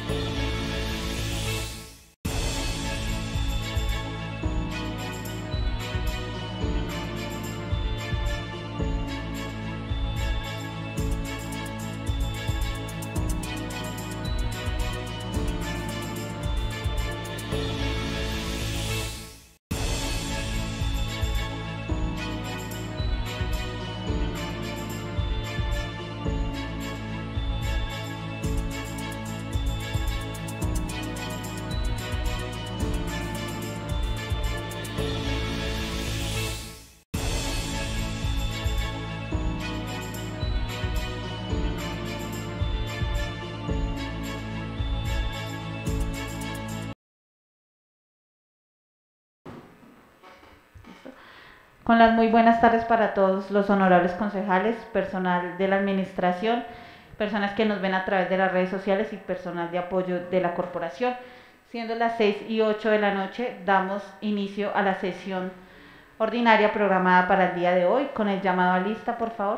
Con las muy buenas tardes para todos los honorables concejales, personal de la administración, personas que nos ven a través de las redes sociales y personal de apoyo de la corporación. Siendo las 6:08 de la noche, damos inicio a la sesión ordinaria programada para el día de hoy. Con el llamado a lista, por favor.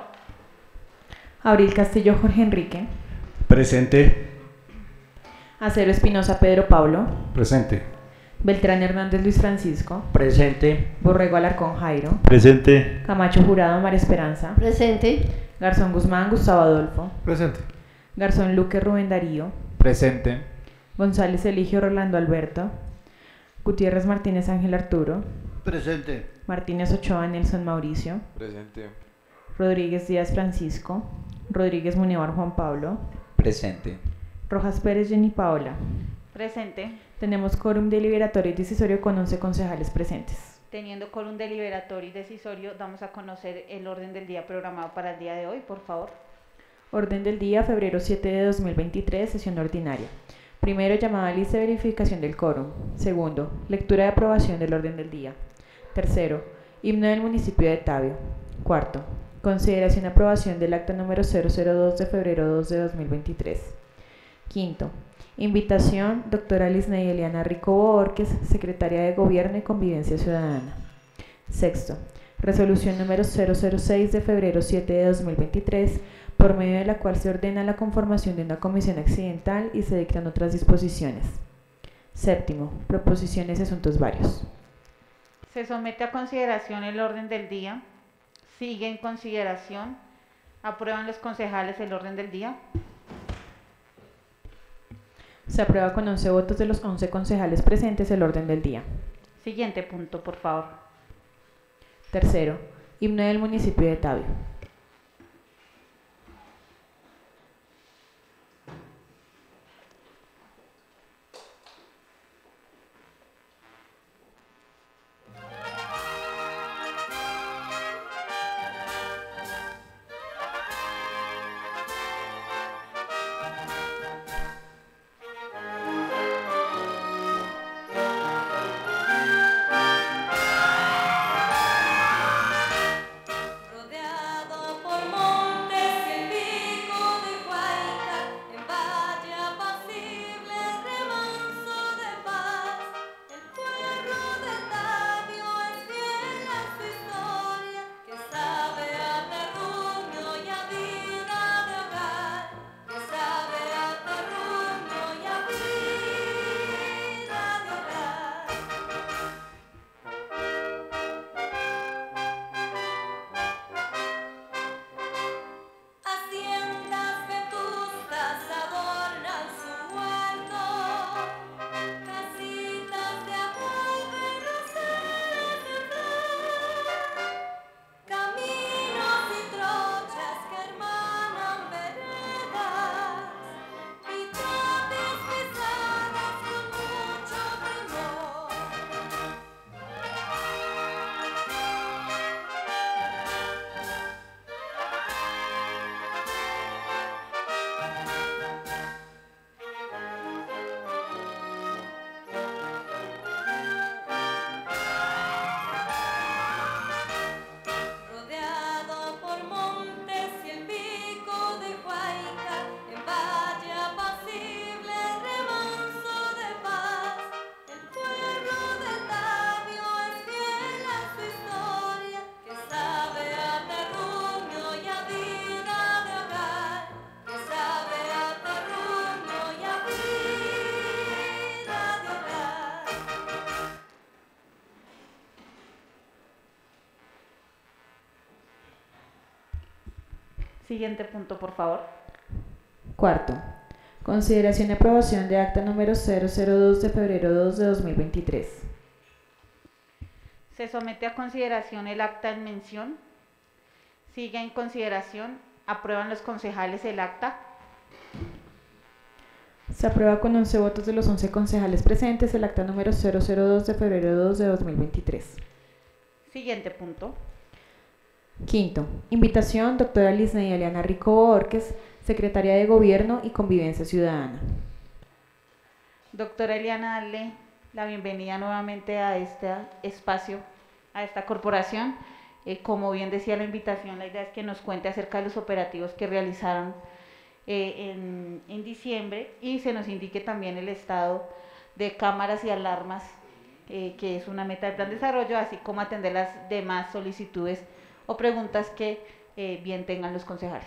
Abril Castillo Jorge Enrique. Presente. Acero Espinosa Pedro Pablo. Presente. Beltrán Hernández Luis Francisco. Presente. Borrego Alarcón Jairo. Presente. Camacho Jurado María Esperanza. Presente. Garzón Guzmán Gustavo Adolfo. Presente. Garzón Luque Rubén Darío. Presente. González Eligio Rolando Alberto. Gutiérrez Martínez Ángel Arturo. Presente. Martínez Ochoa Nelson Mauricio. Presente. Rodríguez Díaz Francisco. Rodríguez Munevar Juan Pablo. Presente. Rojas Pérez Jenny Paola. Presente. Tenemos quórum deliberatorio y decisorio con 11 concejales presentes. Teniendo quórum deliberatorio y decisorio, damos a conocer el orden del día programado para el día de hoy, por favor. Orden del día, febrero 7 de 2023, sesión ordinaria. Primero, llamada a lista de verificación del quórum. Segundo, lectura de aprobación del orden del día. Tercero, himno del municipio de Tabio. Cuarto, consideración y aprobación del acta número 002 de febrero 2 de 2023. Quinto, invitación, doctora Lisney Eliana Rico Borges, secretaria de Gobierno y Convivencia Ciudadana. Sexto, resolución número 006 de febrero 7 de 2023, por medio de la cual se ordena la conformación de una comisión accidental y se dictan otras disposiciones. Séptimo, proposiciones y asuntos varios. Se somete a consideración el orden del día. Sigue en consideración. ¿Aprueban los concejales el orden del día? Se aprueba con 11 votos de los 11 concejales presentes el orden del día. Siguiente punto, por favor. Tercero, himno del municipio de Tabio. Rodeado Siguiente punto, por favor. Cuarto, consideración y aprobación de acta número 002 de febrero 2 de 2023. Se somete a consideración el acta en mención. Sigue en consideración. ¿Aprueban los concejales el acta? Se aprueba con 11 votos de los 11 concejales presentes el acta número 002 de febrero 2 de 2023. Siguiente punto. Quinto, invitación, doctora Lisney Eliana Rico Borges, secretaria de Gobierno y Convivencia Ciudadana. Doctora Eliana, darle la bienvenida nuevamente a este espacio, a esta corporación. Como bien decía la invitación, la idea es que nos cuente acerca de los operativos que realizaron en diciembre y se nos indique también el estado de cámaras y alarmas, que es una meta del plan de desarrollo, así como atender las demás solicitudes o preguntas que bien tengan los concejales.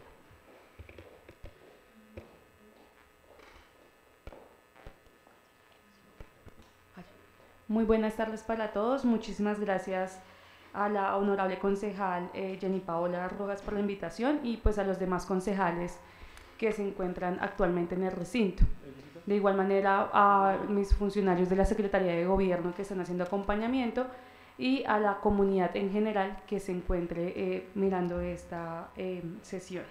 Muy buenas tardes para todos. Muchísimas gracias a la honorable concejal Jenny Paola Rojas por la invitación y pues a los demás concejales que se encuentran actualmente en el recinto. De igual manera a mis funcionarios de la Secretaría de Gobierno que están haciendo acompañamiento y a la comunidad en general que se encuentre mirando esta sesión.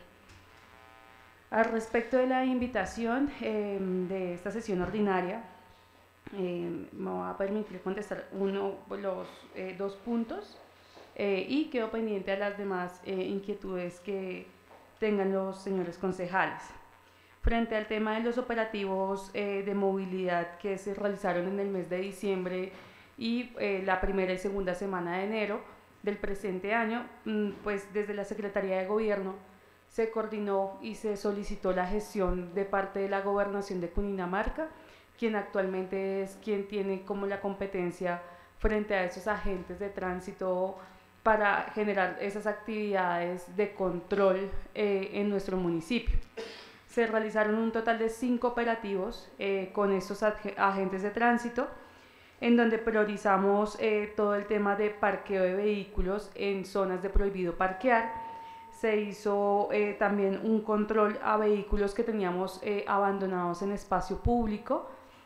Al respecto de la invitación de esta sesión ordinaria, me voy a permitir contestar los dos puntos y quedo pendiente a las demás inquietudes que tengan los señores concejales. Frente al tema de los operativos de movilidad que se realizaron en el mes de diciembre y la primera y segunda semana de enero del presente año, pues desde la Secretaría de Gobierno se coordinó y se solicitó la gestión de parte de la Gobernación de Cundinamarca, quien actualmente es quien tiene como la competencia frente a esos agentes de tránsito para generar esas actividades de control en nuestro municipio. Se realizaron un total de 5 operativos con estos agentes de tránsito, en donde priorizamos todo el tema de parqueo de vehículos en zonas de prohibido parquear. Se hizo también un control a vehículos que teníamos abandonados en espacio público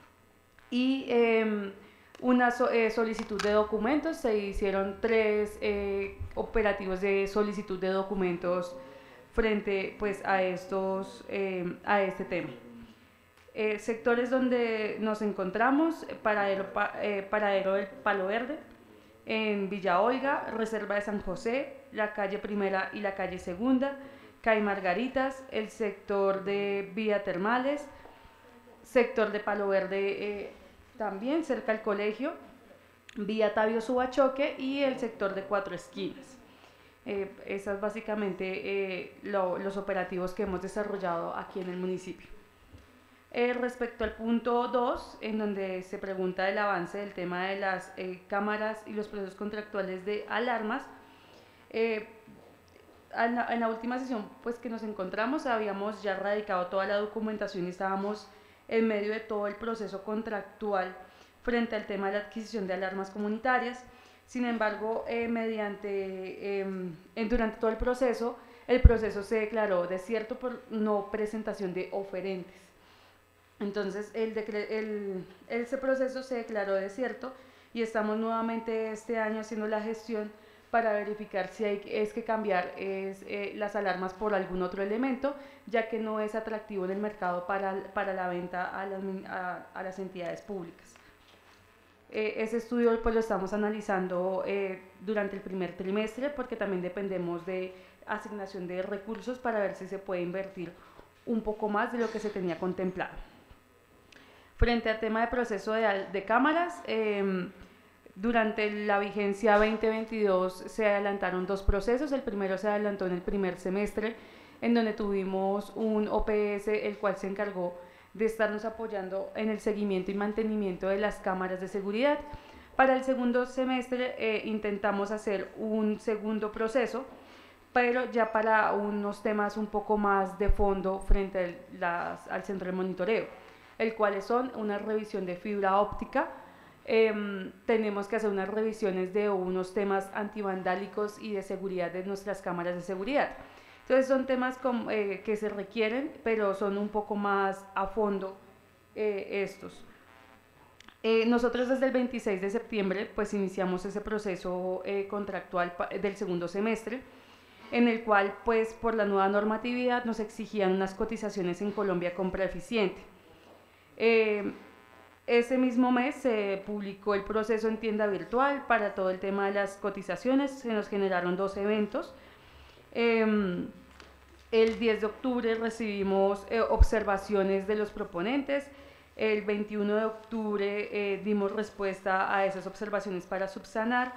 y una solicitud de documentos. Se hicieron 3 operativos de solicitud de documentos frente pues a este tema. Sectores donde nos encontramos: Paradero del Palo Verde, en Villa Olga, Reserva de San José, la calle Primera y la calle Segunda, Calle Margaritas, el sector de Vía Termales, sector de Palo Verde también cerca al colegio, Vía Tabio Subachoque y el sector de Cuatro Esquinas. Esas básicamente los operativos que hemos desarrollado aquí en el municipio. Respecto al punto 2, en donde se pregunta del avance del tema de las cámaras y los procesos contractuales de alarmas, en la última sesión pues, que nos encontramos, habíamos ya radicado toda la documentación y estábamos en medio de todo el proceso contractual frente al tema de la adquisición de alarmas comunitarias. Sin embargo, durante todo el proceso se declaró desierto por no presentación de oferentes. Entonces, ese proceso se declaró desierto y estamos nuevamente este año haciendo la gestión para verificar si es que cambiar las alarmas por algún otro elemento, ya que no es atractivo en el mercado para la venta a las entidades públicas. Ese estudio pues lo estamos analizando durante el primer trimestre, porque también dependemos de asignación de recursos para ver si se puede invertir un poco más de lo que se tenía contemplado. Frente al tema de proceso de cámaras, durante la vigencia 2022 se adelantaron 2 procesos. El primero se adelantó en el primer semestre, en donde tuvimos un OPS, el cual se encargó de estarnos apoyando en el seguimiento y mantenimiento de las cámaras de seguridad. Para el segundo semestre intentamos hacer un segundo proceso, pero ya para unos temas un poco más de fondo frente al centro de monitoreo, el cual son una revisión de fibra óptica. Tenemos que hacer unas revisiones de unos temas antivandálicos y de seguridad de nuestras cámaras de seguridad. Entonces son temas que se requieren, pero son un poco más a fondo estos. Nosotros desde el 26 de septiembre pues iniciamos ese proceso contractual del segundo semestre, en el cual pues por la nueva normatividad nos exigían unas cotizaciones en Colombia compra eficiente. Ese mismo mes se publicó el proceso en tienda virtual para todo el tema de las cotizaciones, se nos generaron 2 eventos. El 10 de octubre recibimos observaciones de los proponentes. El 21 de octubre dimos respuesta a esas observaciones para subsanar.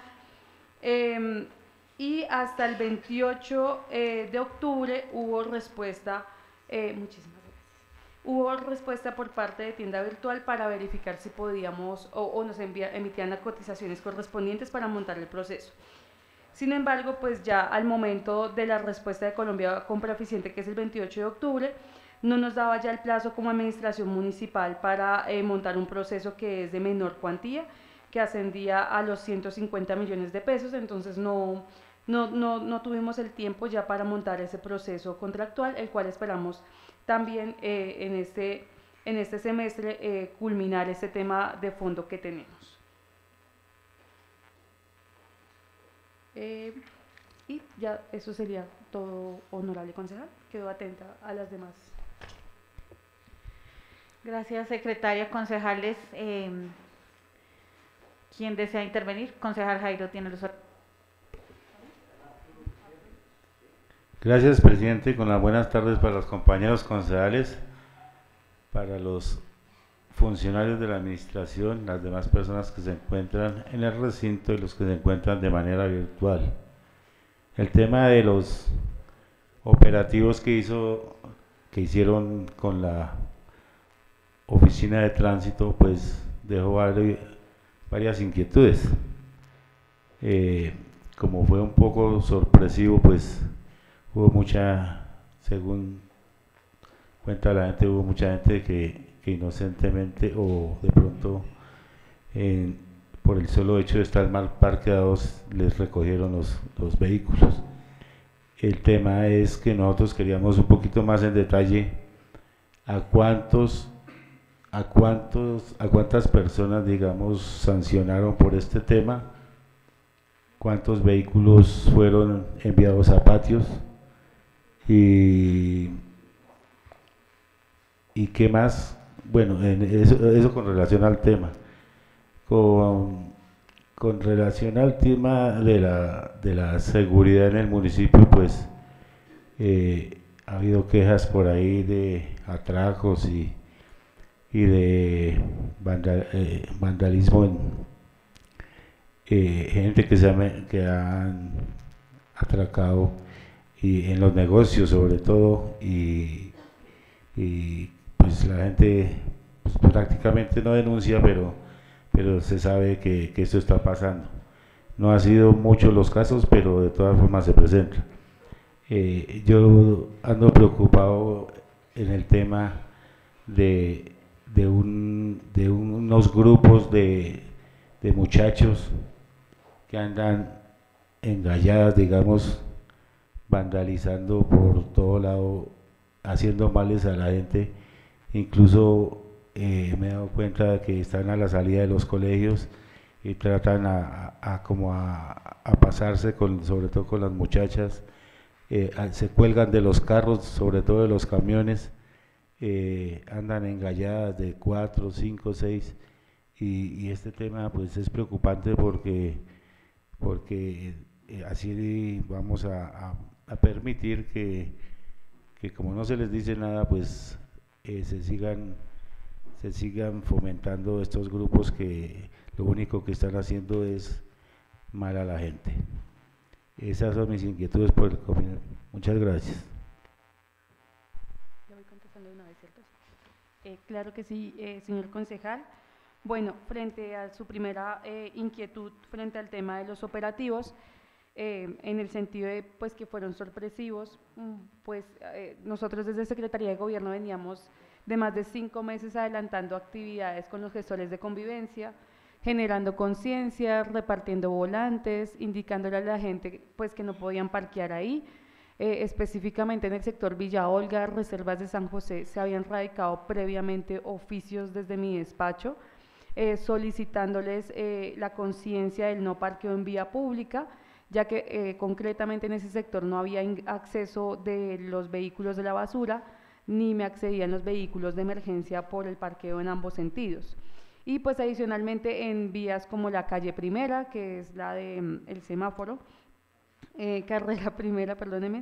Y hasta el 28 de octubre hubo respuesta, muchísimas gracias, hubo respuesta por parte de tienda virtual para verificar si podíamos o nos emitían las cotizaciones correspondientes para montar el proceso. Sin embargo, pues ya al momento de la respuesta de Colombia Compra Eficiente, que es el 28 de octubre, no nos daba ya el plazo como administración municipal para montar un proceso que es de menor cuantía, que ascendía a los 150 millones de pesos, entonces no tuvimos el tiempo ya para montar ese proceso contractual, el cual esperamos también en este semestre culminar ese tema de fondo que tenemos. Y ya eso sería todo, honorable concejal. Quedo atenta a las demás. Gracias, secretaria. Concejales, ¿quién desea intervenir? Concejal Jairo tiene los... Gracias, presidente. Con las buenas tardes para los compañeros concejales, para los funcionarios de la administración, las demás personas que se encuentran en el recinto y los que se encuentran de manera virtual. El tema de los operativos que hicieron con la oficina de tránsito, pues dejó varias inquietudes. Como fue un poco sorpresivo, pues hubo según cuenta la gente, hubo mucha gente que inocentemente o de pronto por el solo hecho de estar mal parqueados les recogieron los vehículos. El tema es que nosotros queríamos un poquito más en detalle a cuántas personas, digamos, sancionaron por este tema, cuántos vehículos fueron enviados a patios y qué más. Bueno, eso con relación al tema. Con relación al tema de la seguridad en el municipio, pues ha habido quejas por ahí de atracos y de vandalismo gente que han atracado y en los negocios sobre todo y pues la gente pues prácticamente no denuncia, pero se sabe que esto está pasando. No ha sido muchos los casos, pero de todas formas se presenta. Yo ando preocupado en el tema de unos grupos de muchachos que andan engalladas, digamos, vandalizando por todo lado, haciendo males a la gente. Incluso me he dado cuenta de que están a la salida de los colegios y tratan a pasarse sobre todo con las muchachas, se cuelgan de los carros, sobre todo de los camiones, andan engalladas de 4, 5, 6 y este tema pues es preocupante porque así vamos a permitir que como no se les dice nada, pues se sigan fomentando estos grupos que lo único que están haciendo es mal a la gente. Esas son mis inquietudes por el comienzo. Muchas gracias. ¿Le voy contestando de una vez, cierto? Claro que sí, señor concejal. Bueno, frente a su primera inquietud frente al tema de los operativos, en el sentido de pues que fueron sorpresivos, pues nosotros desde Secretaría de Gobierno veníamos de más de 5 meses adelantando actividades con los gestores de convivencia, generando conciencia, repartiendo volantes, indicándole a la gente pues que no podían parquear ahí, Específicamente en el sector Villa Olga, Reservas de San José, se habían radicado previamente oficios desde mi despacho, solicitándoles la conciencia del no parqueo en vía pública, ya que concretamente en ese sector no había acceso de los vehículos de la basura, ni me accedían los vehículos de emergencia por el parqueo en ambos sentidos. Y pues adicionalmente en vías como la calle Primera, que es la de el semáforo, carrera primera, perdónenme,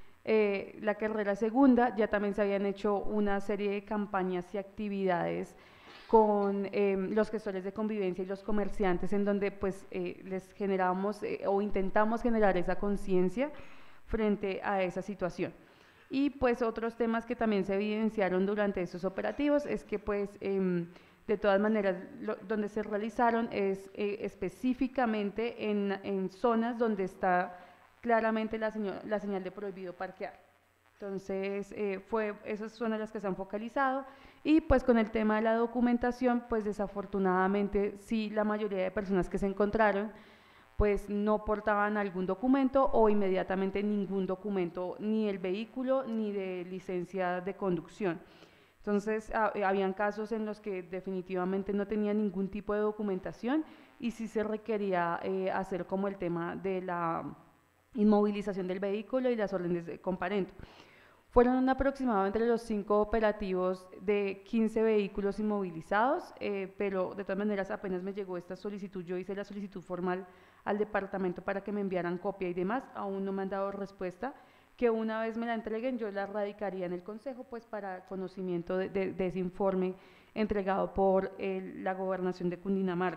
la carrera segunda, ya también se habían hecho una serie de campañas y actividades con los gestores de convivencia y los comerciantes, en donde pues les generamos o intentamos generar esa conciencia frente a esa situación. Y pues otros temas que también se evidenciaron durante esos operativos es que pues de todas maneras donde se realizaron es específicamente en zonas donde está claramente la señal de prohibido parquear. Entonces, esas son las que se han focalizado, y pues con el tema de la documentación, pues desafortunadamente sí, la mayoría de personas que se encontraron, pues no portaban algún documento o inmediatamente ningún documento, ni el vehículo ni de licencia de conducción. Entonces, habían casos en los que definitivamente no tenían ningún tipo de documentación y sí se requería hacer como el tema de la inmovilización del vehículo y las órdenes de comparendo. Fueron aproximadamente los 5 operativos de 15 vehículos inmovilizados, pero de todas maneras apenas me llegó esta solicitud, yo hice la solicitud formal al departamento para que me enviaran copia y demás, aún no me han dado respuesta, que una vez me la entreguen yo la radicaría en el Consejo, pues para conocimiento de ese informe entregado por la Gobernación de Cundinamarca.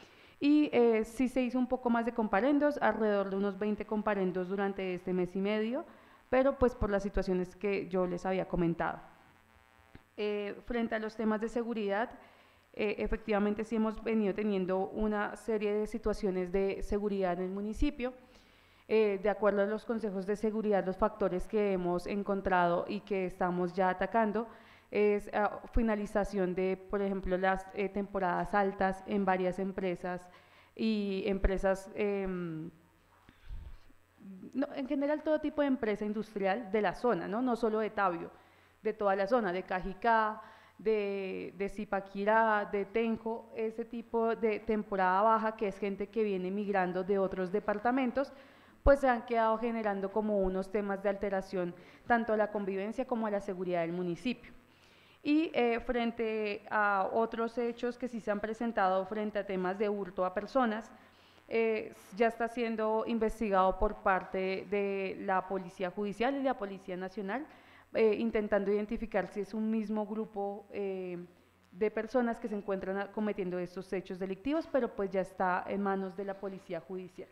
Y sí se hizo un poco más de comparendos, alrededor de unos 20 comparendos durante este mes y medio, pero pues por las situaciones que yo les había comentado. Frente a los temas de seguridad, efectivamente sí hemos venido teniendo una serie de situaciones de seguridad en el municipio. De acuerdo a los consejos de seguridad, los factores que hemos encontrado y que estamos ya atacando es finalización de, por ejemplo, las temporadas altas en varias empresas y empresas, en general todo tipo de empresa industrial de la zona, no solo de Tabio, de toda la zona, de Cajicá, de Zipaquirá, de Tenjo, ese tipo de temporada baja, que es gente que viene migrando de otros departamentos, pues se han quedado generando como unos temas de alteración tanto a la convivencia como a la seguridad del municipio. Y frente a otros hechos que sí se han presentado frente a temas de hurto a personas, ya está siendo investigado por parte de la Policía Judicial y la Policía Nacional, intentando identificar si es un mismo grupo de personas que se encuentran cometiendo estos hechos delictivos, pero pues ya está en manos de la Policía Judicial.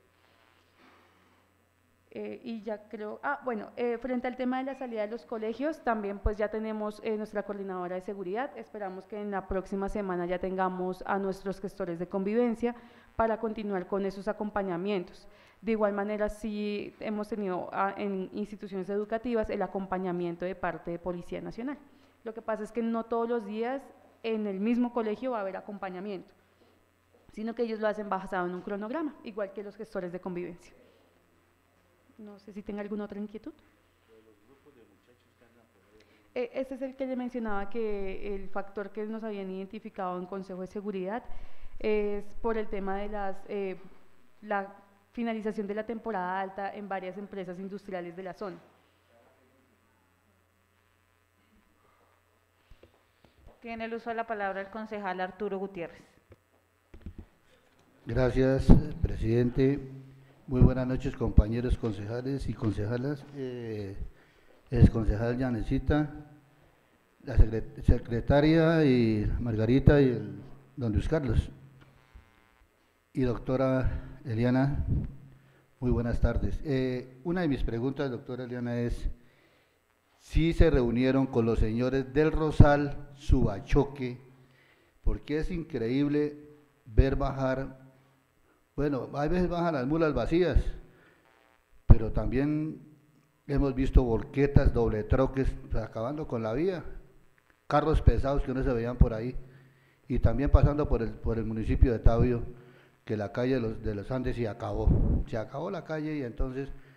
Y ya creo, bueno, frente al tema de la salida de los colegios, también pues ya tenemos nuestra coordinadora de seguridad, esperamos que en la próxima semana ya tengamos a nuestros gestores de convivencia para continuar con esos acompañamientos. De igual manera, sí hemos tenido en instituciones educativas el acompañamiento de parte de Policía Nacional. Lo que pasa es que no todos los días en el mismo colegio va a haber acompañamiento, sino que ellos lo hacen basado en un cronograma, igual que los gestores de convivencia. No sé si tenga alguna otra inquietud. Este es el que le mencionaba, que el factor que nos habían identificado en Consejo de Seguridad es por el tema de la finalización de la temporada alta en varias empresas industriales de la zona. Tiene el uso de la palabra el concejal Arturo Gutiérrez. Gracias, presidente. Muy buenas noches, compañeros concejales y concejalas. El concejal Yanecita, la secretaria y Margarita y don Luis Carlos. Y doctora Eliana, muy buenas tardes. Una de mis preguntas, doctora Eliana, es si se reunieron con los señores del Rosal, Subachoque, porque es increíble ver bajar. Bueno, a veces bajan las mulas vacías, pero también hemos visto volquetas, doble troques, acabando con la vía, carros pesados que no se veían por ahí, y también pasando por el municipio de Tabio, que la calle de los Andes se acabó la calle, y entonces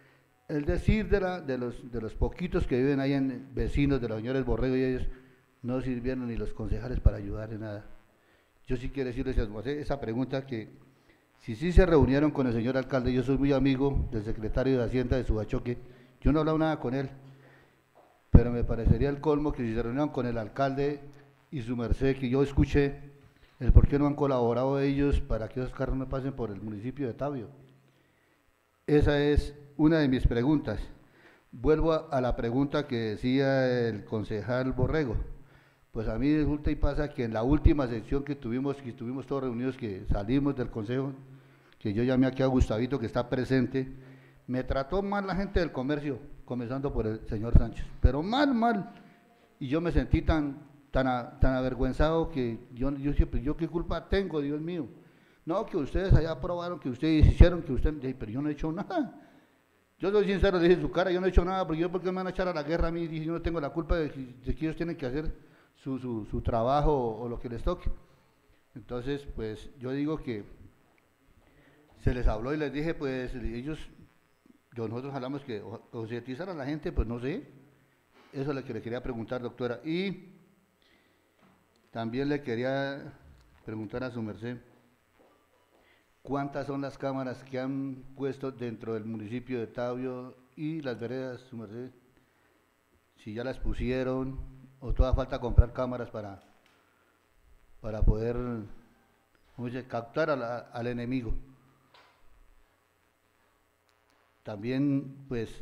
el decir de los poquitos que viven ahí en vecinos de los señores Borrego y ellos, no sirvieron ni los concejales para ayudar en nada. Yo sí quiero decirles esa pregunta que si sí se reunieron con el señor alcalde, yo soy muy amigo del secretario de Hacienda de Subachoque, yo no he hablado nada con él, pero me parecería el colmo que si se reunieron con el alcalde y su merced, que yo escuché el por qué no han colaborado ellos para que esos carros no pasen por el municipio de Tabio. Esa es una de mis preguntas. Vuelvo a la pregunta que decía el concejal Borrego. Pues a mí resulta y pasa que en la última sección que estuvimos todos reunidos, que salimos del consejo, que yo llamé aquí a Gustavito, que está presente, me trató mal la gente del comercio, comenzando por el señor Sánchez, pero mal, y yo me sentí tan avergüenzado que yo siempre, ¿yo qué culpa tengo, Dios mío? No, que ustedes allá aprobaron, que ustedes hicieron, pero yo no he hecho nada. Yo soy sincero, le dije en su cara, yo no he hecho nada, porque yo, ¿por qué me van a echar a la guerra a mí? Dije, yo no tengo la culpa de que ellos tienen que hacer su trabajo o lo que les toque. Entonces, pues, yo digo que se les habló y les dije, pues, nosotros hablamos que concientizar a la gente, pues, no sé. Eso es lo que le quería preguntar, doctora. Y también le quería preguntar a su merced, ¿cuántas son las cámaras que han puesto dentro del municipio de Tabio y las veredas, su merced? Si ya las pusieron o todavía falta comprar cámaras para poder, ¿cómo dice?, captar al enemigo. También, pues,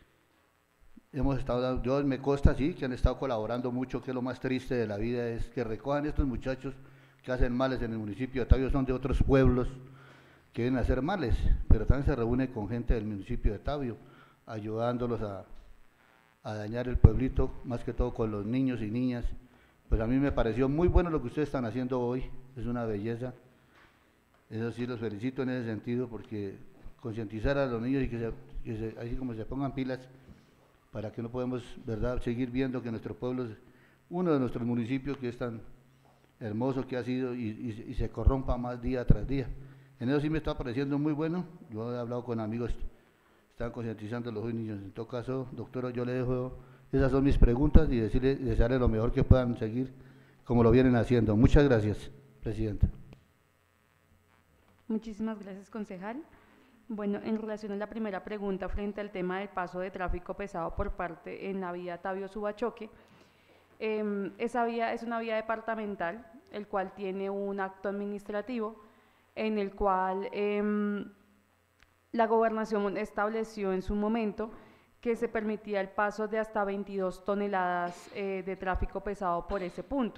yo me consta, sí, que han estado colaborando mucho, que lo más triste de la vida es que recojan estos muchachos que hacen males en el municipio de Tabio, son de otros pueblos, que vienen a hacer males, pero también se reúne con gente del municipio de Tabio, ayudándolos a dañar el pueblito, más que todo con los niños y niñas. Pues a mí me pareció muy bueno lo que ustedes están haciendo hoy, es una belleza. Eso sí, los felicito en ese sentido, porque concientizar a los niños y que así como se pongan pilas, para que no podemos, ¿verdad?, seguir viendo que nuestro pueblo es uno de nuestros municipios que es tan hermoso que ha sido y se corrompa más día tras día. En eso sí me está pareciendo muy bueno. Yo he hablado con amigos, están concientizando a los niños. En todo caso, doctora, yo le dejo, esas son mis preguntas y desearles lo mejor que puedan seguir como lo vienen haciendo. Muchas gracias, presidenta. Muchísimas gracias, concejal. Bueno, en relación a la primera pregunta frente al tema del paso de tráfico pesado por parte en la vía Tabio-Subachoque, esa vía es una vía departamental, el cual tiene un acto administrativo en el cual la gobernación estableció en su momento que se permitía el paso de hasta 22 toneladas de tráfico pesado por ese punto.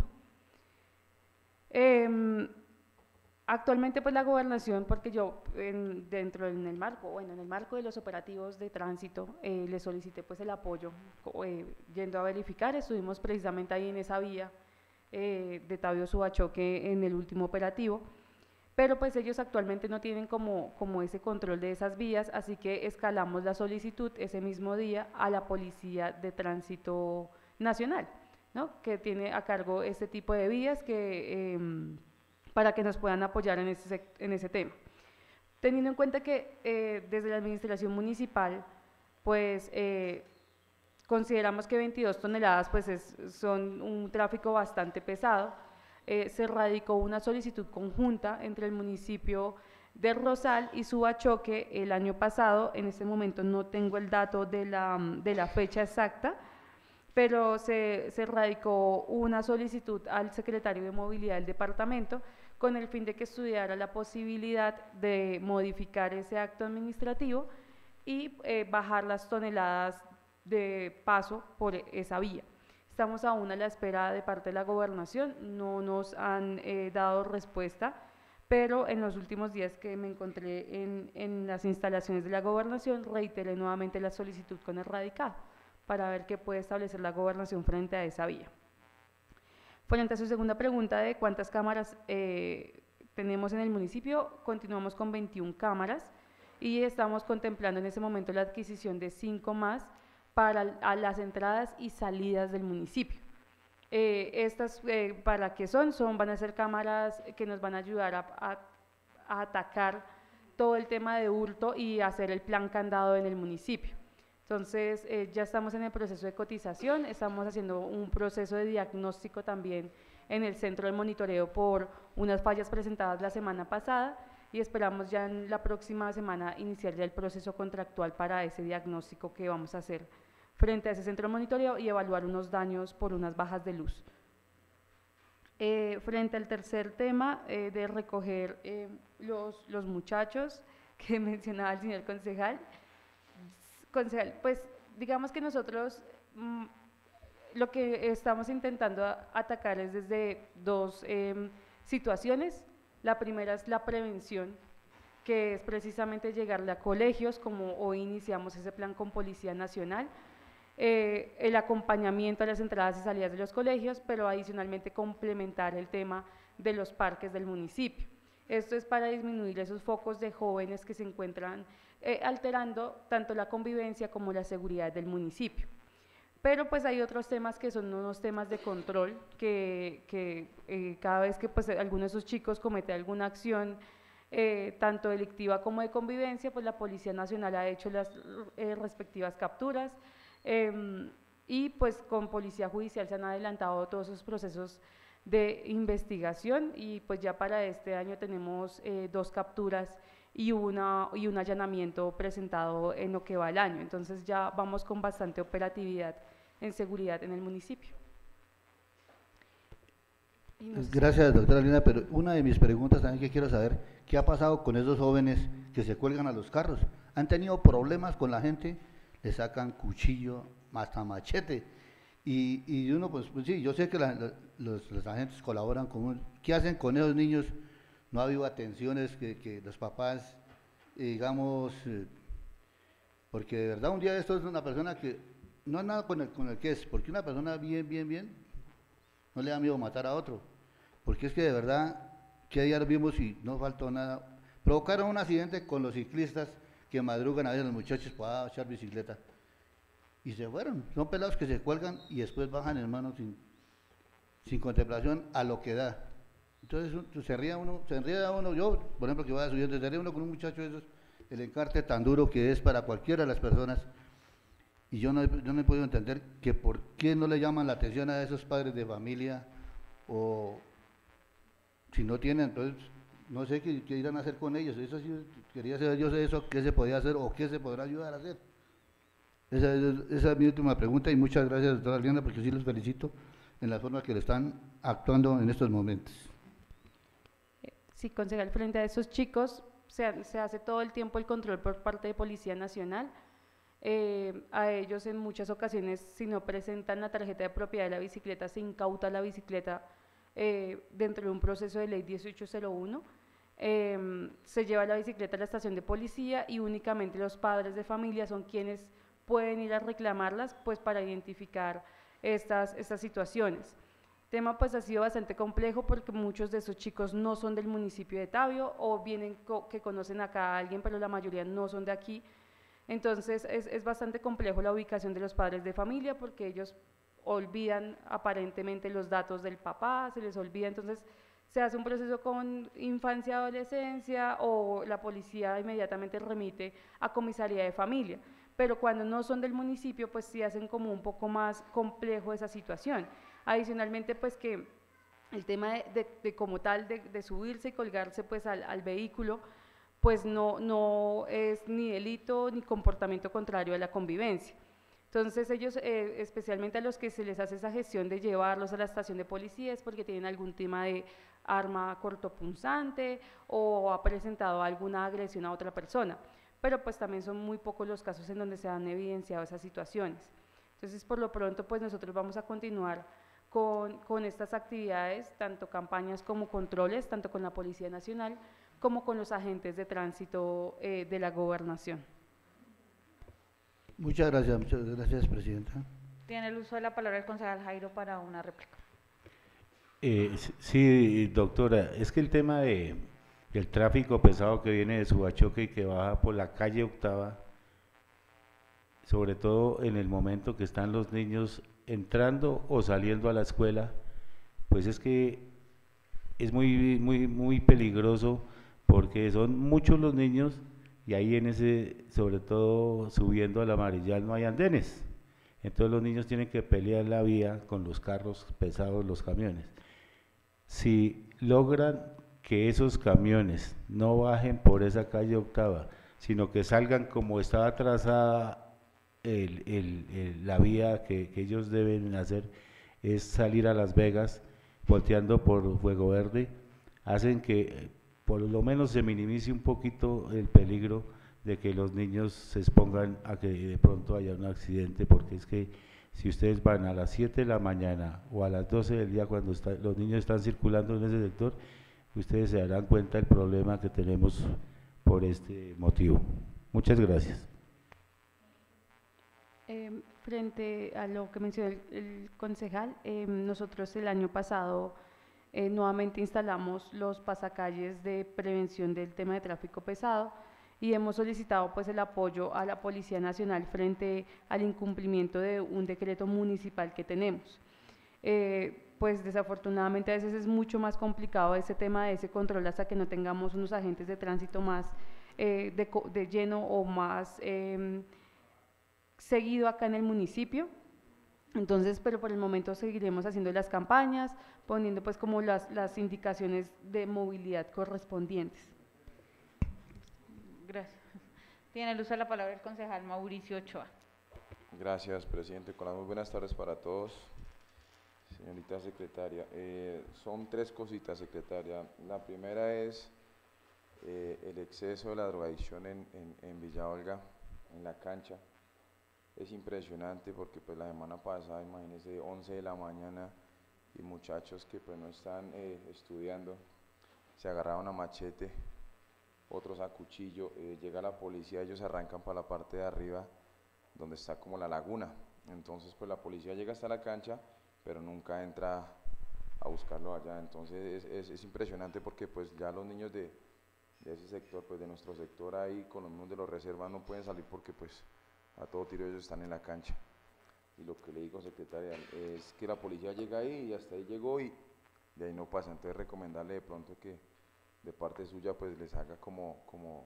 Actualmente pues la gobernación, porque yo en el marco de los operativos de tránsito le solicité pues el apoyo yendo a verificar, estuvimos precisamente ahí en esa vía de Tabio-Subachoque en el último operativo, pero pues ellos actualmente no tienen como ese control de esas vías, así que escalamos la solicitud ese mismo día a la Policía de Tránsito Nacional, ¿no?, que tiene a cargo este tipo de vías para que nos puedan apoyar en ese tema. Teniendo en cuenta que desde la administración municipal, pues consideramos que 22 toneladas pues son un tráfico bastante pesado, se radicó una solicitud conjunta entre el municipio de Rosal y Subachoque el año pasado. En este momento no tengo el dato de la fecha exacta, pero se radicó una solicitud al secretario de Movilidad del departamento con el fin de que estudiara la posibilidad de modificar ese acto administrativo y bajar las toneladas de paso por esa vía. Estamos aún a la espera de parte de la gobernación, no nos han dado respuesta, pero en los últimos días que me encontré en las instalaciones de la gobernación, reiteré nuevamente la solicitud con el radicado para ver qué puede establecer la gobernación frente a esa vía. Frente a su segunda pregunta de cuántas cámaras tenemos en el municipio, continuamos con 21 cámaras y estamos contemplando en ese momento la adquisición de 5 más para las entradas y salidas del municipio. Estas, ¿para qué son? Van a ser cámaras que nos van a ayudar a atacar todo el tema de hurto y hacer el plan candado en el municipio. Entonces, ya estamos en el proceso de cotización, estamos haciendo un proceso de diagnóstico también en el centro de monitoreo por unas fallas presentadas la semana pasada y esperamos ya en la próxima semana iniciar ya el proceso contractual para ese diagnóstico que vamos a hacer frente a ese centro de monitoreo y evaluar unos daños por unas bajas de luz. Frente al tercer tema de recoger los muchachos que mencionaba el señor concejal, pues digamos que nosotros lo que estamos intentando atacar es desde dos situaciones. La primera es la prevención, que es precisamente llegarle a colegios, como hoy iniciamos ese plan con Policía Nacional, el acompañamiento a las entradas y salidas de los colegios, pero adicionalmente complementar el tema de los parques del municipio. Esto es para disminuir esos focos de jóvenes que se encuentran alterando tanto la convivencia como la seguridad del municipio. Pero pues hay otros temas que son unos temas de control, que cada vez que pues alguno de esos chicos comete alguna acción, tanto delictiva como de convivencia, pues la Policía Nacional ha hecho las respectivas capturas, y pues con Policía Judicial se han adelantado todos esos procesos de investigación y pues ya para este año tenemos 2 capturas y un allanamiento presentado en lo que va el año, entonces ya vamos con bastante operatividad en seguridad en el municipio. Gracias, doctora Lina, pero una de mis preguntas también que quiero saber, ¿qué ha pasado con esos jóvenes que se cuelgan a los carros? ¿Han tenido problemas con la gente? Le sacan cuchillo, hasta machete, y uno pues sí, yo sé que los agentes colaboran con ¿qué hacen con esos niños? No ha habido atenciones que los papás, digamos, porque de verdad un día esto es una persona que, no es nada con el que es, porque una persona bien, no le da miedo matar a otro, porque es que de verdad, que ayer vimos y no faltó nada, provocaron un accidente con los ciclistas que madrugan a veces los muchachos para echar bicicleta, y se fueron, son pelados que se cuelgan y después bajan, hermano, sin contemplación a lo que da. Entonces se enreda uno, yo, por ejemplo, que vaya subiendo, se ríe uno con un muchacho de esos, el encarte tan duro que es para cualquiera de las personas, y yo no he podido entender que por qué no le llaman la atención a esos padres de familia, o si no tienen, entonces no sé qué irán a hacer con ellos. Eso sí, quería saber yo eso, qué se podía hacer o qué se podrá ayudar a hacer. Esa es mi última pregunta y muchas gracias, doctora Liana, porque sí los felicito en la forma que le están actuando en estos momentos. Sí, concejal, frente a esos chicos se hace todo el tiempo el control por parte de Policía Nacional. A ellos en muchas ocasiones, si no presentan la tarjeta de propiedad de la bicicleta, se incauta la bicicleta dentro de un proceso de ley 1801. Se lleva la bicicleta a la estación de policía y únicamente los padres de familia son quienes pueden ir a reclamarlas, pues para identificar estas situaciones. El tema pues ha sido bastante complejo porque muchos de esos chicos no son del municipio de Tabio o vienen que conocen acá a alguien, pero la mayoría no son de aquí. Entonces es bastante complejo la ubicación de los padres de familia porque ellos olvidan aparentemente los datos del papá, se les olvida, entonces se hace un proceso con infancia, adolescencia o la policía inmediatamente remite a comisaría de familia, pero cuando no son del municipio pues sí hacen como un poco más complejo esa situación. Adicionalmente pues que el tema de como tal de subirse y colgarse pues al vehículo pues no es ni delito ni comportamiento contrario a la convivencia. Entonces ellos, especialmente a los que se les hace esa gestión de llevarlos a la estación de policía es porque tienen algún tema de arma cortopunzante o ha presentado alguna agresión a otra persona, pero pues también son muy pocos los casos en donde se han evidenciado esas situaciones. Entonces por lo pronto pues nosotros vamos a continuar con estas actividades, tanto campañas como controles, tanto con la Policía Nacional como con los agentes de tránsito de la gobernación. Muchas gracias, presidenta. Tiene el uso de la palabra el concejal Jairo para una réplica. Sí, doctora, es que el tema del tráfico pesado que viene de Subachoque y que baja por la calle Octava, sobre todo en el momento que están los niños entrando o saliendo a la escuela, pues es que es muy peligroso porque son muchos los niños y ahí en ese, sobre todo subiendo al Amarillal no hay andenes, entonces los niños tienen que pelear la vía con los carros pesados, los camiones. Si logran que esos camiones no bajen por esa calle Octava, sino que salgan como estaba trazada la vía que ellos deben hacer, es salir a Las Vegas, volteando por Fuego Verde, hacen que por lo menos se minimice un poquito el peligro de que los niños se expongan a que de pronto haya un accidente, porque es que si ustedes van a las 7 de la mañana o a las 12 del día cuando los niños están circulando en ese sector, ustedes se darán cuenta del problema que tenemos por este motivo. Muchas gracias. Frente a lo que mencionó el concejal, nosotros el año pasado nuevamente instalamos los pasacalles de prevención del tema de tráfico pesado y hemos solicitado pues el apoyo a la Policía Nacional frente al incumplimiento de un decreto municipal que tenemos. Pues desafortunadamente a veces es mucho más complicado ese tema de ese control hasta que no tengamos unos agentes de tránsito más de lleno o más seguido acá en el municipio. Entonces, pero por el momento seguiremos haciendo las campañas, poniendo pues como las indicaciones de movilidad correspondientes. Gracias. Tiene el uso de la palabra el concejal Mauricio Ochoa. Gracias, presidente. Con las muy buenas tardes para todos. Señorita secretaria, son tres cositas, secretaria. La primera es el exceso de la drogadicción en Villa Olga, en la cancha. Es impresionante porque pues la semana pasada, imagínense, 11 de la mañana y muchachos que pues no están estudiando, se agarraron a machete, otros a cuchillo, llega la policía, ellos arrancan para la parte de arriba donde está como la laguna, entonces pues la policía llega hasta la cancha pero nunca entra a buscarlo allá, entonces es impresionante porque pues ya los niños de ese sector, pues de nuestro sector ahí con los niños de los reservas no pueden salir porque pues a todo tiro ellos están en la cancha. Y lo que le digo, secretaria, es que la policía llega ahí y hasta ahí llegó y de ahí no pasa, entonces recomendarle de pronto que de parte suya pues les haga como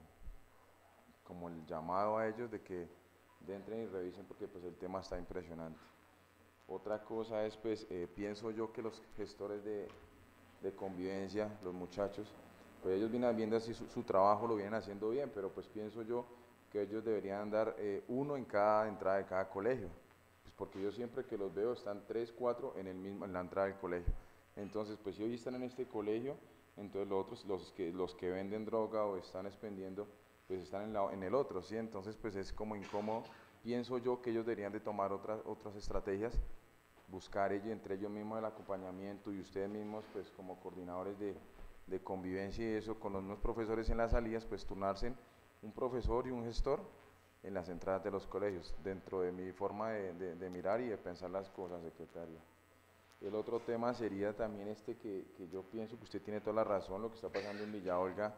el llamado a ellos de que entren y revisen porque pues el tema está impresionante. Otra cosa es pues pienso yo que los gestores de convivencia, los muchachos, pues ellos vienen viendo así su trabajo, lo vienen haciendo bien, pero pues pienso yo que ellos deberían dar uno en cada entrada de cada colegio, pues porque yo siempre que los veo están 3, 4 en la entrada del colegio, entonces pues si hoy están en este colegio, entonces los otros, los que venden droga o están expendiendo, pues están en el otro, ¿sí? Entonces pues es como incómodo, pienso yo que ellos deberían de tomar otras estrategias, buscar entre ellos mismos el acompañamiento y ustedes mismos pues como coordinadores de convivencia y eso, con los mismos profesores en las salidas, pues turnarse un profesor y un gestor en las entradas de los colegios, dentro de mi forma de mirar y de pensar las cosas, secretaria. El otro tema sería también que yo pienso que usted tiene toda la razón, lo que está pasando en Villa Olga,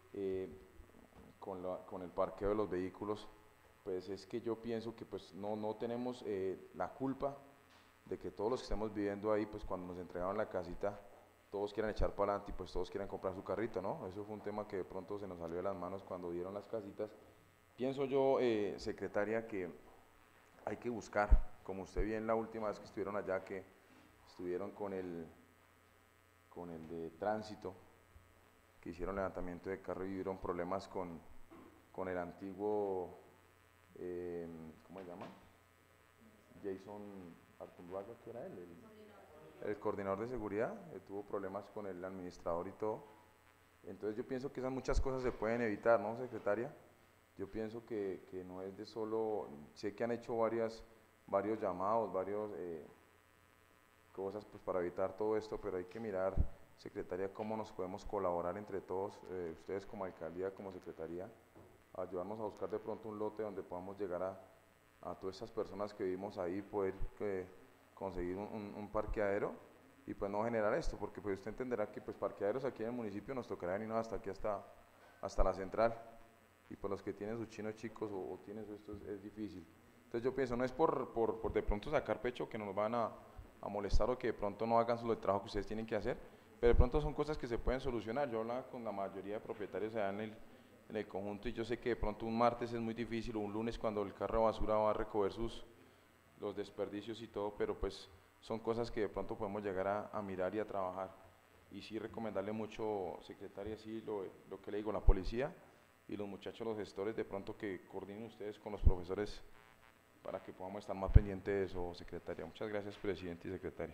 con el parqueo de los vehículos, pues es que yo pienso que pues no tenemos la culpa de que todos los que estamos viviendo ahí, pues cuando nos entregaron la casita, todos quieran echar para adelante y pues todos quieran comprar su carrito, ¿no? Eso fue un tema que de pronto se nos salió de las manos cuando dieron las casitas. Pienso yo, secretaria, que hay que buscar, como usted vio en la última vez que estuvieron allá, que estuvieron con el de tránsito, que hicieron levantamiento de carro y vivieron problemas con el antiguo, ¿cómo se llama? Jason Artunduaga, ¿qué era él? El coordinador de seguridad, tuvo problemas con el administrador y todo. Entonces yo pienso que esas muchas cosas se pueden evitar, ¿no, secretaria? Yo pienso que no es de solo, sé que han hecho varios llamados, varias cosas pues para evitar todo esto, pero hay que mirar, secretaria, cómo nos podemos colaborar entre todos, ustedes como alcaldía, como secretaría, ayudarnos a buscar de pronto un lote donde podamos llegar a todas estas personas que vivimos ahí, poder conseguir un parqueadero y pues no generar esto, porque pues usted entenderá que pues parqueaderos aquí en el municipio nos tocará venirnos hasta aquí, hasta la central, y pues los que tienen sus chinos chicos o tienen esto es difícil. Entonces yo pienso, no es por de pronto sacar pecho que nos van a molestar o que de pronto no hagan el trabajo que ustedes tienen que hacer, pero de pronto son cosas que se pueden solucionar. Yo hablaba con la mayoría de propietarios allá en el conjunto, y yo sé que de pronto un martes es muy difícil, o un lunes cuando el carro de basura va a recoger los desperdicios y todo, pero pues son cosas que de pronto podemos llegar a mirar y a trabajar. Y sí recomendarle mucho, secretaria, sí, lo que le digo, la policía y los muchachos, los gestores, de pronto que coordinen ustedes con los profesores para que podamos estar más pendientes de eso, secretaria. Muchas gracias, presidente y secretaria.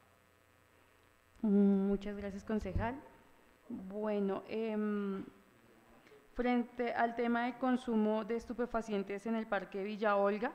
Muchas gracias, concejal. Bueno, frente al tema de consumo de estupefacientes en el Parque Villa Olga,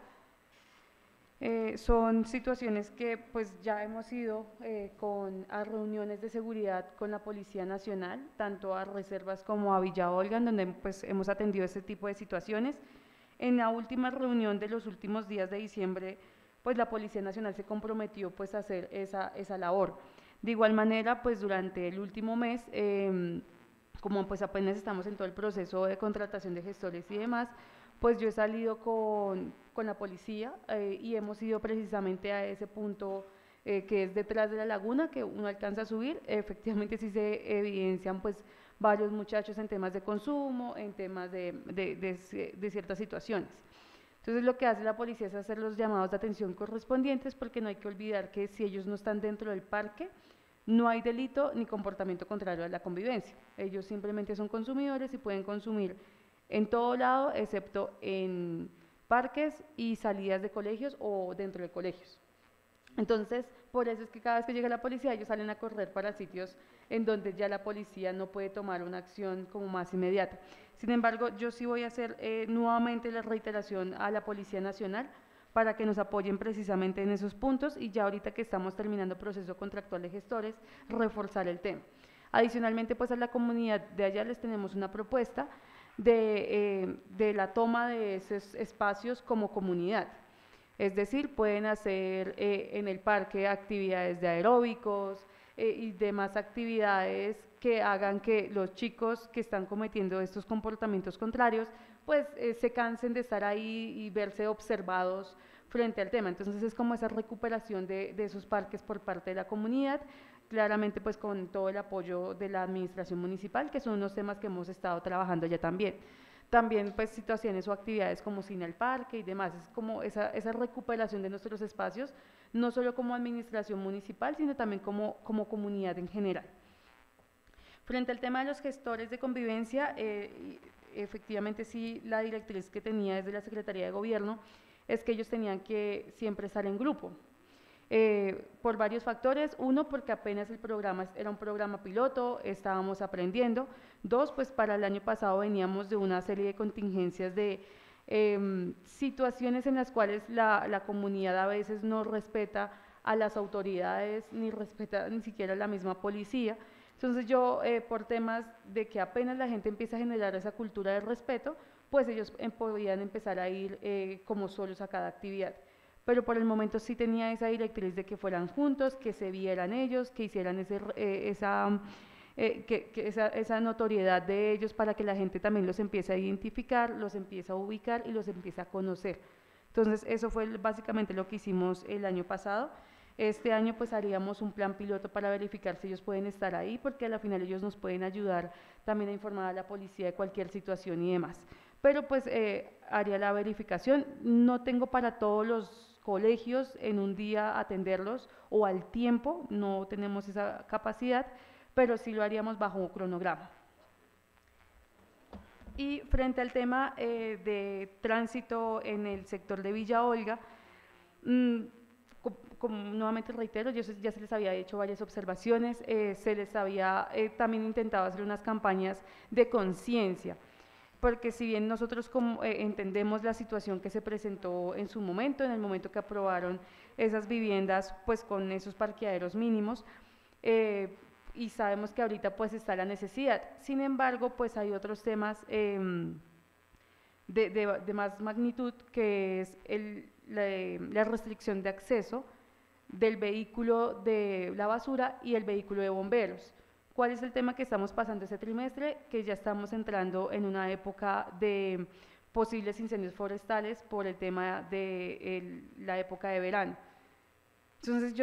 son situaciones que pues ya hemos ido a reuniones de seguridad con la Policía Nacional, tanto a reservas como a Villa Olga, en donde pues hemos atendido este tipo de situaciones. En la última reunión de los últimos días de diciembre, pues la Policía Nacional se comprometió pues a hacer esa labor. De igual manera, pues durante el último mes, como pues apenas estamos en todo el proceso de contratación de gestores y demás, pues yo he salido con la policía y hemos ido precisamente a ese punto que es detrás de la laguna, que uno alcanza a subir. Efectivamente sí se evidencian pues varios muchachos en temas de consumo, en temas de ciertas situaciones. Entonces lo que hace la policía es hacer los llamados de atención correspondientes, porque no hay que olvidar que si ellos no están dentro del parque, no hay delito ni comportamiento contrario a la convivencia. Ellos simplemente son consumidores y pueden consumir en todo lado, excepto en parques y salidas de colegios o dentro de colegios. Entonces, por eso es que cada vez que llega la policía, ellos salen a correr para sitios en donde ya la policía no puede tomar una acción como más inmediata. Sin embargo, yo sí voy a hacer nuevamente la reiteración a la Policía Nacional para que nos apoyen precisamente en esos puntos, y ya ahorita que estamos terminando el proceso contractual de gestores, reforzar el tema. Adicionalmente, pues a la comunidad de allá les tenemos una propuesta de la toma de esos espacios como comunidad. Es decir, pueden hacer en el parque actividades de aeróbicos y demás actividades que hagan que los chicos que están cometiendo estos comportamientos contrarios pues se cansen de estar ahí y verse observados frente al tema. Entonces es como esa recuperación de esos parques por parte de la comunidad, claramente pues con todo el apoyo de la administración municipal, que son unos temas que hemos estado trabajando ya también. También pues situaciones o actividades como Cine al Parque y demás, es como esa recuperación de nuestros espacios, no solo como administración municipal, sino también como comunidad en general. Frente al tema de los gestores de convivencia, efectivamente sí, la directriz que tenía desde la Secretaría de Gobierno es que ellos tenían que siempre estar en grupo, por varios factores. Uno, porque apenas el programa era un programa piloto, estábamos aprendiendo. Dos, pues para el año pasado veníamos de una serie de contingencias de situaciones en las cuales la comunidad a veces no respeta a las autoridades, ni respeta ni siquiera a la misma policía. Entonces yo, por temas de que apenas la gente empieza a generar esa cultura de respeto, pues ellos podían empezar a ir como solos a cada actividad. Pero por el momento sí tenía esa directriz de que fueran juntos, que se vieran ellos, que hicieran esa notoriedad de ellos, para que la gente también los empiece a identificar, los empiece a ubicar y los empiece a conocer. Entonces eso fue básicamente lo que hicimos el año pasado. Este año pues haríamos un plan piloto para verificar si ellos pueden estar ahí, porque a la final ellos nos pueden ayudar también a informar a la policía de cualquier situación y demás. Pero pues haría la verificación. No tengo para todos los colegios en un día atenderlos o al tiempo, no tenemos esa capacidad, pero sí lo haríamos bajo un cronograma. Y frente al tema de tránsito en el sector de Villa Olga, como nuevamente reitero, ya se les había hecho varias observaciones, se les había también intentado hacer unas campañas de conciencia, porque si bien nosotros entendemos la situación que se presentó en su momento, en el momento que aprobaron esas viviendas pues con esos parqueaderos mínimos, y sabemos que ahorita pues está la necesidad. Sin embargo, pues hay otros temas de más magnitud, que es la restricción de acceso del vehículo de la basura y el vehículo de bomberos. ¿Cuál es el tema que estamos pasando este trimestre? Que ya estamos entrando en una época de posibles incendios forestales por el tema de la época de verano. Entonces yo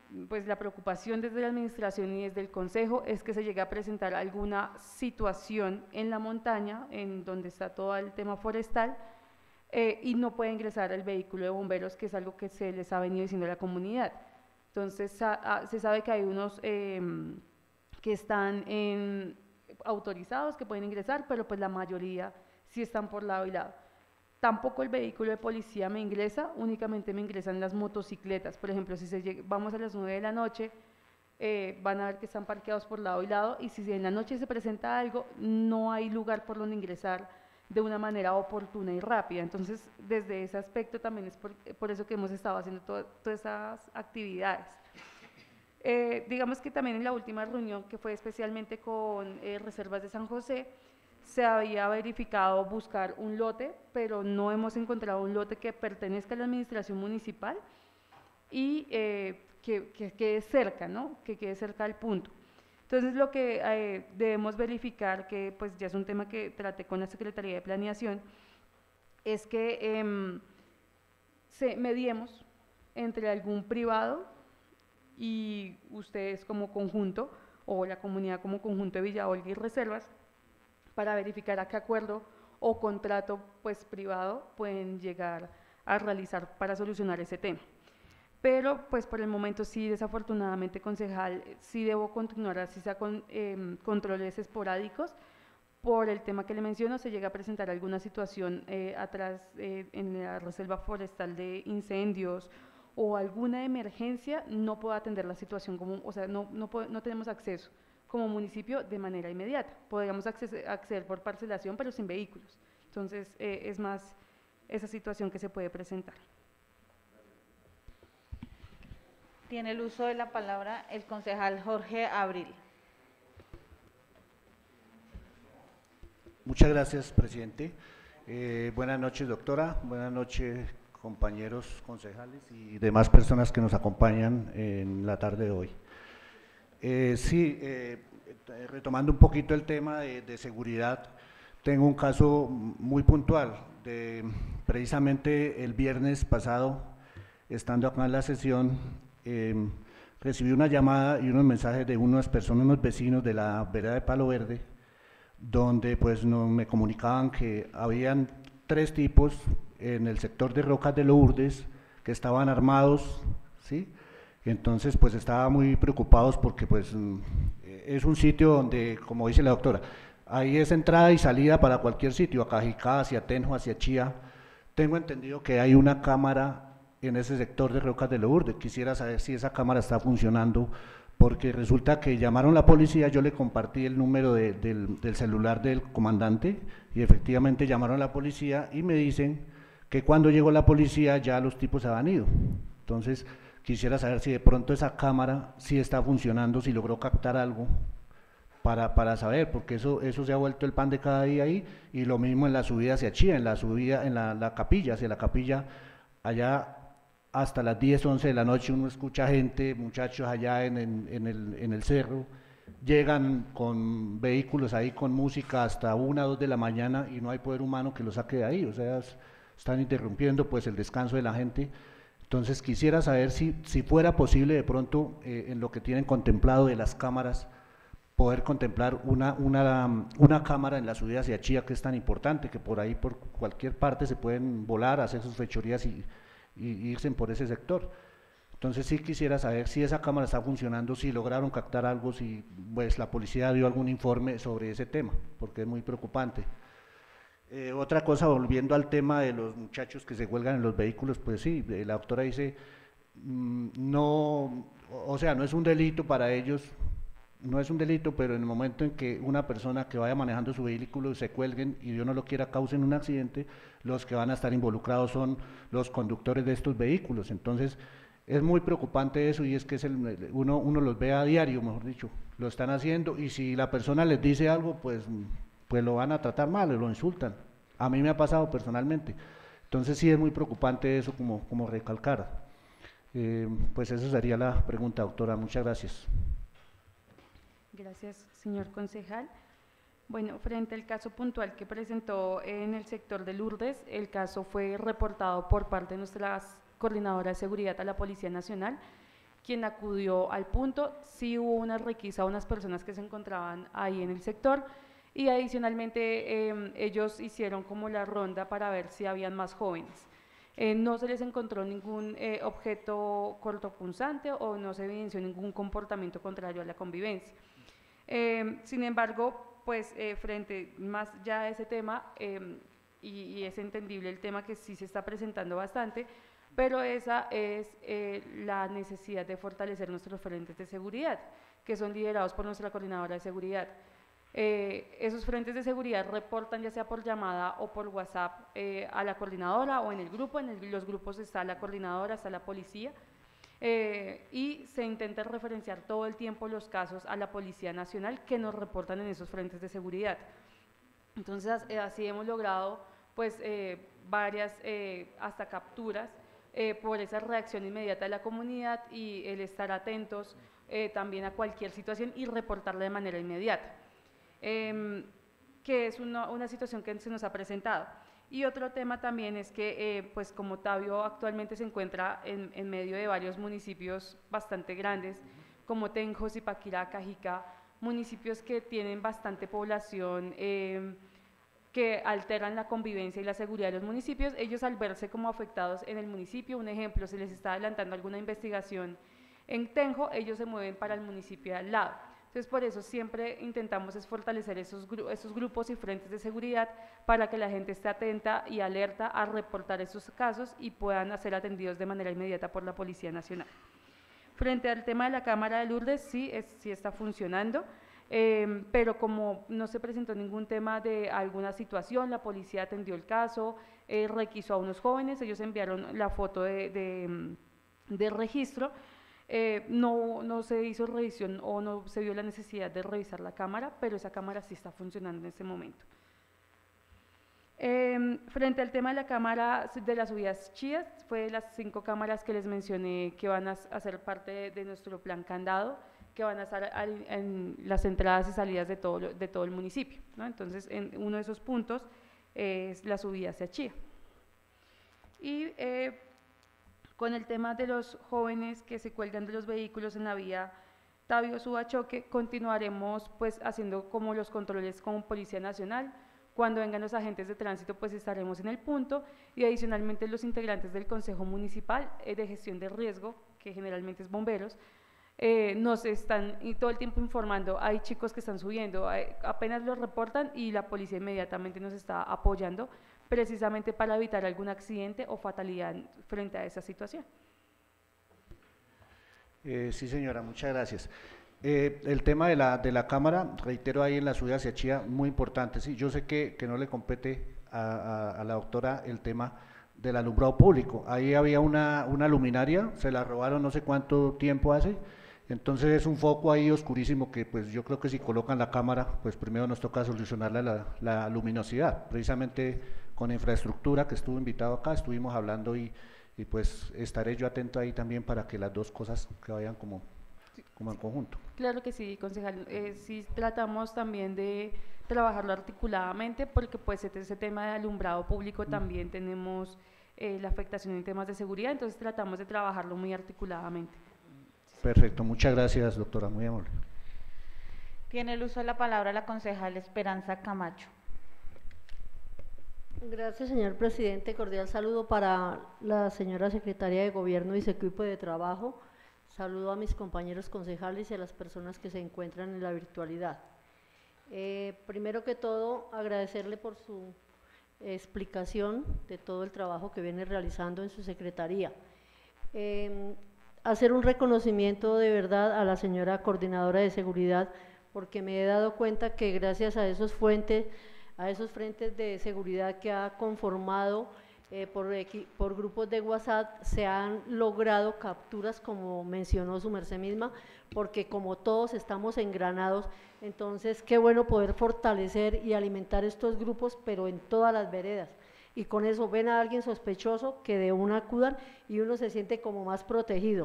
pues la preocupación desde la administración y desde el consejo es que se llegue a presentar alguna situación en la montaña, en donde está todo el tema forestal, y no puede ingresar el vehículo de bomberos, que es algo que se les ha venido diciendo a la comunidad. Entonces se sabe que hay unos que están autorizados, que pueden ingresar, pero pues la mayoría sí están por lado y lado. Tampoco el vehículo de policía me ingresa, únicamente me ingresan las motocicletas. Por ejemplo, si vamos a las 9 de la noche, van a ver que están parqueados por lado y lado, y si en la noche se presenta algo, no hay lugar por donde ingresar de una manera oportuna y rápida. Entonces, desde ese aspecto también es por eso que hemos estado haciendo todas esas actividades. Digamos que también en la última reunión, que fue especialmente con Reservas de San José, se había verificado buscar un lote, pero no hemos encontrado un lote que pertenezca a la administración municipal y que quede cerca, ¿no? Que quede cerca del punto. Entonces, lo que debemos verificar, que pues ya es un tema que traté con la Secretaría de Planeación, es que mediemos entre algún privado y ustedes como conjunto, o la comunidad como conjunto de Villa Olga y Reservas, para verificar a qué acuerdo o contrato pues privado pueden llegar a realizar para solucionar ese tema. Pero pues por el momento sí, desafortunadamente, concejal, sí debo continuar así sea con controles esporádicos. Por el tema que le menciono, se llega a presentar alguna situación atrás en la reserva forestal de incendios o alguna emergencia, no puedo atender la situación, o sea, no tenemos acceso como municipio de manera inmediata. Podríamos acceder por parcelación, pero sin vehículos. Entonces, es más esa situación que se puede presentar. Tiene el uso de la palabra el concejal Jorge Abril. Muchas gracias, presidente. Buenas noches, doctora. Buenas noches, compañeros concejales y demás personas que nos acompañan en la tarde de hoy. Retomando un poquito el tema de seguridad, tengo un caso muy puntual. Precisamente el viernes pasado, estando acá en la sesión, recibí una llamada y unos mensajes de unas personas, unos vecinos de la vereda de Palo Verde, donde pues me comunicaban que habían 3 tipos en el sector de Rocas de Lourdes que estaban armados, ¿sí? Entonces pues estaban muy preocupados porque pues es un sitio donde, como dice la doctora, ahí es entrada y salida para cualquier sitio, a Cajicá, hacia Tenjo, hacia Chía. Tengo entendido que hay una cámara en ese sector de Rocas de Lourdes. Quisiera saber si esa cámara está funcionando, porque resulta que llamaron a la policía, yo le compartí el número del celular del comandante y efectivamente llamaron a la policía y me dicen que cuando llegó la policía ya los tipos se habían ido. Entonces quisiera saber si de pronto esa cámara sí está funcionando, si logró captar algo para saber, porque eso se ha vuelto el pan de cada día ahí. Y lo mismo en la subida hacia Chía, en la subida en la capilla, hacia la capilla, allá hasta las 10, 11 de la noche uno escucha gente, muchachos allá en el cerro, llegan con vehículos ahí con música hasta 1, 2 de la mañana y no hay poder humano que los saque de ahí, o sea, están interrumpiendo pues el descanso de la gente. Entonces quisiera saber si fuera posible de pronto en lo que tienen contemplado de las cámaras, poder contemplar una cámara en la subida hacia Chía, que es tan importante, que por ahí por cualquier parte se pueden volar, hacer sus fechorías y irse por ese sector. Entonces sí quisiera saber si esa cámara está funcionando, si lograron captar algo, si pues la policía dio algún informe sobre ese tema, porque es muy preocupante. Otra cosa, volviendo al tema de los muchachos que se huelgan en los vehículos, pues sí, la doctora dice, no, o sea, no es un delito para ellos, no es un delito, pero en el momento en que una persona que vaya manejando su vehículo se cuelguen y Dios no lo quiera causen un accidente, los que van a estar involucrados son los conductores de estos vehículos. Entonces es muy preocupante eso, y es que uno los ve a diario, mejor dicho, lo están haciendo, y si la persona les dice algo, pues lo van a tratar mal, lo insultan. A mí me ha pasado personalmente. Entonces sí es muy preocupante eso, como recalcar. Pues esa sería la pregunta, doctora. Muchas gracias. Gracias, señor concejal. Bueno, frente al caso puntual que presentó en el sector de Lourdes, el caso fue reportado por parte de nuestras coordinadoras de seguridad a la Policía Nacional, quien acudió al punto. Sí hubo una requisa a unas personas que se encontraban ahí en el sector, y adicionalmente ellos hicieron como la ronda para ver si habían más jóvenes. No se les encontró ningún objeto cortopunzante o no se evidenció ningún comportamiento contrario a la convivencia. Sin embargo, pues frente más ya a ese tema, y es entendible el tema que sí se está presentando bastante, pero esa es la necesidad de fortalecer nuestros frentes de seguridad, que son liderados por nuestra coordinadora de seguridad. Esos frentes de seguridad reportan ya sea por llamada o por WhatsApp a la coordinadora o en el grupo. En los grupos está la coordinadora, está la policía, y se intenta referenciar todo el tiempo los casos a la Policía Nacional que nos reportan en esos frentes de seguridad. Entonces así hemos logrado pues varias hasta capturas por esa reacción inmediata de la comunidad y el estar atentos también a cualquier situación y reportarla de manera inmediata. Que es una situación que se nos ha presentado. Y otro tema también es que, pues como Tabio actualmente se encuentra en medio de varios municipios bastante grandes, como Tenjo, Zipaquirá, Cajicá, municipios que tienen bastante población, que alteran la convivencia y la seguridad de los municipios. Ellos, al verse como afectados en el municipio, un ejemplo, se les está adelantando alguna investigación en Tenjo, ellos se mueven para el municipio de al lado. Entonces, por eso siempre intentamos es fortalecer esos grupos y frentes de seguridad para que la gente esté atenta y alerta a reportar esos casos y puedan ser atendidos de manera inmediata por la Policía Nacional. Frente al tema de la Cámara de Lourdes, sí está funcionando, pero como no se presentó ningún tema de alguna situación, la policía atendió el caso, requisó a unos jóvenes, ellos enviaron la foto de registro. No se hizo revisión o no se vio la necesidad de revisar la cámara, pero esa cámara sí está funcionando en este momento. Frente al tema de la cámara de las subidas chías, fue de las 5 cámaras que les mencioné que van a hacer parte de nuestro plan candado, que van a estar en las entradas y salidas de todo el municipio, ¿no? Entonces, en uno de esos puntos es la subida hacia Chía. Y con el tema de los jóvenes que se cuelgan de los vehículos en la vía Tabio-Subachoque, continuaremos pues haciendo como los controles con Policía Nacional. Cuando vengan los agentes de tránsito, pues estaremos en el punto, y adicionalmente los integrantes del Consejo Municipal de Gestión de Riesgo, que generalmente es bomberos, nos están todo el tiempo informando. Hay chicos que están subiendo, apenas los reportan y la policía inmediatamente nos está apoyando, precisamente para evitar algún accidente o fatalidad frente a esa situación. Sí, señora, muchas gracias. El tema de la cámara, reitero, ahí en la subida hacia Chía, muy importante. Sí, yo sé que no le compete a la doctora el tema del alumbrado público. Ahí había una luminaria, se la robaron no sé cuánto tiempo hace, entonces es un foco ahí oscurísimo que pues yo creo que si colocan la cámara, pues primero nos toca solucionar la luminosidad. Precisamente con infraestructura, que estuvo invitado acá, estuvimos hablando y pues estaré yo atento ahí también para que las dos cosas que vayan como en conjunto. Claro que sí, concejal. Sí tratamos también de trabajarlo articuladamente, porque pues ese tema de alumbrado público también tenemos la afectación en temas de seguridad, entonces tratamos de trabajarlo muy articuladamente. Perfecto, muchas gracias, doctora, muy amable. Tiene el uso de la palabra la concejal Esperanza Camacho. Gracias, señor presidente. Cordial saludo para la señora secretaria de Gobierno y su equipo de trabajo. Saludo a mis compañeros concejales y a las personas que se encuentran en la virtualidad. Primero que todo, agradecerle por su explicación de todo el trabajo que viene realizando en su secretaría. Hacer un reconocimiento de verdad a la señora coordinadora de seguridad, porque me he dado cuenta que gracias a esos frentes de seguridad que ha conformado por grupos de WhatsApp, se han logrado capturas, como mencionó su merced misma, porque como todos estamos engranados, entonces qué bueno poder fortalecer y alimentar estos grupos, pero en todas las veredas. Y con eso ven a alguien sospechoso que de una acudan y uno se siente como más protegido.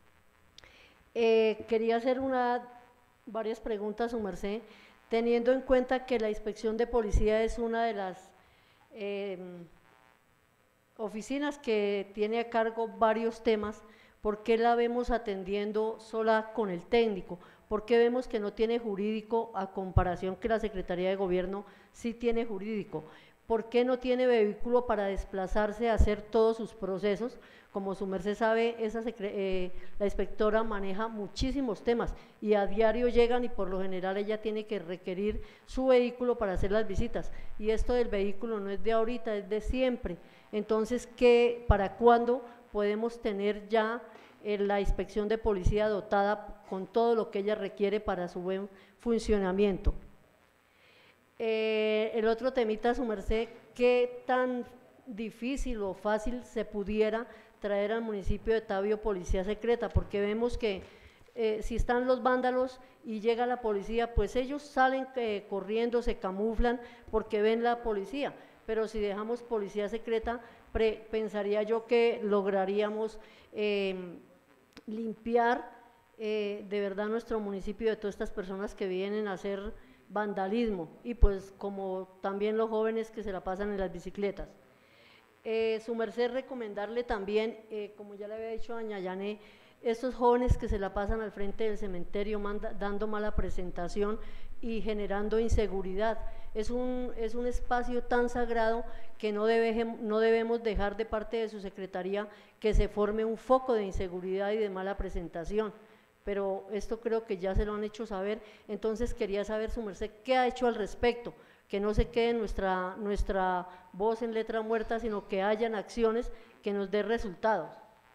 Quería hacer varias preguntas, su merced, teniendo en cuenta que la inspección de policía es una de las oficinas que tiene a cargo varios temas, ¿por qué la vemos atendiendo sola con el técnico? ¿Por qué vemos que no tiene jurídico a comparación que la Secretaría de Gobierno sí tiene jurídico? ¿Por qué no tiene vehículo para desplazarse a hacer todos sus procesos? Como su merced sabe, la inspectora maneja muchísimos temas y a diario llegan y por lo general ella tiene que requerir su vehículo para hacer las visitas. Y esto del vehículo no es de ahorita, es de siempre. Entonces, ¿para cuándo podemos tener ya la inspección de policía dotada con todo lo que ella requiere para su buen funcionamiento? El otro temita, su merced, ¿qué tan difícil o fácil se pudiera traer al municipio de Tabio policía secreta? Porque vemos que si están los vándalos y llega la policía, pues ellos salen corriendo, se camuflan porque ven la policía, pero si dejamos policía secreta, pensaría yo que lograríamos limpiar de verdad nuestro municipio de todas estas personas que vienen a hacer vandalismo, y pues como también los jóvenes que se la pasan en las bicicletas. Su merced, recomendarle también, como ya le había dicho a doña Yané, estos jóvenes que se la pasan al frente del cementerio dando mala presentación y generando inseguridad. Es un espacio tan sagrado que no debemos dejar de parte de su secretaría que se forme un foco de inseguridad y de mala presentación. Pero esto creo que ya se lo han hecho saber, entonces quería saber su merced qué ha hecho al respecto, que no se quede nuestra voz en letra muerta, sino que hayan acciones que nos den resultados.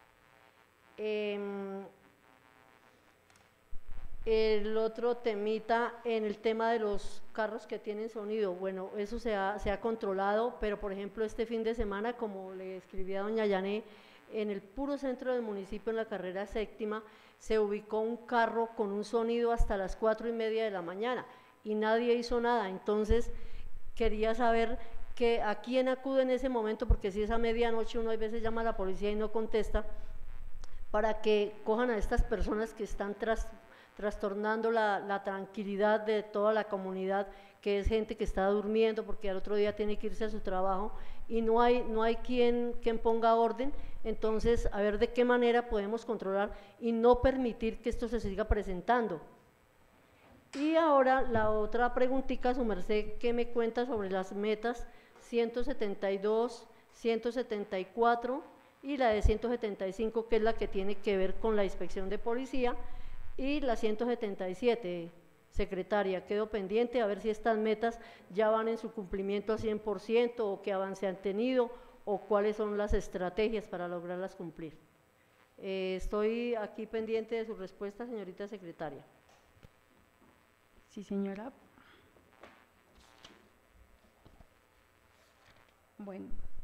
El otro temita en el tema de los carros que tienen sonido, bueno, eso se ha controlado, pero por ejemplo este fin de semana, como le escribí a doña Yané, en el puro centro del municipio, en la carrera séptima, se ubicó un carro con un sonido hasta las 4:30 de la mañana y nadie hizo nada. Entonces quería saber que a quién acude en ese momento, porque si es a medianoche uno a veces llama a la policía y no contesta, para que cojan a estas personas que están trastornando la tranquilidad de toda la comunidad, que es gente que está durmiendo porque al otro día tiene que irse a su trabajo y no hay quien ponga orden. Entonces, a ver de qué manera podemos controlar y no permitir que esto se siga presentando. Y ahora la otra preguntita, su merced, ¿qué me cuenta sobre las metas 172, 174 y la de 175, que es la que tiene que ver con la inspección de policía, y la 177, secretaria? Quedo pendiente a ver si estas metas ya van en su cumplimiento al 100% o qué avance han tenido o cuáles son las estrategias para lograrlas cumplir. Estoy aquí pendiente de su respuesta, señorita secretaria. Sí, señora. Bueno,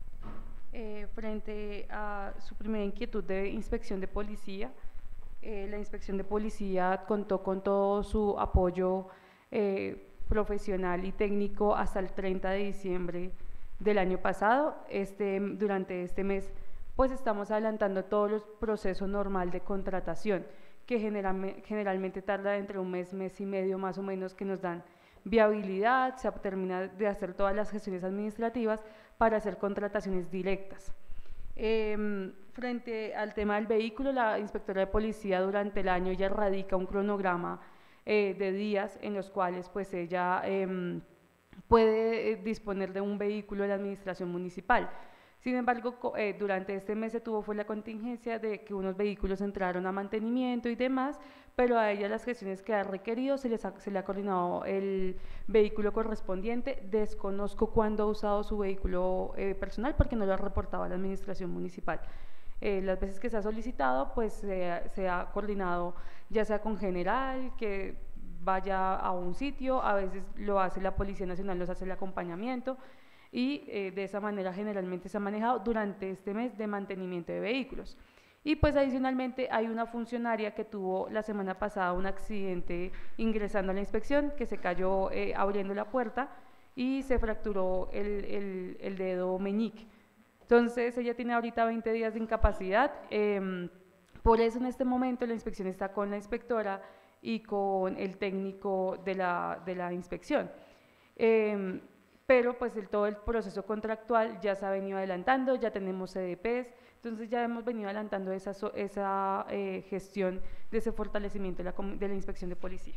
frente a su primera inquietud de inspección de policía, la inspección de policía contó con todo su apoyo profesional y técnico hasta el 30 de diciembre del año pasado. Durante este mes pues estamos adelantando todo el proceso normal de contratación, que generalmente tarda entre un mes y medio más o menos, que nos dan viabilidad, se termina de hacer todas las gestiones administrativas para hacer contrataciones directas. Frente al tema del vehículo, la inspectora de policía durante el año ya radica un cronograma de días en los cuales pues ella puede disponer de un vehículo de la administración municipal. Sin embargo, durante este mes fue la contingencia de que unos vehículos entraron a mantenimiento y demás, pero a ella las gestiones que ha requerido se le ha coordinado el vehículo correspondiente. Desconozco cuándo ha usado su vehículo personal porque no lo ha reportado a la administración municipal. Las veces que se ha solicitado, pues se ha coordinado ya sea con general, que vaya a un sitio, a veces lo hace la Policía Nacional, nos hace el acompañamiento, y de esa manera generalmente se ha manejado durante este mes de mantenimiento de vehículos. Y pues adicionalmente hay una funcionaria que tuvo la semana pasada un accidente ingresando a la inspección, que se cayó abriendo la puerta y se fracturó el dedo meñique. Entonces ella tiene ahorita 20 días de incapacidad, por eso en este momento la inspección está con la inspectora y con el técnico de la inspección. pero pues todo el proceso contractual ya se ha venido adelantando, ya tenemos CDPs, entonces ya hemos venido adelantando esa gestión de ese fortalecimiento de la inspección de policía.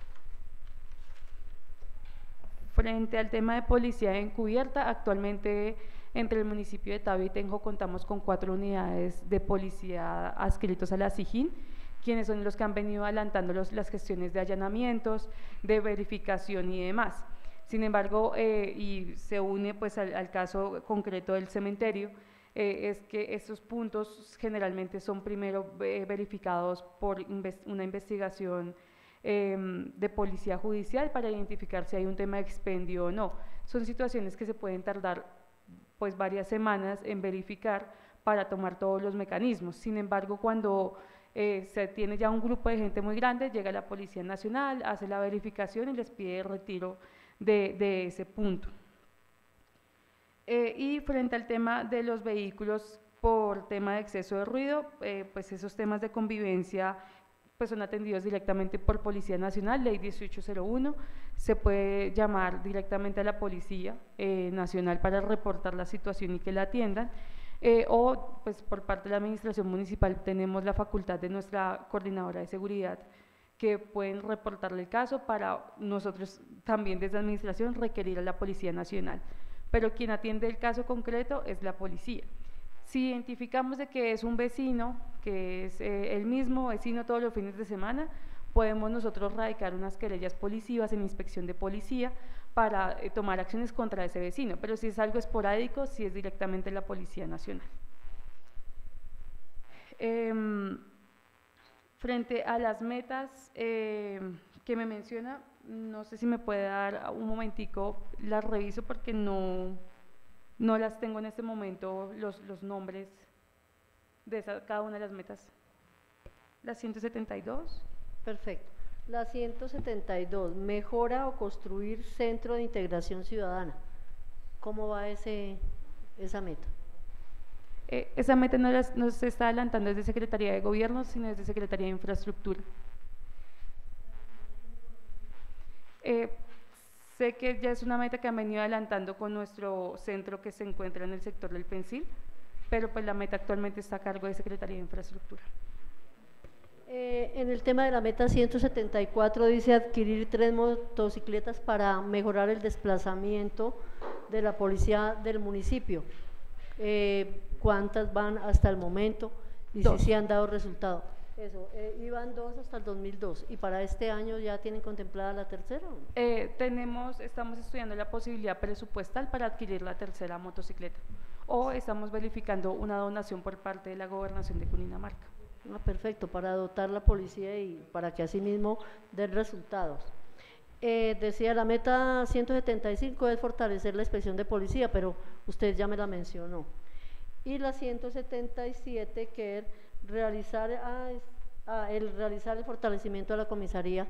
Frente al tema de policía encubierta, actualmente entre el municipio de Tabio y Tenjo contamos con 4 unidades de policía adscritos a la SIJIN, quienes son los que han venido adelantando las gestiones de allanamientos, de verificación y demás. Sin embargo, y se une pues al caso concreto del cementerio, es que estos puntos generalmente son primero verificados por una investigación de policía judicial para identificar si hay un tema de expendio o no. Son situaciones que se pueden tardar pues varias semanas en verificar para tomar todos los mecanismos. Sin embargo, cuando se tiene ya un grupo de gente muy grande, llega la Policía Nacional, hace la verificación y les pide el retiro de ese punto. Y frente al tema de los vehículos por tema de exceso de ruido, pues esos temas de convivencia pues son atendidos directamente por Policía Nacional, Ley 1801, se puede llamar directamente a la Policía Nacional para reportar la situación y que la atiendan, o pues por parte de la Administración Municipal tenemos la facultad de nuestra coordinadora de seguridad que pueden reportarle el caso para nosotros también desde la Administración requerir a la Policía Nacional, pero quien atiende el caso concreto es la policía. Si identificamos de que es un vecino, que es el mismo vecino todos los fines de semana, podemos nosotros radicar unas querellas policivas en inspección de policía para tomar acciones contra ese vecino, pero si es algo esporádico, sí es directamente la Policía Nacional. Frente a las metas que me menciona, no sé si me puede dar un momentico, las reviso porque no las tengo en este momento los nombres de cada una de las metas. La 172. Perfecto. La 172, mejora o construir centro de integración ciudadana. ¿Cómo va esa meta? Esa meta no se está adelantando desde Secretaría de Gobierno, sino desde Secretaría de Infraestructura. Sé que ya es una meta que han venido adelantando con nuestro centro que se encuentra en el sector del Pensil, pero pues la meta actualmente está a cargo de Secretaría de Infraestructura. En el tema de la meta 174 dice adquirir 3 motocicletas para mejorar el desplazamiento de la policía del municipio. ¿Cuántas van hasta el momento? Y 2. Si han dado resultado. Eso, iban 2 hasta el 2002 y para este año ya tienen contemplada la tercera. Estamos estudiando la posibilidad presupuestal para adquirir la tercera motocicleta o estamos verificando una donación por parte de la Gobernación de Cundinamarca. Perfecto, para dotar la policía y para que asimismo den resultados. Decía la meta 175 es fortalecer la inspección de policía, pero usted ya me la mencionó. Y la 177 que es realizar el fortalecimiento de la comisaría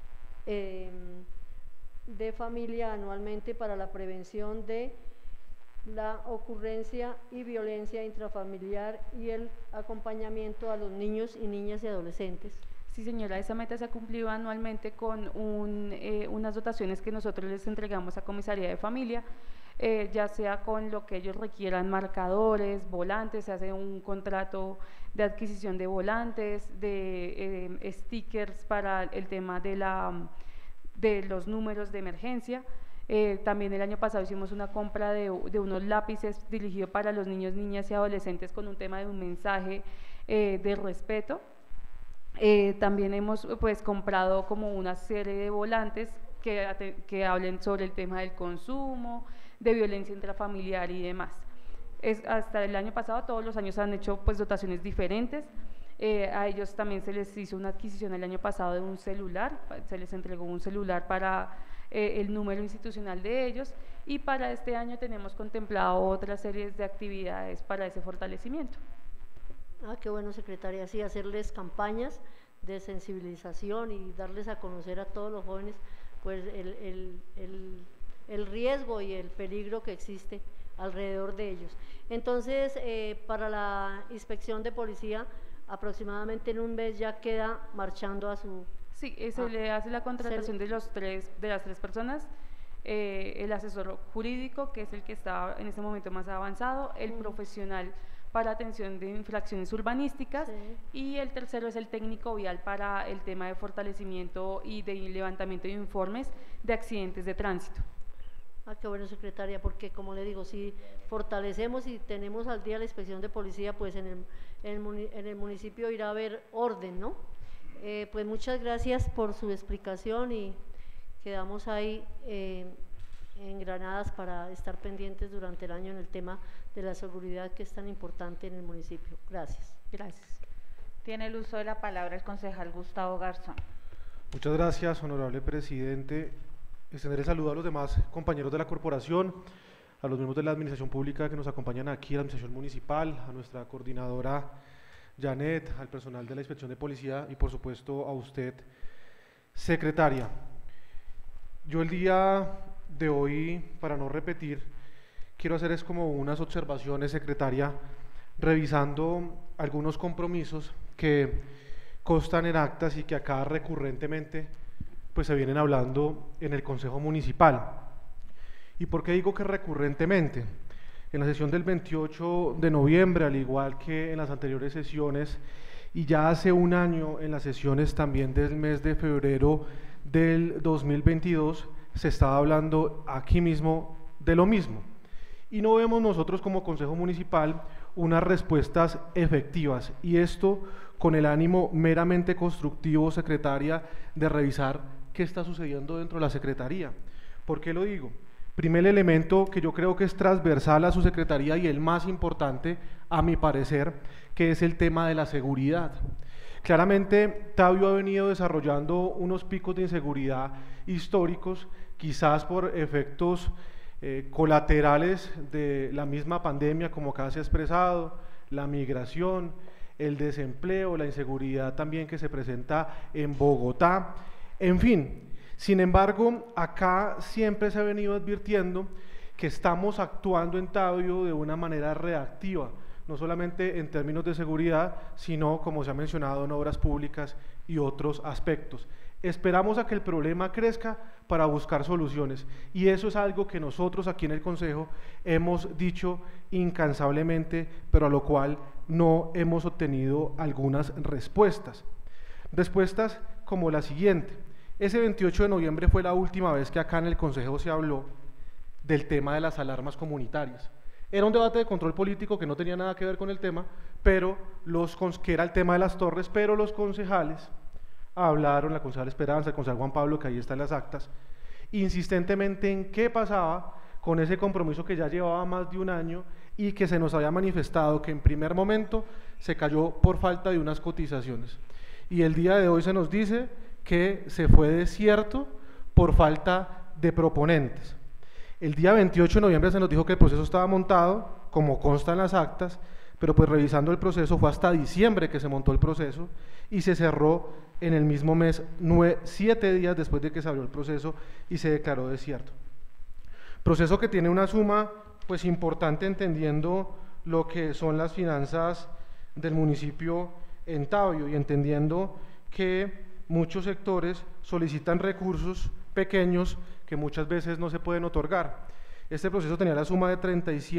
de familia anualmente para la prevención de la ocurrencia y violencia intrafamiliar y el acompañamiento a los niños y niñas y adolescentes. Sí, señora, esa meta se ha cumplido anualmente con unas dotaciones que nosotros les entregamos a Comisaría de Familia, ya sea con lo que ellos requieran, marcadores, volantes, se hace un contrato de adquisición de volantes, de stickers para el tema de los números de emergencia. También el año pasado hicimos una compra de unos lápices dirigidos para los niños, niñas y adolescentes con un tema de un mensaje de respeto. También hemos pues comprado como una serie de volantes que hablen sobre el tema del consumo, de violencia intrafamiliar y demás. Hasta el año pasado, todos los años han hecho pues dotaciones diferentes. A ellos también se les hizo una adquisición el año pasado de un celular, se les entregó un celular para el número institucional de ellos, y para este año tenemos contemplado otras series de actividades para ese fortalecimiento. Qué bueno, secretaria, sí, hacerles campañas de sensibilización y darles a conocer a todos los jóvenes pues el riesgo y el peligro que existe alrededor de ellos. Entonces, para la inspección de policía, aproximadamente en un mes ya queda marchando a su... Sí, se le hace la contratación de las tres personas. el asesor jurídico, que es el que está en este momento más avanzado, el profesional para atención de infracciones urbanísticas, y el tercero es el técnico vial para el tema de fortalecimiento y de levantamiento de informes de accidentes de tránsito. Ah, qué bueno, secretaria, porque como le digo, si fortalecemos y tenemos al día la inspección de policía, pues en el municipio irá a haber orden, ¿no? Pues muchas gracias por su explicación y quedamos ahí engranadas para estar pendientes durante el año en el tema de la seguridad, que es tan importante en el municipio. Gracias. Gracias. Tiene el uso de la palabra el concejal Gustavo Garzón. Muchas gracias, honorable presidente. Extender el saludo a los demás compañeros de la corporación, a los miembros de la administración pública que nos acompañan aquí, a la administración municipal, a nuestra coordinadora Janet, al personal de la inspección de policía y por supuesto a usted, secretaria. Yo el día de hoy, para no repetir, quiero hacer como unas observaciones, secretaria, revisando algunos compromisos que constan en actas y que acá recurrentemente pues se vienen hablando en el Consejo Municipal. ¿Y por qué digo que recurrentemente? En la sesión del 28 de noviembre, al igual que en las anteriores sesiones, y ya hace un año en las sesiones también del mes de febrero del 2022, se estaba hablando aquí mismo de lo mismo. Y no vemos nosotros como Consejo Municipal unas respuestas efectivas, y esto con el ánimo meramente constructivo, secretaria, de revisar qué está sucediendo dentro de la Secretaría. ¿Por qué lo digo? Primer elemento que yo creo que es transversal a su Secretaría y el más importante, a mi parecer, que es el tema de la seguridad. Claramente, Tabio ha venido desarrollando unos picos de inseguridad históricos, quizás por efectos colaterales de la misma pandemia, como acá se ha expresado, la migración, el desempleo, la inseguridad también que se presenta en Bogotá. En fin, sin embargo, acá siempre se ha venido advirtiendo que estamos actuando en Tabio de una manera reactiva, no solamente en términos de seguridad, sino, como se ha mencionado, en obras públicas y otros aspectos. Esperamos a que el problema crezca para buscar soluciones, y eso es algo que nosotros aquí en el Consejo hemos dicho incansablemente, pero a lo cual no hemos obtenido algunas respuestas. Respuestas como la siguiente. Ese 28 de noviembre fue la última vez que acá en el Consejo se habló del tema de las alarmas comunitarias. Era un debate de control político que no tenía nada que ver con el tema, pero que era el tema de las torres, pero los concejales hablaron, la concejal Esperanza, el concejal Juan Pablo, que ahí están las actas, insistentemente en qué pasaba con ese compromiso que ya llevaba más de un año y que se nos había manifestado que en primer momento se cayó por falta de unas cotizaciones. Y el día de hoy se nos dice que se fue desierto por falta de proponentes. El día 28 de noviembre se nos dijo que el proceso estaba montado, como consta en las actas, pero pues revisando el proceso fue hasta diciembre que se montó el proceso y se cerró en el mismo mes, 7 días después de que se abrió el proceso y se declaró desierto. Proceso que tiene una suma pues importante, entendiendo lo que son las finanzas del municipio en Tabio y entendiendo que muchos sectores solicitan recursos pequeños que muchas veces no se pueden otorgar. Este proceso tenía la suma de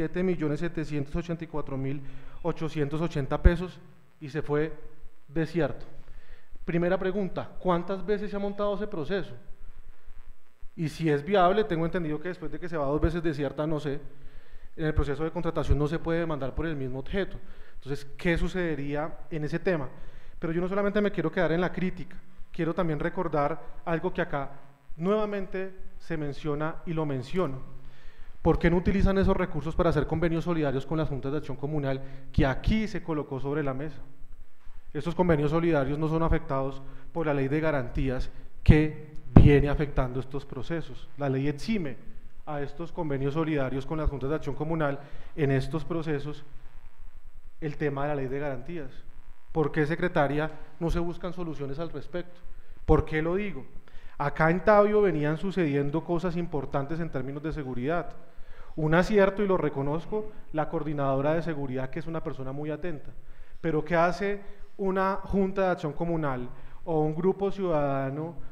37.784.880 pesos y se fue desierto. Primera pregunta, ¿cuántas veces se ha montado ese proceso? Y si es viable, tengo entendido que después de que se va 2 veces desierta, no sé, en el proceso de contratación no se puede demandar por el mismo objeto. Entonces, ¿qué sucedería en ese tema? Pero yo no solamente me quiero quedar en la crítica, quiero también recordar algo que acá nuevamente se menciona y lo menciono. ¿Por qué no utilizan esos recursos para hacer convenios solidarios con las juntas de acción comunal que aquí se colocó sobre la mesa? Estos convenios solidarios no son afectados por la ley de garantías que viene afectando estos procesos. La ley exime a estos convenios solidarios con las juntas de acción comunal en estos procesos el tema de la ley de garantías. ¿Por qué, secretaria, no se buscan soluciones al respecto? ¿Por qué lo digo? Acá en Tabio venían sucediendo cosas importantes en términos de seguridad. Un acierto, y lo reconozco, la coordinadora de seguridad, que es una persona muy atenta, pero ¿qué hace una junta de acción comunal o un grupo ciudadano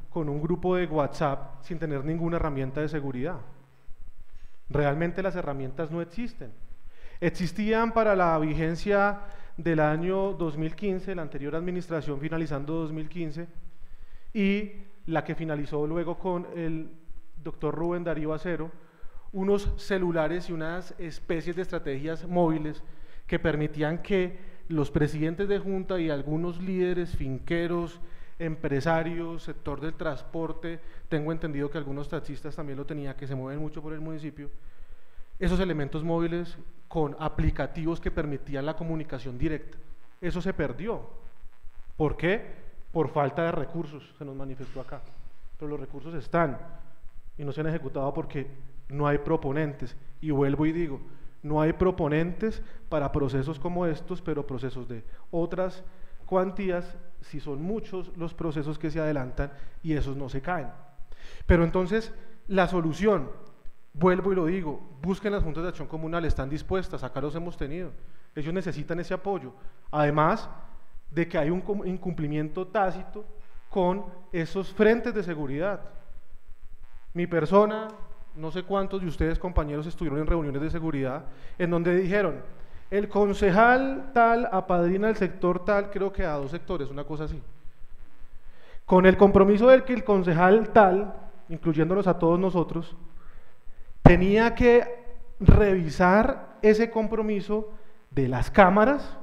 con un grupo de WhatsApp sin tener ninguna herramienta de seguridad. Realmente las herramientas no existen. Existían para la vigencia del año 2015, la anterior administración finalizando 2015, y la que finalizó luego con el doctor Rubén Darío Acero, unos celulares y unas especies de estrategias móviles que permitían que los presidentes de junta y algunos líderes finqueros, empresarios, sector del transporte, tengo entendido que algunos taxistas también lo tenían, que se mueven mucho por el municipio, esos elementos móviles con aplicativos que permitían la comunicación directa. Eso se perdió. ¿Por qué? Por falta de recursos, se nos manifestó acá. Pero los recursos están y no se han ejecutado porque no hay proponentes. Y vuelvo y digo, no hay proponentes para procesos como estos, pero procesos de otras cuantías, si son muchos los procesos que se adelantan y esos no se caen. Pero entonces, la solución, vuelvo y lo digo, busquen las juntas de acción comunal, están dispuestas, acá los hemos tenido, ellos necesitan ese apoyo, además de que hay un incumplimiento tácito con esos frentes de seguridad. Mi persona, no sé cuántos de ustedes compañeros estuvieron en reuniones de seguridad en donde dijeron, el concejal tal apadrina el sector tal, creo que a 2 sectores, una cosa así, con el compromiso de que el concejal tal, incluyéndonos a todos nosotros, tenía que revisar ese compromiso de las cámaras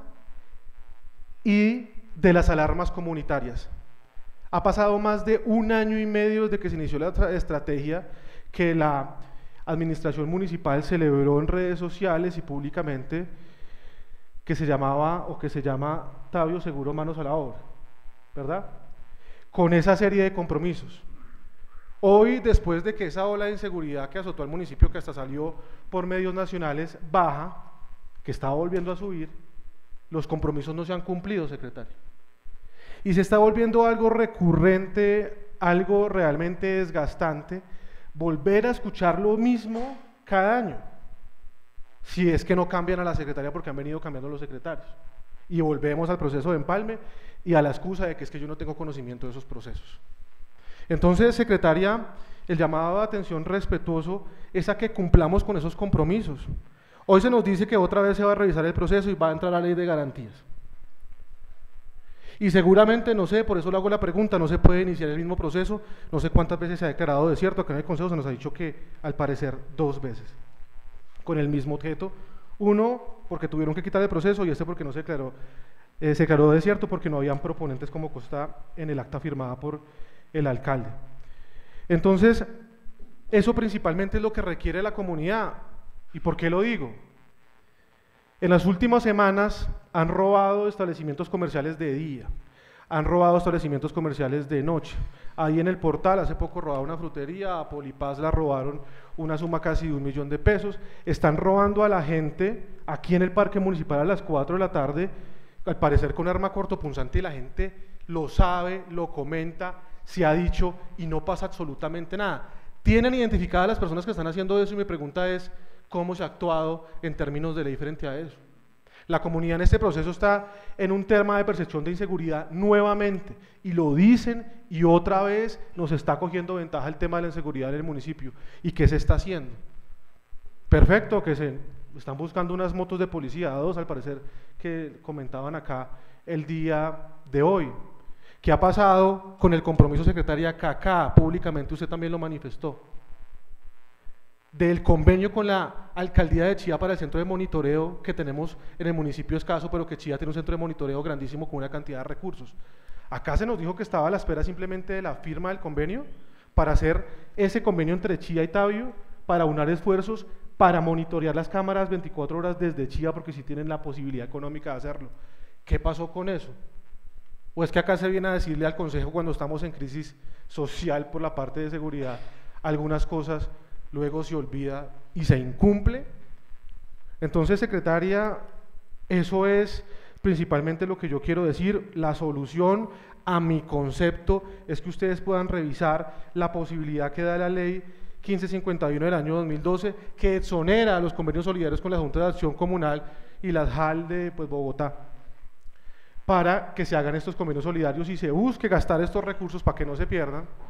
y de las alarmas comunitarias. Ha pasado más de 1 año y medio desde que se inició la estrategia que la administración municipal celebró en redes sociales y públicamente, que se llamaba o que se llama Tabio Seguro Manos a la Obra, ¿verdad? Con esa serie de compromisos. Hoy, después de que esa ola de inseguridad que azotó al municipio, que hasta salió por medios nacionales, baja, que está volviendo a subir, los compromisos no se han cumplido, secretario. Y se está volviendo algo recurrente, algo realmente desgastante, volver a escuchar lo mismo cada año, si es que no cambian a la secretaria, porque han venido cambiando los secretarios. Y volvemos al proceso de empalme y a la excusa de que es que yo no tengo conocimiento de esos procesos. Entonces, secretaria, el llamado de atención respetuoso es a que cumplamos con esos compromisos. Hoy se nos dice que otra vez se va a revisar el proceso y va a entrar la ley de garantías. Y seguramente, no sé, por eso le hago la pregunta, no se puede iniciar el mismo proceso, no sé cuántas veces se ha declarado desierto, acá en el Consejo se nos ha dicho que al parecer 2 veces, con el mismo objeto, uno porque tuvieron que quitar el proceso y este porque no se declaró, se declaró desierto porque no habían proponentes como consta en el acta firmada por el alcalde. Entonces, eso principalmente es lo que requiere la comunidad. ¿Y por qué lo digo? En las últimas semanas han robado establecimientos comerciales de día, han robado establecimientos comerciales de noche. Ahí en el Portal, hace poco robaron una frutería, a Polipaz la robaron una suma casi de 1 millón de pesos. Están robando a la gente aquí en el Parque Municipal a las 4 de la tarde, al parecer con arma cortopunzante, y la gente lo sabe, lo comenta, se ha dicho y no pasa absolutamente nada. Tienen identificadas las personas que están haciendo eso y mi pregunta es, ¿cómo se ha actuado en términos de ley frente a eso? La comunidad en este proceso está en un tema de percepción de inseguridad nuevamente, y lo dicen, y otra vez nos está cogiendo ventaja el tema de la inseguridad en el municipio. ¿Y qué se está haciendo? Perfecto, que se están buscando unas motos de policía, 2 al parecer, que comentaban acá el día de hoy. ¿Qué ha pasado con el compromiso, secretaria, que acá públicamente usted también lo manifestó? Del convenio con la alcaldía de Chía para el centro de monitoreo que tenemos en el municipio escaso, pero que Chía tiene un centro de monitoreo grandísimo con una cantidad de recursos. Acá se nos dijo que estaba a la espera simplemente de la firma del convenio para hacer ese convenio entre Chía y Tabio, para unar esfuerzos, para monitorear las cámaras 24 horas desde Chía, porque sí tienen la posibilidad económica de hacerlo. ¿Qué pasó con eso? ¿O es que acá se viene a decirle al Consejo, cuando estamos en crisis social por la parte de seguridad, algunas cosas luego se olvida y se incumple? Entonces, secretaria, eso es principalmente lo que yo quiero decir. La solución a mi concepto es que ustedes puedan revisar la posibilidad que da la ley 1551 del año 2012, que exonera a los convenios solidarios con la Junta de Acción Comunal y las JAL de Bogotá, para que se hagan estos convenios solidarios y se busque gastar estos recursos para que no se pierdan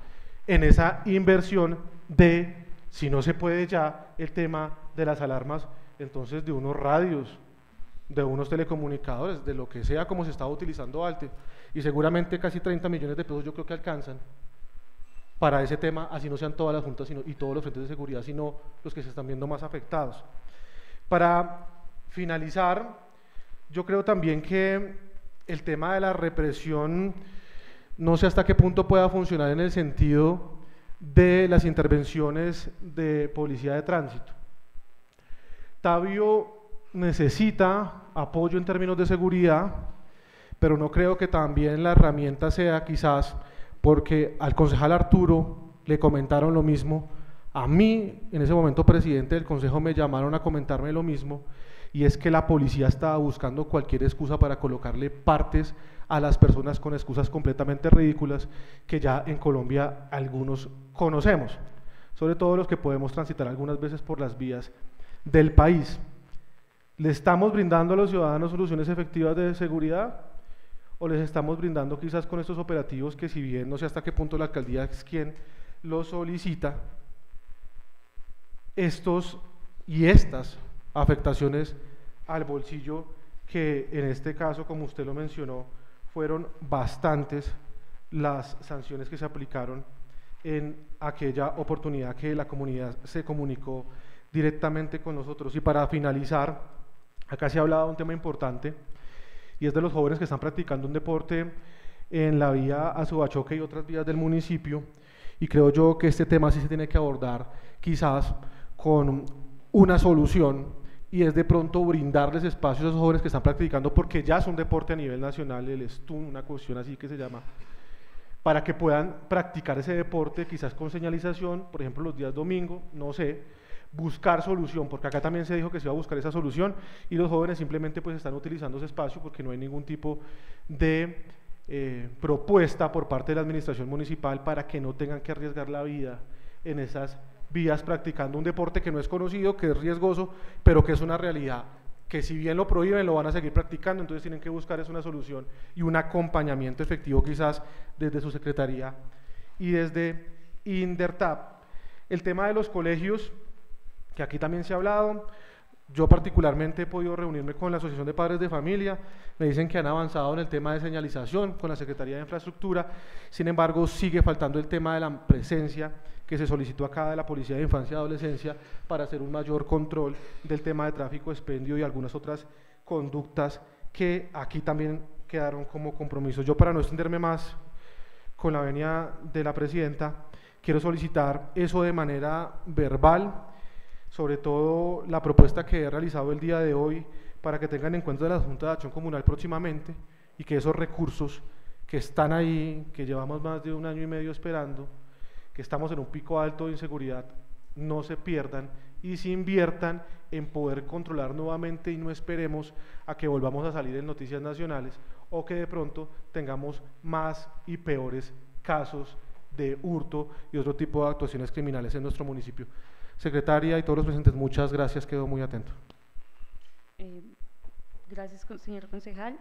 en esa inversión de, si no se puede ya, el tema de las alarmas, entonces de unos radios, de unos telecomunicadores, de lo que sea como se estaba utilizando antes, y seguramente casi 30 millones de pesos yo creo que alcanzan para ese tema, así no sean todas las juntas y todos los frentes de seguridad, sino los que se están viendo más afectados. Para finalizar, yo creo también que el tema de la represión, no sé hasta qué punto pueda funcionar en el sentido de las intervenciones de policía de tránsito. Tabio necesita apoyo en términos de seguridad, pero no creo que también la herramienta sea quizás, porque al concejal Arturo le comentaron lo mismo, a mí en ese momento presidente del consejo me llamaron a comentarme lo mismo, y es que la policía estaba buscando cualquier excusa para colocarle partes a las personas con excusas completamente ridículas que ya en Colombia algunos conocemos, sobre todo los que podemos transitar algunas veces por las vías del país. ¿Le estamos brindando a los ciudadanos soluciones efectivas de seguridad? ¿O les estamos brindando quizás con estos operativos que, si bien no sé hasta qué punto la alcaldía es quien los solicita, estos y estas afectaciones al bolsillo que en este caso, como usted lo mencionó, fueron bastantes las sanciones que se aplicaron en aquella oportunidad que la comunidad se comunicó directamente con nosotros? Y para finalizar, acá se ha hablado de un tema importante, y es de los jóvenes que están practicando un deporte en la vía Azuachoque y otras vías del municipio, y creo yo que este tema sí se tiene que abordar quizás con una solución, y es de pronto brindarles espacios a esos jóvenes que están practicando, porque ya es un deporte a nivel nacional, el stun, una cuestión así que se llama, para que puedan practicar ese deporte quizás con señalización, por ejemplo los días domingo, no sé, buscar solución, porque acá también se dijo que se iba a buscar esa solución, y los jóvenes simplemente pues están utilizando ese espacio porque no hay ningún tipo de propuesta por parte de la administración municipal para que no tengan que arriesgar la vida en esas vías practicando un deporte que no es conocido, que es riesgoso, pero que es una realidad, que si bien lo prohíben, lo van a seguir practicando. Entonces tienen que buscar una solución y un acompañamiento efectivo quizás desde su secretaría y desde INDERTAP. El tema de los colegios, que aquí también se ha hablado, yo particularmente he podido reunirme con la Asociación de Padres de Familia, me dicen que han avanzado en el tema de señalización con la Secretaría de Infraestructura, sin embargo sigue faltando el tema de la presencia que se solicitó acá de la Policía de Infancia y Adolescencia para hacer un mayor control del tema de tráfico, expendio y algunas otras conductas que aquí también quedaron como compromisos. Yo, para no extenderme más con la venia de la presidenta, quiero solicitar eso de manera verbal, sobre todo la propuesta que he realizado el día de hoy para que tengan en cuenta la Junta de Acción Comunal próximamente, y que esos recursos que están ahí, que llevamos más de 1 año y medio esperando, que estamos en un pico alto de inseguridad, no se pierdan y se inviertan en poder controlar nuevamente, y no esperemos a que volvamos a salir en noticias nacionales o que de pronto tengamos más y peores casos de hurto y otro tipo de actuaciones criminales en nuestro municipio. Secretaria y todos los presentes, muchas gracias, quedo muy atento. Gracias, señor concejal.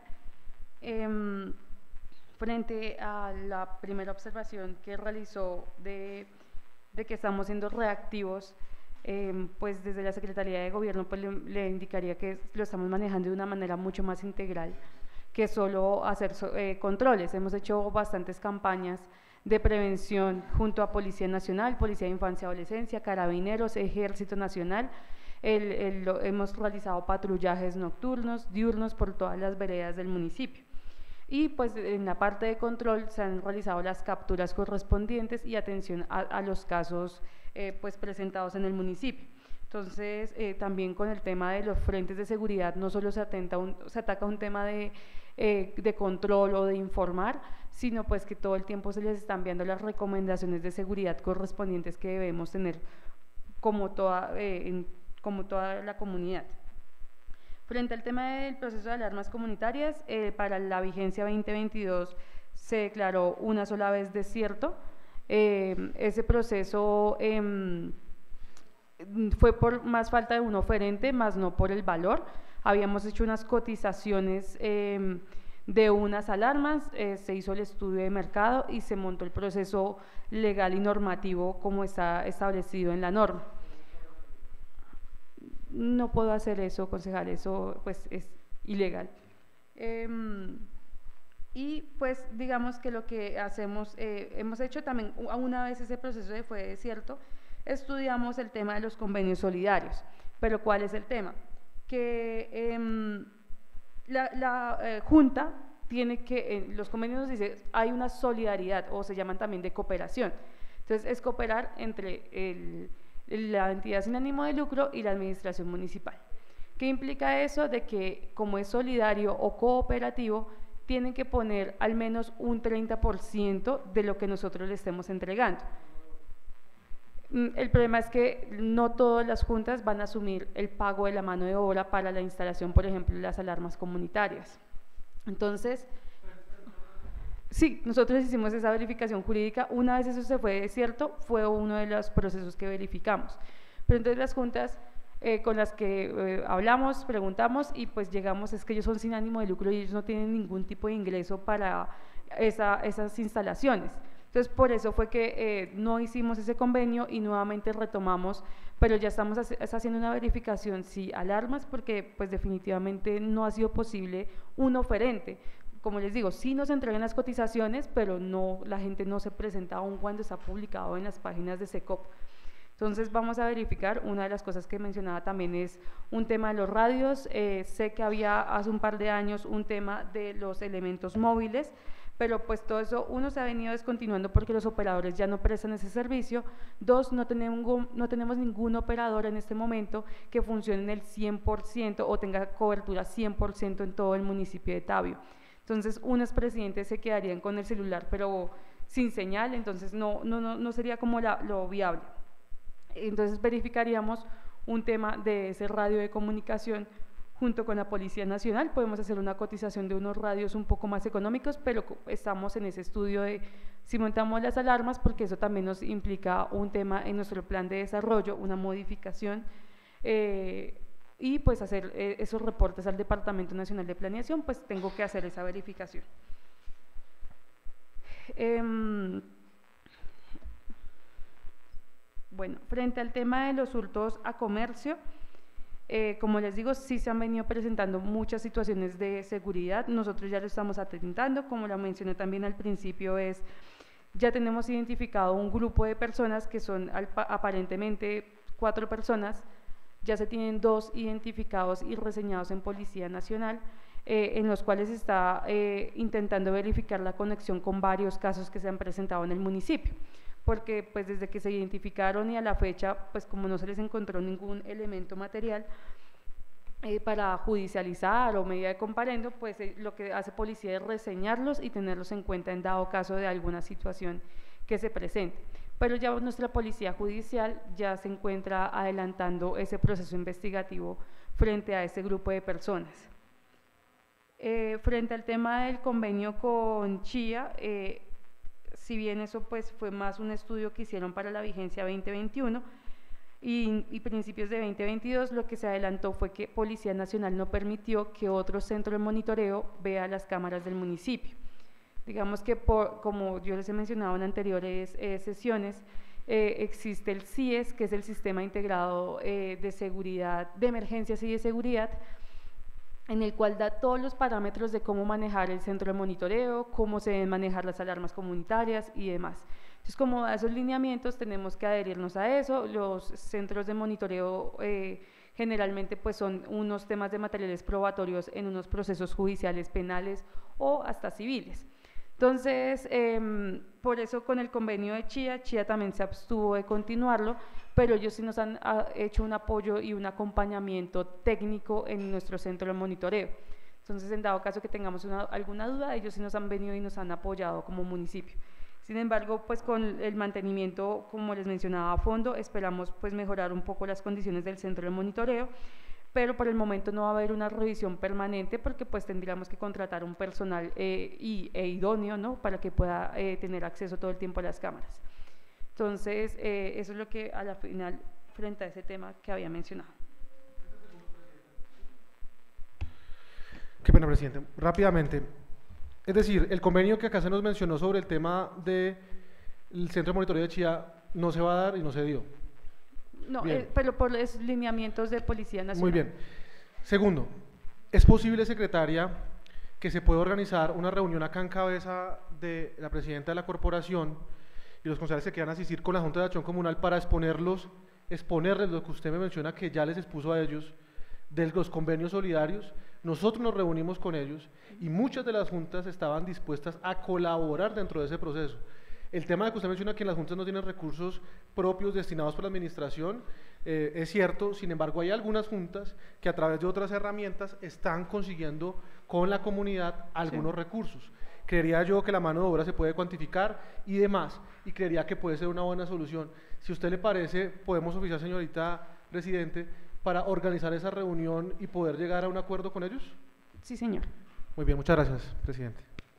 Frente a la primera observación que realizó de que estamos siendo reactivos, pues desde la Secretaría de Gobierno pues le indicaría que lo estamos manejando de una manera mucho más integral que solo hacer controles. Hemos hecho bastantes campañas de prevención junto a Policía Nacional, Policía de Infancia y Adolescencia, Carabineros, Ejército Nacional. Hemos realizado patrullajes nocturnos, diurnos por todas las veredas del municipio. Y pues en la parte de control se han realizado las capturas correspondientes y atención a los casos pues presentados en el municipio. Entonces también con el tema de los frentes de seguridad no solo se ataca un tema de control o de informar, sino pues que todo el tiempo se les están enviando las recomendaciones de seguridad correspondientes que debemos tener como toda la comunidad. Frente al tema del proceso de alarmas comunitarias, para la vigencia 2022 se declaró una sola vez desierto. Ese proceso fue por más falta de un oferente, más no por el valor. Habíamos hecho unas cotizaciones de unas alarmas, se hizo el estudio de mercado y se montó el proceso legal y normativo como está establecido en la norma. No puedo hacer eso, concejal, eso pues es ilegal. Y pues digamos que lo que hacemos, hemos hecho también, una vez ese proceso fue cierto, estudiamos el tema de los convenios solidarios. Pero ¿cuál es el tema? Que la Junta tiene que, en los convenios nos dice, hay una solidaridad, o se llaman también de cooperación. Entonces es cooperar entre la entidad sin ánimo de lucro y la administración municipal. ¿Qué implica eso? De que como es solidario o cooperativo, tienen que poner al menos un 30% de lo que nosotros le estemos entregando. El problema es que no todas las juntas van a asumir el pago de la mano de obra para la instalación, por ejemplo, de las alarmas comunitarias. Entonces, sí, nosotros hicimos esa verificación jurídica. Una vez eso se fue cierto, fue uno de los procesos que verificamos. Pero entonces las juntas con las que hablamos, preguntamos y pues llegamos, es que ellos son sin ánimo de lucro y ellos no tienen ningún tipo de ingreso para esas instalaciones. Entonces, por eso fue que no hicimos ese convenio y nuevamente retomamos, pero ya estamos haciendo una verificación, sí, alarmas, porque pues definitivamente no ha sido posible un oferente. Como les digo, sí nos entregan las cotizaciones, pero no, la gente no se presenta aún cuando está publicado en las páginas de SECOP. Entonces vamos a verificar. Una de las cosas que mencionaba también es un tema de los radios. Sé que había hace un par de años un tema de los elementos móviles, pero pues todo eso, uno, se ha venido descontinuando porque los operadores ya no prestan ese servicio. Dos, no tenemos ningún operador en este momento que funcione en el 100% o tenga cobertura 100% en todo el municipio de Tabio. Entonces, unos presidentes se quedarían con el celular, pero sin señal, entonces no sería como lo viable. Entonces, verificaríamos un tema de ese radio de comunicación junto con la Policía Nacional. Podemos hacer una cotización de unos radios un poco más económicos, pero estamos en ese estudio de si montamos las alarmas, porque eso también nos implica un tema en nuestro plan de desarrollo, una modificación, y pues hacer esos reportes al Departamento Nacional de Planeación, pues tengo que hacer esa verificación. Bueno, frente al tema de los hurtos a comercio, como les digo, sí se han venido presentando muchas situaciones de seguridad. Nosotros ya lo estamos atentando, como lo mencioné también al principio, ya tenemos identificado un grupo de personas que son aparentemente 4 personas, ya se tienen 2 identificados y reseñados en Policía Nacional, en los cuales se está intentando verificar la conexión con varios casos que se han presentado en el municipio, porque pues desde que se identificaron y a la fecha, pues como no se les encontró ningún elemento material para judicializar o medida de comparendo, pues lo que hace policía es reseñarlos y tenerlos en cuenta en dado caso de alguna situación que se presente. Pero ya nuestra policía judicial ya se encuentra adelantando ese proceso investigativo frente a ese grupo de personas. Frente al tema del convenio con Chía, si bien eso pues fue más un estudio que hicieron para la vigencia 2021 y principios de 2022, lo que se adelantó fue que Policía Nacional no permitió que otro centro de monitoreo vea las cámaras del municipio. Digamos que como yo les he mencionado en anteriores sesiones, existe el CIES, que es el Sistema Integrado de Seguridad, de Emergencias y de Seguridad, en el cual da todos los parámetros de cómo manejar el centro de monitoreo, cómo se deben manejar las alarmas comunitarias y demás. Entonces, como a esos lineamientos tenemos que adherirnos a eso. Los centros de monitoreo generalmente pues son unos temas de materiales probatorios en unos procesos judiciales, penales o hasta civiles. Entonces, por eso con el convenio de Chía también se abstuvo de continuarlo, pero ellos sí nos han hecho un apoyo y un acompañamiento técnico en nuestro centro de monitoreo. Entonces, en dado caso que tengamos alguna duda, ellos sí nos han venido y nos han apoyado como municipio. Sin embargo, pues con el mantenimiento, como les mencionaba a fondo, esperamos pues mejorar un poco las condiciones del centro de monitoreo, pero por el momento no va a haber una revisión permanente porque pues tendríamos que contratar un personal idóneo, ¿no?, para que pueda tener acceso todo el tiempo a las cámaras. Entonces, eso es lo que a la final, frente a ese tema que había mencionado. Qué pena, presidente. Rápidamente, Es decir, el convenio que acá se nos mencionó sobre el tema del Centro de Monitoreo de Chía no se va a dar y no se dio. No, pero por los lineamientos de Policía Nacional. Muy bien. Segundo, ¿es posible, secretaria, que se pueda organizar una reunión acá en cabeza de la presidenta de la corporación y los concejales que quieran asistir con la Junta de Acción Comunal para exponerles lo que usted me menciona que ya les expuso a ellos, de los convenios solidarios? Nosotros nos reunimos con ellos y muchas de las juntas estaban dispuestas a colaborar dentro de ese proceso. El tema de que usted menciona que las juntas no tienen recursos propios destinados por la administración, es cierto. Sin embargo, hay algunas juntas que a través de otras herramientas están consiguiendo con la comunidad algunos recursos. Creería yo que la mano de obra se puede cuantificar y demás, y creería que puede ser una buena solución. Si a usted le parece, podemos oficiar, señorita Presidente, para organizar esa reunión y poder llegar a un acuerdo con ellos. Sí, señor. Muy bien, muchas gracias, Presidente.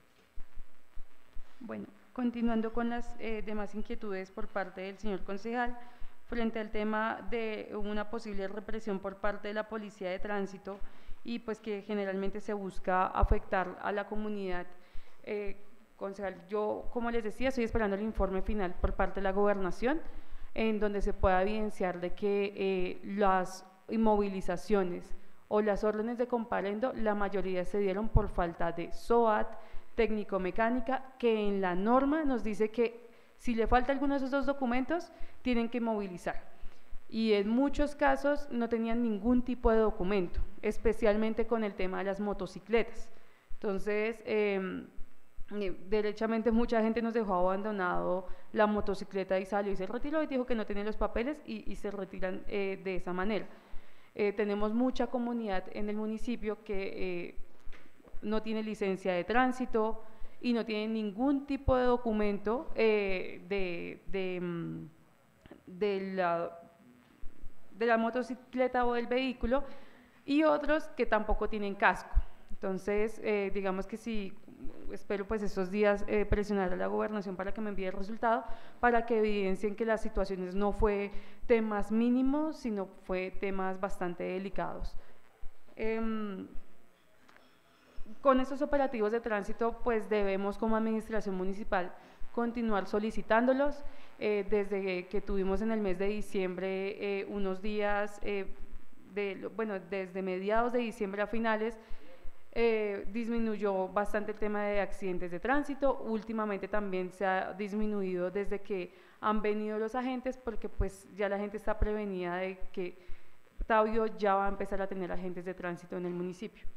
Bueno, continuando con las demás inquietudes por parte del señor concejal, frente al tema de una posible represión por parte de la Policía de Tránsito y pues que generalmente se busca afectar a la comunidad, concejal, yo, como les decía, estoy esperando el informe final por parte de la Gobernación, en donde se pueda evidenciar de que las inmovilizaciones o las órdenes de comparendo, la mayoría se dieron por falta de SOAT, técnico-mecánica, que en la norma nos dice que si le falta alguno de esos dos documentos, tienen que movilizar. Y en muchos casos no tenían ningún tipo de documento, especialmente con el tema de las motocicletas. Entonces, derechamente mucha gente nos dejó abandonado la motocicleta y salió y se retiró y dijo que no tenía los papeles y se retiran de esa manera. Tenemos mucha comunidad en el municipio que no tiene licencia de tránsito y no tiene ningún tipo de documento de la motocicleta o del vehículo, y otros que tampoco tienen casco. Entonces, digamos que sí, espero pues estos días presionar a la Gobernación para que me envíe el resultado, para que evidencien que las situaciones no fue temas mínimos, sino fue temas bastante delicados. Con estos operativos de tránsito, pues debemos como administración municipal continuar solicitándolos. Desde que tuvimos en el mes de diciembre unos días, desde mediados de diciembre a finales, disminuyó bastante el tema de accidentes de tránsito. Últimamente también se ha disminuido desde que han venido los agentes, porque pues ya la gente está prevenida de que Tabio ya va a empezar a tener agentes de tránsito en el municipio.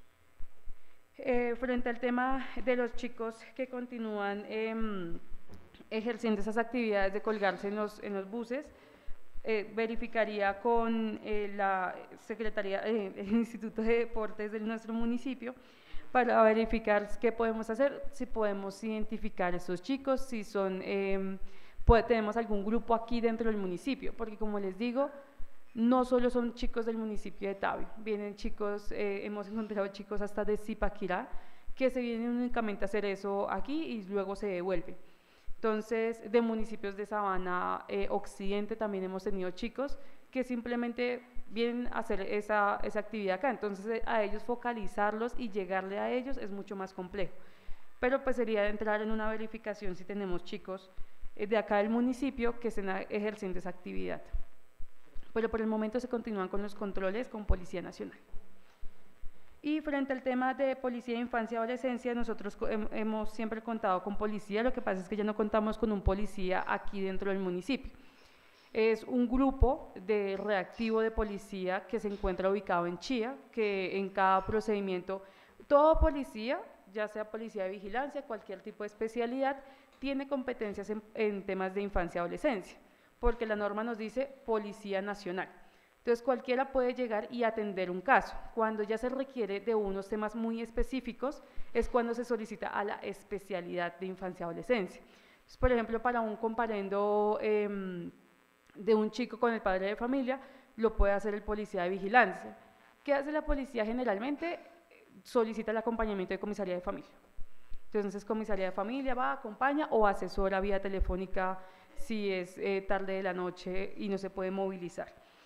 Frente al tema de los chicos que continúan ejerciendo esas actividades de colgarse en los buses, verificaría con la Secretaría, el Instituto de Deportes de nuestro municipio, para verificar qué podemos hacer, si podemos identificar a esos chicos, si son, tenemos algún grupo aquí dentro del municipio, porque como les digo, no solo son chicos del municipio de Tabio, vienen chicos, hemos encontrado chicos hasta de Zipaquirá, que se vienen únicamente a hacer eso aquí y luego se devuelven. Entonces, de municipios de Sabana Occidente también hemos tenido chicos que simplemente vienen a hacer esa actividad acá. Entonces, a ellos focalizarlos y llegarle a ellos es mucho más complejo. Pero pues sería entrar en una verificación si tenemos chicos de acá del municipio que estén ejerciendo esa actividad. Pero por el momento se continúan con los controles con Policía Nacional. Y frente al tema de Policía de Infancia y Adolescencia, nosotros hemos siempre contado con policía, lo que pasa es que ya no contamos con un policía aquí dentro del municipio. Es un grupo de reactivo de policía que se encuentra ubicado en Chía, que en cada procedimiento, todo policía, ya sea policía de vigilancia, cualquier tipo de especialidad, tiene competencias en temas de infancia y adolescencia, porque la norma nos dice Policía Nacional. Entonces cualquiera puede llegar y atender un caso. Cuando ya se requiere de unos temas muy específicos es cuando se solicita a la especialidad de infancia y adolescencia. Entonces, por ejemplo, para un comparendo de un chico con el padre de familia, lo puede hacer el policía de vigilancia. ¿Qué hace la policía generalmente? Solicita el acompañamiento de comisaría de familia. Entonces comisaría de familia va, acompaña o asesora vía telefónica si es tarde de la noche y no se puede movilizar.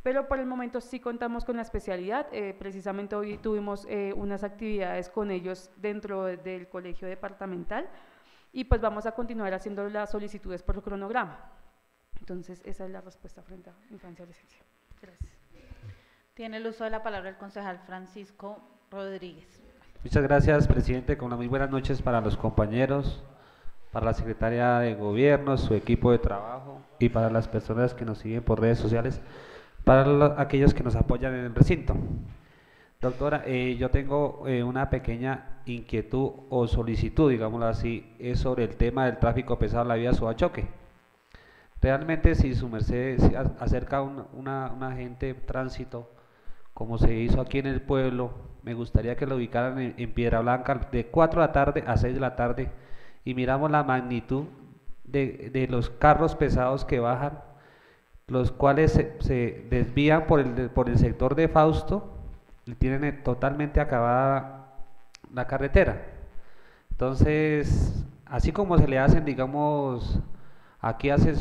pero por el momento sí contamos con la especialidad. Precisamente hoy tuvimos unas actividades con ellos dentro del colegio departamental y pues vamos a continuar haciendo las solicitudes por cronograma. Entonces esa es la respuesta frente a infancia y adolescencia. Gracias. Tiene el uso de la palabra el concejal Francisco Rodríguez. Muchas gracias, presidente. Con unas muy buenas noches para los compañeros, para la secretaria de gobierno, su equipo de trabajo y para las personas que nos siguen por redes sociales, para aquellos que nos apoyan en el recinto. Doctora, yo tengo una pequeña inquietud o solicitud, digámoslo así, es sobre el tema del tráfico pesado en la vía Suachoque. Realmente, si su merced se acerca un agente de tránsito, como se hizo aquí en el pueblo, me gustaría que lo ubicaran en Piedra Blanca de 4 de la tarde a 6 de la tarde y miramos la magnitud de los carros pesados que bajan, los cuales se desvían por el sector de Fausto y tienen totalmente acabada la carretera. Entonces, así como se le hacen, digamos, aquí hacen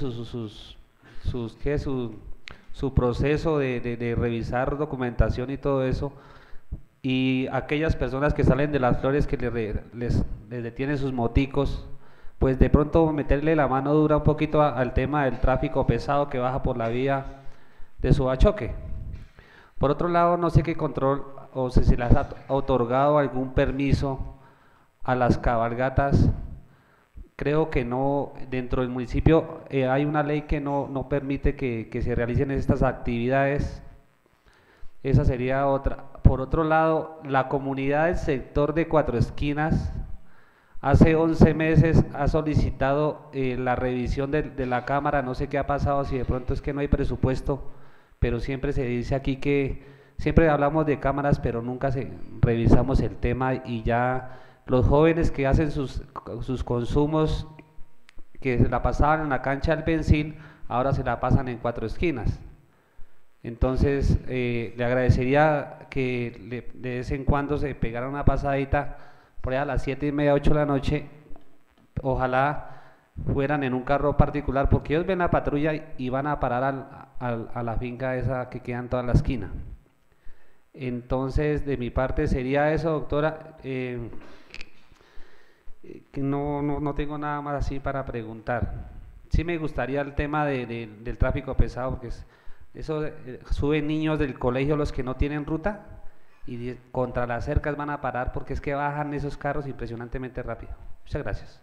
su proceso de revisar documentación y todo eso, y aquellas personas que salen de Las Flores que les detienen sus moticos, pues de pronto meterle la mano dura un poquito al tema del tráfico pesado que baja por la vía de Suachoque. Por otro lado, no sé qué control o si se les ha otorgado algún permiso a las cabalgatas. Creo que no, dentro del municipio hay una ley que no permite que se realicen estas actividades. Esa sería otra. Por otro lado, la comunidad del sector de Cuatro Esquinas hace 11 meses ha solicitado la revisión de la Cámara. No sé qué ha pasado, si de pronto es que no hay presupuesto, pero siempre se dice aquí que siempre hablamos de cámaras, pero nunca revisamos el tema, y ya los jóvenes que hacen sus consumos, que se la pasaban en la cancha del Pensil, ahora se la pasan en Cuatro Esquinas. Entonces, le agradecería que de vez en cuando se pegara una pasadita por allá a las 7:30, 8 de la noche. Ojalá fueran en un carro particular, porque ellos ven la patrulla y van a parar a la finca esa que queda en toda la esquina. Entonces, de mi parte sería eso, doctora. No tengo nada más así para preguntar. Sí me gustaría el tema del tráfico pesado, porque eso suben niños del colegio, los que no tienen ruta, y contra las cercas van a parar, porque es que bajan esos carros impresionantemente rápido. Muchas gracias.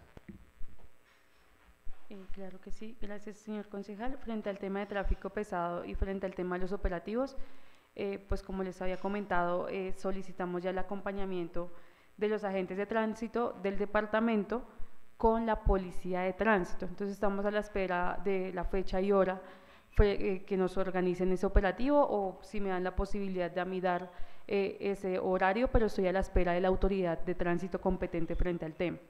Claro que sí, gracias señor concejal. Frente al tema de tráfico pesado y frente al tema de los operativos, pues como les había comentado, solicitamos ya el acompañamiento de los agentes de tránsito del departamento con la policía de tránsito. Entonces estamos a la espera de la fecha y hora que nos organicen ese operativo, o si me dan la posibilidad de a mí dar ese horario, pero estoy a la espera de la autoridad de tránsito competente frente al tema.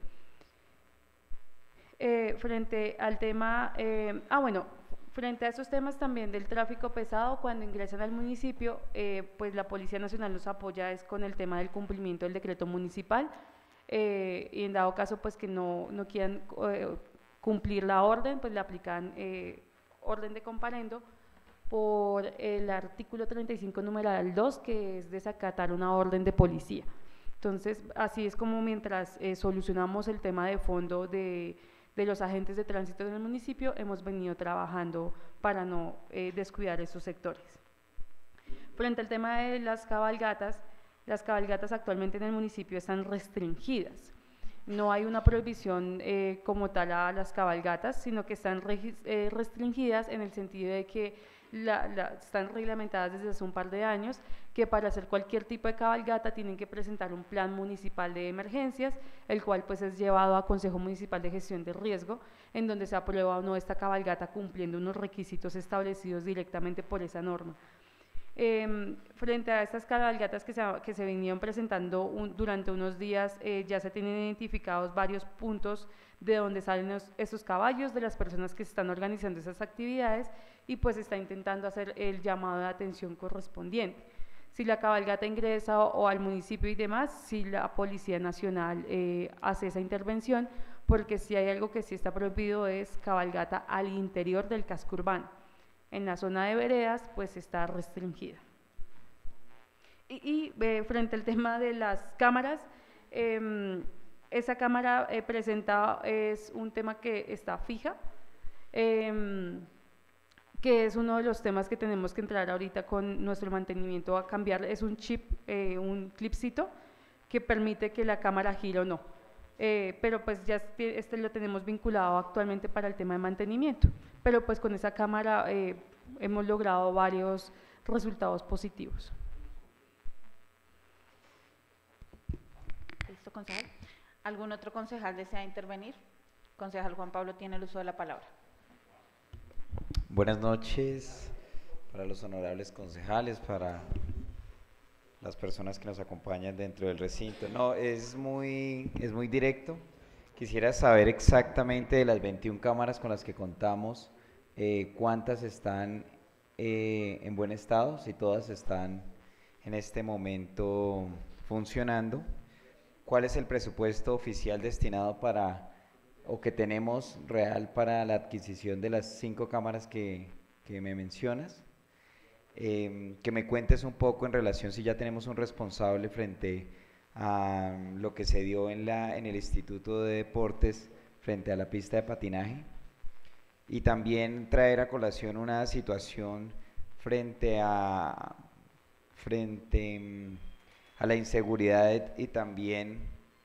Frente al tema, frente a esos temas también del tráfico pesado, cuando ingresan al municipio, pues la Policía Nacional nos apoya es con el tema del cumplimiento del decreto municipal, y en dado caso pues que no quieran cumplir la orden, pues le aplican orden de comparendo por el artículo 35 numeral 2, que es desacatar una orden de policía. Entonces, así es como mientras solucionamos el tema de fondo de los agentes de tránsito en el municipio, hemos venido trabajando para no descuidar esos sectores. Frente al tema de las cabalgatas actualmente en el municipio están restringidas. No hay una prohibición como tal a las cabalgatas, sino que están restringidas en el sentido de que están reglamentadas desde hace un par de años, que para hacer cualquier tipo de cabalgata tienen que presentar un plan municipal de emergencias, el cual pues es llevado a Consejo Municipal de Gestión de Riesgo, en donde se aprueba o no esta cabalgata cumpliendo unos requisitos establecidos directamente por esa norma. Frente a estas cabalgatas que se venían presentando durante unos días, ya se tienen identificados varios puntos de donde salen esos caballos, de las personas que se están organizando esas actividades, y pues está intentando hacer el llamado de atención correspondiente. Si la cabalgata ingresa o al municipio y demás, si la Policía Nacional hace esa intervención, porque si hay algo que sí está prohibido es cabalgata al interior del casco urbano. en la zona de veredas, pues está restringida. Frente al tema de las cámaras, esa cámara presentada es un tema que está fija, que es uno de los temas que tenemos que entrar ahorita con nuestro mantenimiento a cambiar. Es un chip, un clipcito que permite que la cámara gire o no, pero pues ya lo tenemos vinculado actualmente para el tema de mantenimiento, pero pues con esa cámara hemos logrado varios resultados positivos. ¿Listo, concejal? ¿Algún otro concejal desea intervenir? Concejal Juan Pablo tiene el uso de la palabra. Buenas noches para los honorables concejales, para las personas que nos acompañan dentro del recinto. No, es muy directo. Quisiera saber exactamente de las 21 cámaras con las que contamos, cuántas están en buen estado, si todas están en este momento funcionando. ¿Cuál es el presupuesto oficial destinado o que tenemos real para la adquisición de las 5 cámaras que me mencionas? Que me cuentes un poco en relación si ya tenemos un responsable frente a lo que se dio en el Instituto de Deportes frente a la pista de patinaje, y también traer a colación una situación frente a la inseguridad y también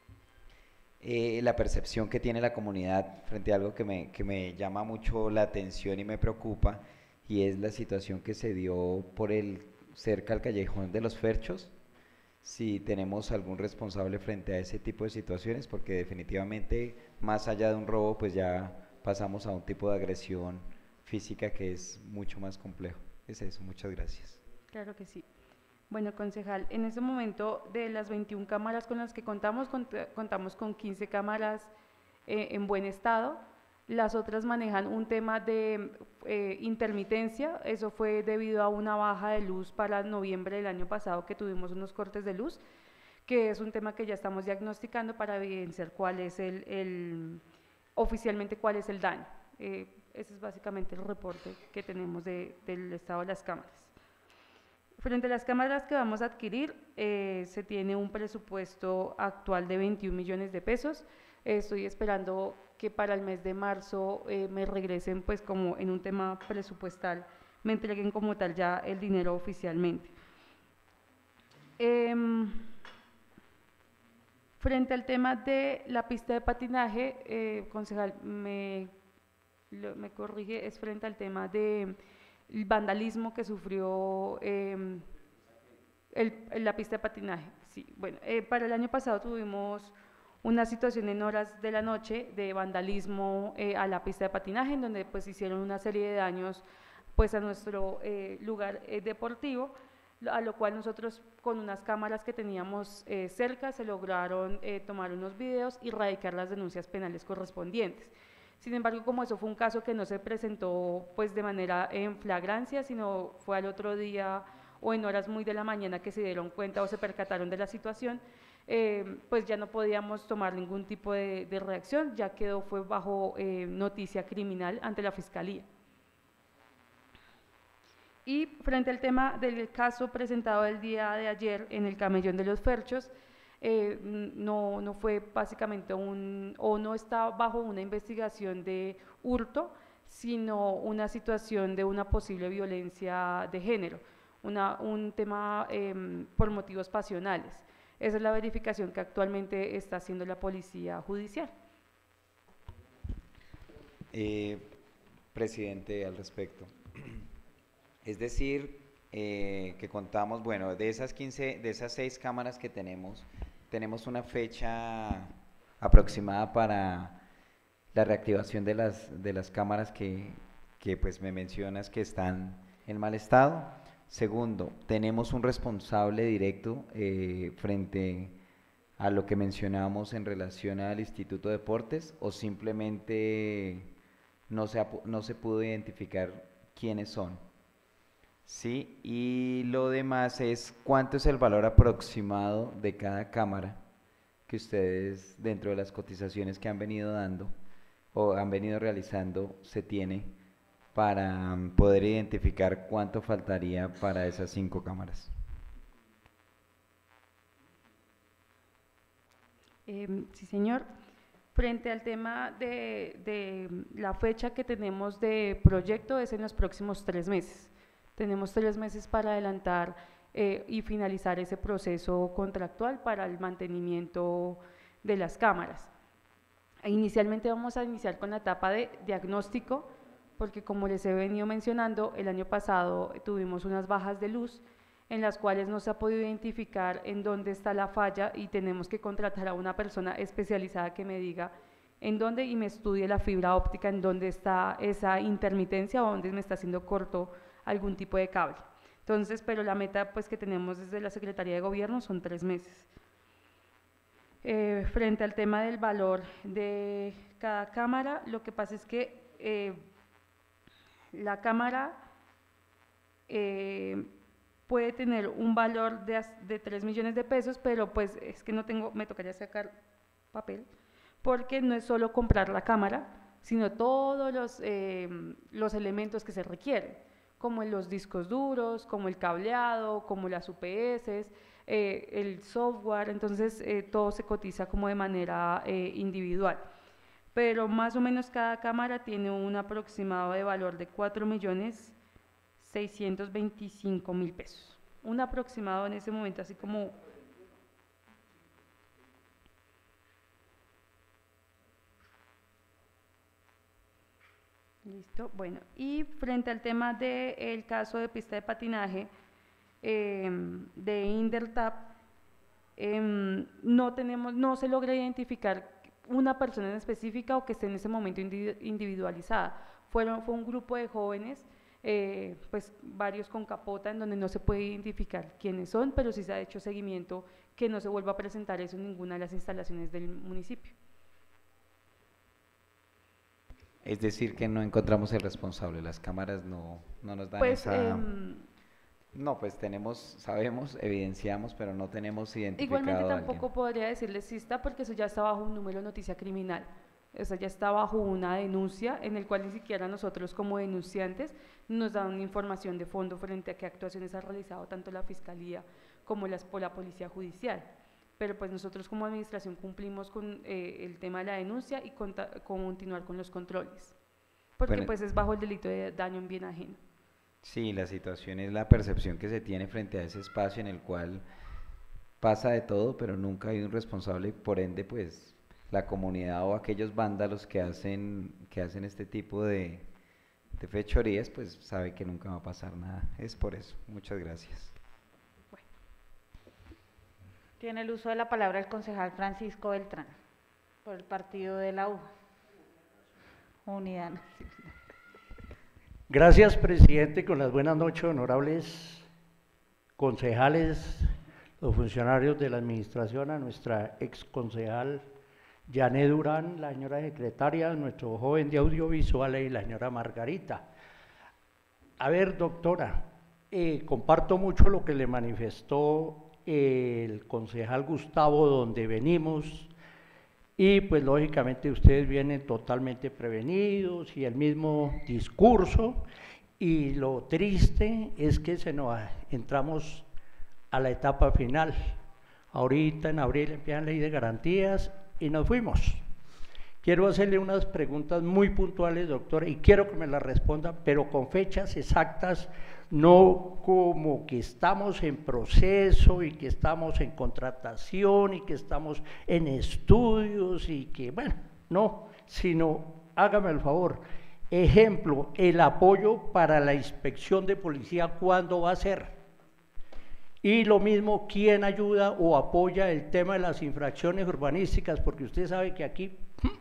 la percepción que tiene la comunidad frente a algo que me llama mucho la atención y me preocupa, y es la situación que se dio cerca al Callejón de los Ferchos. Si tenemos algún responsable frente a ese tipo de situaciones, porque definitivamente más allá de un robo, pues ya pasamos a un tipo de agresión física que es mucho más complejo. Es eso, muchas gracias. Claro que sí. Bueno, concejal, en este momento de las 21 cámaras con las que contamos con 15 cámaras en buen estado. Las otras manejan un tema de intermitencia. Eso fue debido a una baja de luz para noviembre del año pasado, que tuvimos unos cortes de luz, que es un tema que ya estamos diagnosticando para evidenciar cuál es oficialmente cuál es el daño. Ese es básicamente el reporte que tenemos del estado de las cámaras. Frente a las cámaras que vamos a adquirir, se tiene un presupuesto actual de 21 millones de pesos. Estoy esperando que para el mes de marzo me regresen, pues como en un tema presupuestal, me entreguen como tal ya el dinero oficialmente. Frente al tema de la pista de patinaje, concejal, me corrige, es frente al tema de el vandalismo que sufrió la pista de patinaje. Sí, bueno, para el año pasado tuvimos una situación en horas de la noche de vandalismo a la pista de patinaje, en donde pues hicieron una serie de daños pues a nuestro lugar deportivo, a lo cual nosotros con unas cámaras que teníamos cerca se lograron tomar unos videos y radicar las denuncias penales correspondientes. Sin embargo, como eso fue un caso que no se presentó pues de manera en flagrancia, sino fue al otro día o en horas muy de la mañana que se dieron cuenta o se percataron de la situación, pues ya no podíamos tomar ningún tipo de reacción, ya fue bajo noticia criminal ante la Fiscalía. Y frente al tema del caso presentado el día de ayer en el Camellón de los Ferchos, no fue básicamente no está bajo una investigación de hurto, sino una situación de una posible violencia de género, un tema por motivos pasionales. Esa es la verificación que actualmente está haciendo la Policía Judicial. Presidente, al respecto. Es decir, que contamos, bueno, de esas 6 cámaras que tenemos una fecha aproximada para la reactivación de las cámaras que pues me mencionas que están en mal estado. Segundo, tenemos un responsable directo frente a lo que mencionamos en relación al Instituto de Deportes, o simplemente no se pudo identificar quiénes son. Sí, y lo demás es cuánto es el valor aproximado de cada cámara que ustedes, dentro de las cotizaciones que han venido dando o han venido realizando, se tiene para poder identificar cuánto faltaría para esas 5 cámaras. Sí, señor. Frente al tema de la fecha que tenemos de proyecto es en los próximos 3 meses. Tenemos 3 meses para adelantar y finalizar ese proceso contractual para el mantenimiento de las cámaras. Inicialmente vamos a iniciar con la etapa de diagnóstico, porque como les he venido mencionando, el año pasado tuvimos unas bajas de luz en las cuales no se ha podido identificar en dónde está la falla y tenemos que contratar a una persona especializada que me diga en dónde y me estudie la fibra óptica, en dónde está esa intermitencia o dónde me está haciendo corto algún tipo de cable. Entonces, pero la meta pues que tenemos desde la Secretaría de Gobierno son 3 meses. Frente al tema del valor de cada cámara, lo que pasa es que la cámara puede tener un valor de 3 millones de pesos, pero pues es que no tengo, me tocaría sacar papel, porque no es solo comprar la cámara, sino todos los elementos que se requieren, como los discos duros, como el cableado, como las UPS, el software, entonces todo se cotiza como de manera individual. Pero más o menos cada cámara tiene un aproximado de valor de 4.625.000 pesos. Un aproximado en ese momento, así como… Listo, bueno, y frente al tema del caso de pista de patinaje de Indertap, no se logra identificar una persona en específica o que esté en ese momento individualizada. Fue un grupo de jóvenes, pues varios con capota, en donde no se puede identificar quiénes son, pero sí se ha hecho seguimiento que no se vuelva a presentar eso en ninguna de las instalaciones del municipio. Es decir, que no encontramos el responsable, las cámaras no nos dan pues, esa… No, pues sabemos, evidenciamos, pero no tenemos identificado. Igualmente tampoco podría decirles si está, porque eso ya está bajo un número de noticia criminal. O sea, ya está bajo una denuncia en el cual ni siquiera nosotros como denunciantes nos dan una información de fondo frente a qué actuaciones ha realizado tanto la Fiscalía como la Policía Judicial. Pero pues nosotros como administración cumplimos con el tema de la denuncia y continuar con los controles, porque bueno, pues es bajo el delito de daño en bien ajeno. Sí, la situación es la percepción que se tiene frente a ese espacio en el cual pasa de todo, pero nunca hay un responsable, por ende pues la comunidad o aquellos vándalos que hacen este tipo de fechorías, pues sabe que nunca va a pasar nada. Es por eso. Muchas gracias. Bueno. Tiene el uso de la palabra el concejal Francisco Beltrán, por el partido de la U. Unidad Nacional. Gracias, presidente. Con las buenas noches, honorables concejales, los funcionarios de la administración, a nuestra ex concejal Janet Durán, la señora secretaria, nuestro joven de audiovisuales y la señora Margarita. A ver, doctora, comparto mucho lo que le manifestó el concejal Gustavo, donde venimos, y pues lógicamente ustedes vienen totalmente prevenidos y el mismo discurso, y lo triste es que entramos a la etapa final. Ahorita en abril empiezan ley de garantías y nos fuimos. Quiero hacerle unas preguntas muy puntuales, doctora, y quiero que me las responda, pero con fechas exactas, no como que estamos en proceso y que estamos en contratación y que estamos en estudios y que, bueno, no, sino hágame el favor. Ejemplo, el apoyo para la inspección de policía, ¿cuándo va a ser? Y lo mismo, ¿quién ayuda o apoya el tema de las infracciones urbanísticas? Porque usted sabe que aquí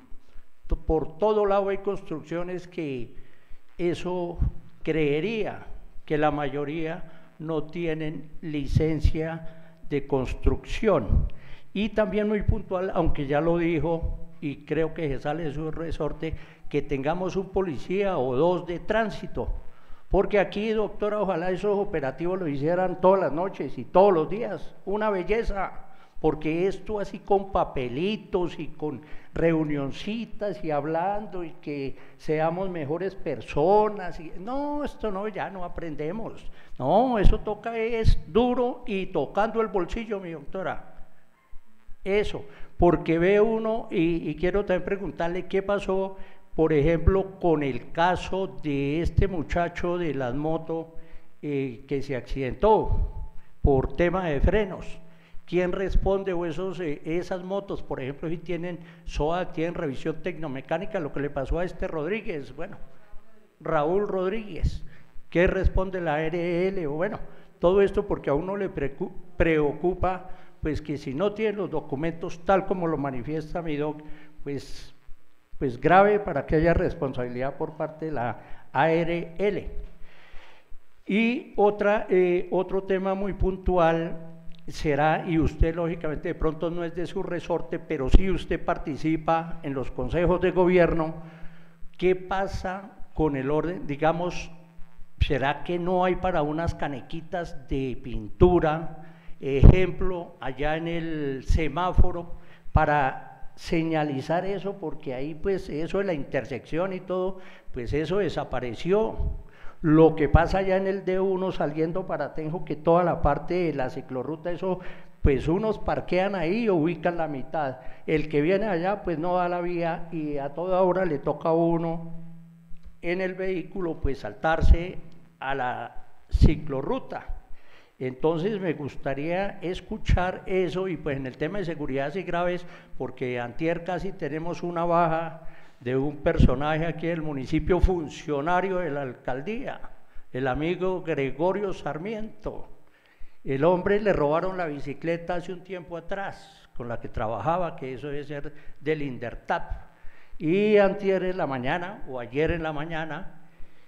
por todo lado hay construcciones que eso creería que la mayoría no tienen licencia de construcción. Y también muy puntual, aunque ya lo dijo y creo que se sale de su resorte, que tengamos un policía o 2 de tránsito, porque aquí, doctora, ojalá esos operativos lo hicieran todas las noches y todos los días, una belleza, porque esto así con papelitos y con reunioncitas y hablando y que seamos mejores personas, no, esto no, ya no aprendemos, no, eso toca es duro y tocando el bolsillo, mi doctora, eso, porque ve uno y quiero también preguntarle qué pasó, por ejemplo, con el caso de este muchacho de las motos que se accidentó por tema de frenos. ¿Quién responde? O esas motos, por ejemplo, si tienen SOA, tienen revisión tecnomecánica, lo que le pasó a este Rodríguez, bueno, Raúl Rodríguez, ¿qué responde la ARL? O bueno, todo esto porque a uno le preocupa, pues que si no tiene los documentos tal como lo manifiesta mi doc, pues grave para que haya responsabilidad por parte de la ARL. Y otro tema muy puntual será, y usted lógicamente de pronto no es de su resorte, pero sí usted participa en los consejos de gobierno, ¿qué pasa con el orden? Digamos, ¿será que no hay para unas canequitas de pintura, ejemplo, allá en el semáforo, para señalizar eso? Porque ahí pues eso de la intersección y todo, pues eso desapareció. Lo que pasa allá en el D1 saliendo para Tenjo, que toda la parte de la ciclorruta, eso pues unos parquean ahí o ubican la mitad, el que viene allá pues no da la vía y a toda hora le toca a uno en el vehículo pues saltarse a la ciclorruta. Entonces me gustaría escuchar eso y pues en el tema de seguridad así graves, porque antier casi tenemos una baja de un personaje aquí del municipio, funcionario de la alcaldía, el amigo Gregorio Sarmiento. El hombre le robaron la bicicleta hace un tiempo atrás, con la que trabajaba, que eso debe ser del Indertap. Y antier en la mañana, o ayer en la mañana,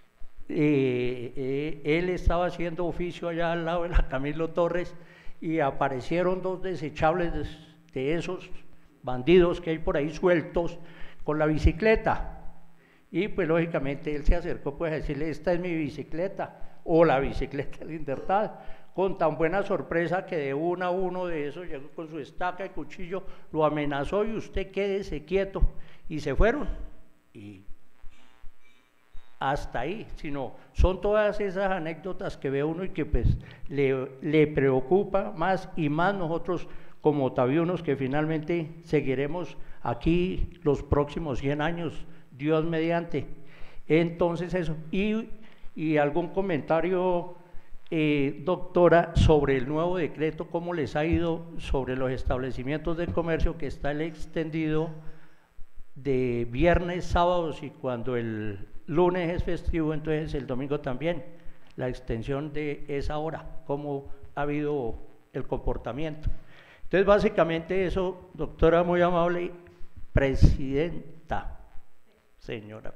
él estaba haciendo oficio allá al lado de la Camilo Torres y aparecieron dos desechables de esos bandidos que hay por ahí sueltos, con la bicicleta, y pues lógicamente él se acercó pues a decirle, esta es mi bicicleta, o la bicicleta del Indertal, con tan buena sorpresa que de uno a uno de esos llegó con su estaca y cuchillo, lo amenazó y usted quédese quieto, y se fueron, y hasta ahí, sino son todas esas anécdotas que ve uno y que pues le preocupa más y más nosotros como otavianos que finalmente seguiremos aquí los próximos 100 años, Dios mediante. Entonces eso, y algún comentario, doctora, sobre el nuevo decreto, cómo les ha ido sobre los establecimientos de comercio, que está el extendido de viernes, sábados, y cuando el lunes es festivo, entonces el domingo también, la extensión de esa hora, cómo ha habido el comportamiento. Entonces, básicamente eso, doctora, muy amable, presidenta, señora.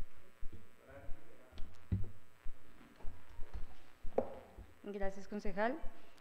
Gracias, concejal.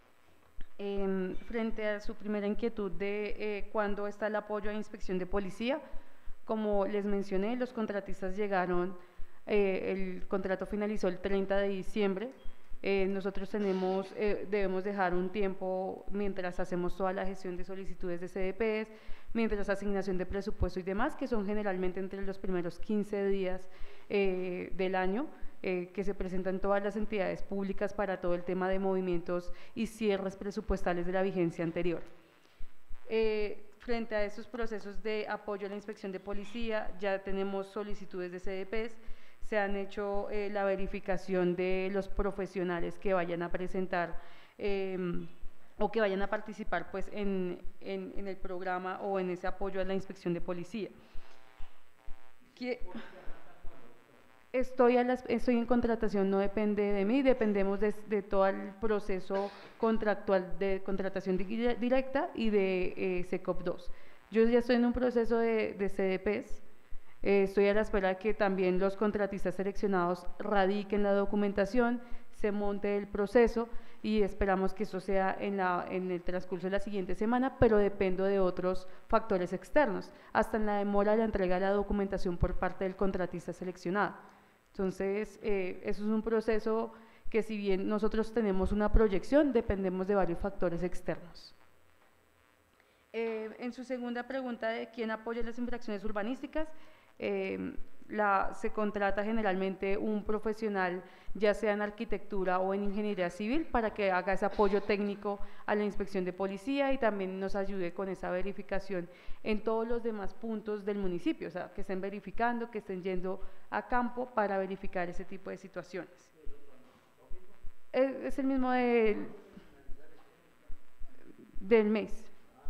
Frente a su primera inquietud de cuándo está el apoyo a inspección de policía, como les mencioné, los contratistas llegaron, el contrato finalizó el 30 de diciembre, nosotros debemos dejar un tiempo mientras hacemos toda la gestión de solicitudes de CDPs, mientras asignación de presupuesto y demás, que son generalmente entre los primeros 15 días del año, que se presentan todas las entidades públicas para todo el tema de movimientos y cierres presupuestales de la vigencia anterior. Frente a estos procesos de apoyo a la inspección de policía, ya tenemos solicitudes de CDPs, se han hecho la verificación de los profesionales que vayan a presentar o que vayan a participar pues, en el programa o en ese apoyo a la inspección de policía. Estoy en contratación, no depende de mí, dependemos de todo el proceso contractual de contratación directa y de SECOP 2. Yo ya estoy en un proceso de CDPs, estoy a la espera de que también los contratistas seleccionados radiquen la documentación, se monte el proceso y esperamos que eso sea en el transcurso de la siguiente semana, pero dependo de otros factores externos, hasta en la demora de la entrega de la documentación por parte del contratista seleccionado. Entonces, eso es un proceso que si bien nosotros tenemos una proyección, dependemos de varios factores externos. En su segunda pregunta de quién apoya las infracciones urbanísticas, se contrata generalmente un profesional, ya sea en arquitectura o en ingeniería civil, para que haga ese apoyo técnico a la inspección de policía y también nos ayude con esa verificación en todos los demás puntos del municipio, o sea, que estén verificando, que estén yendo a campo para verificar ese tipo de situaciones. Es el mismo del mes.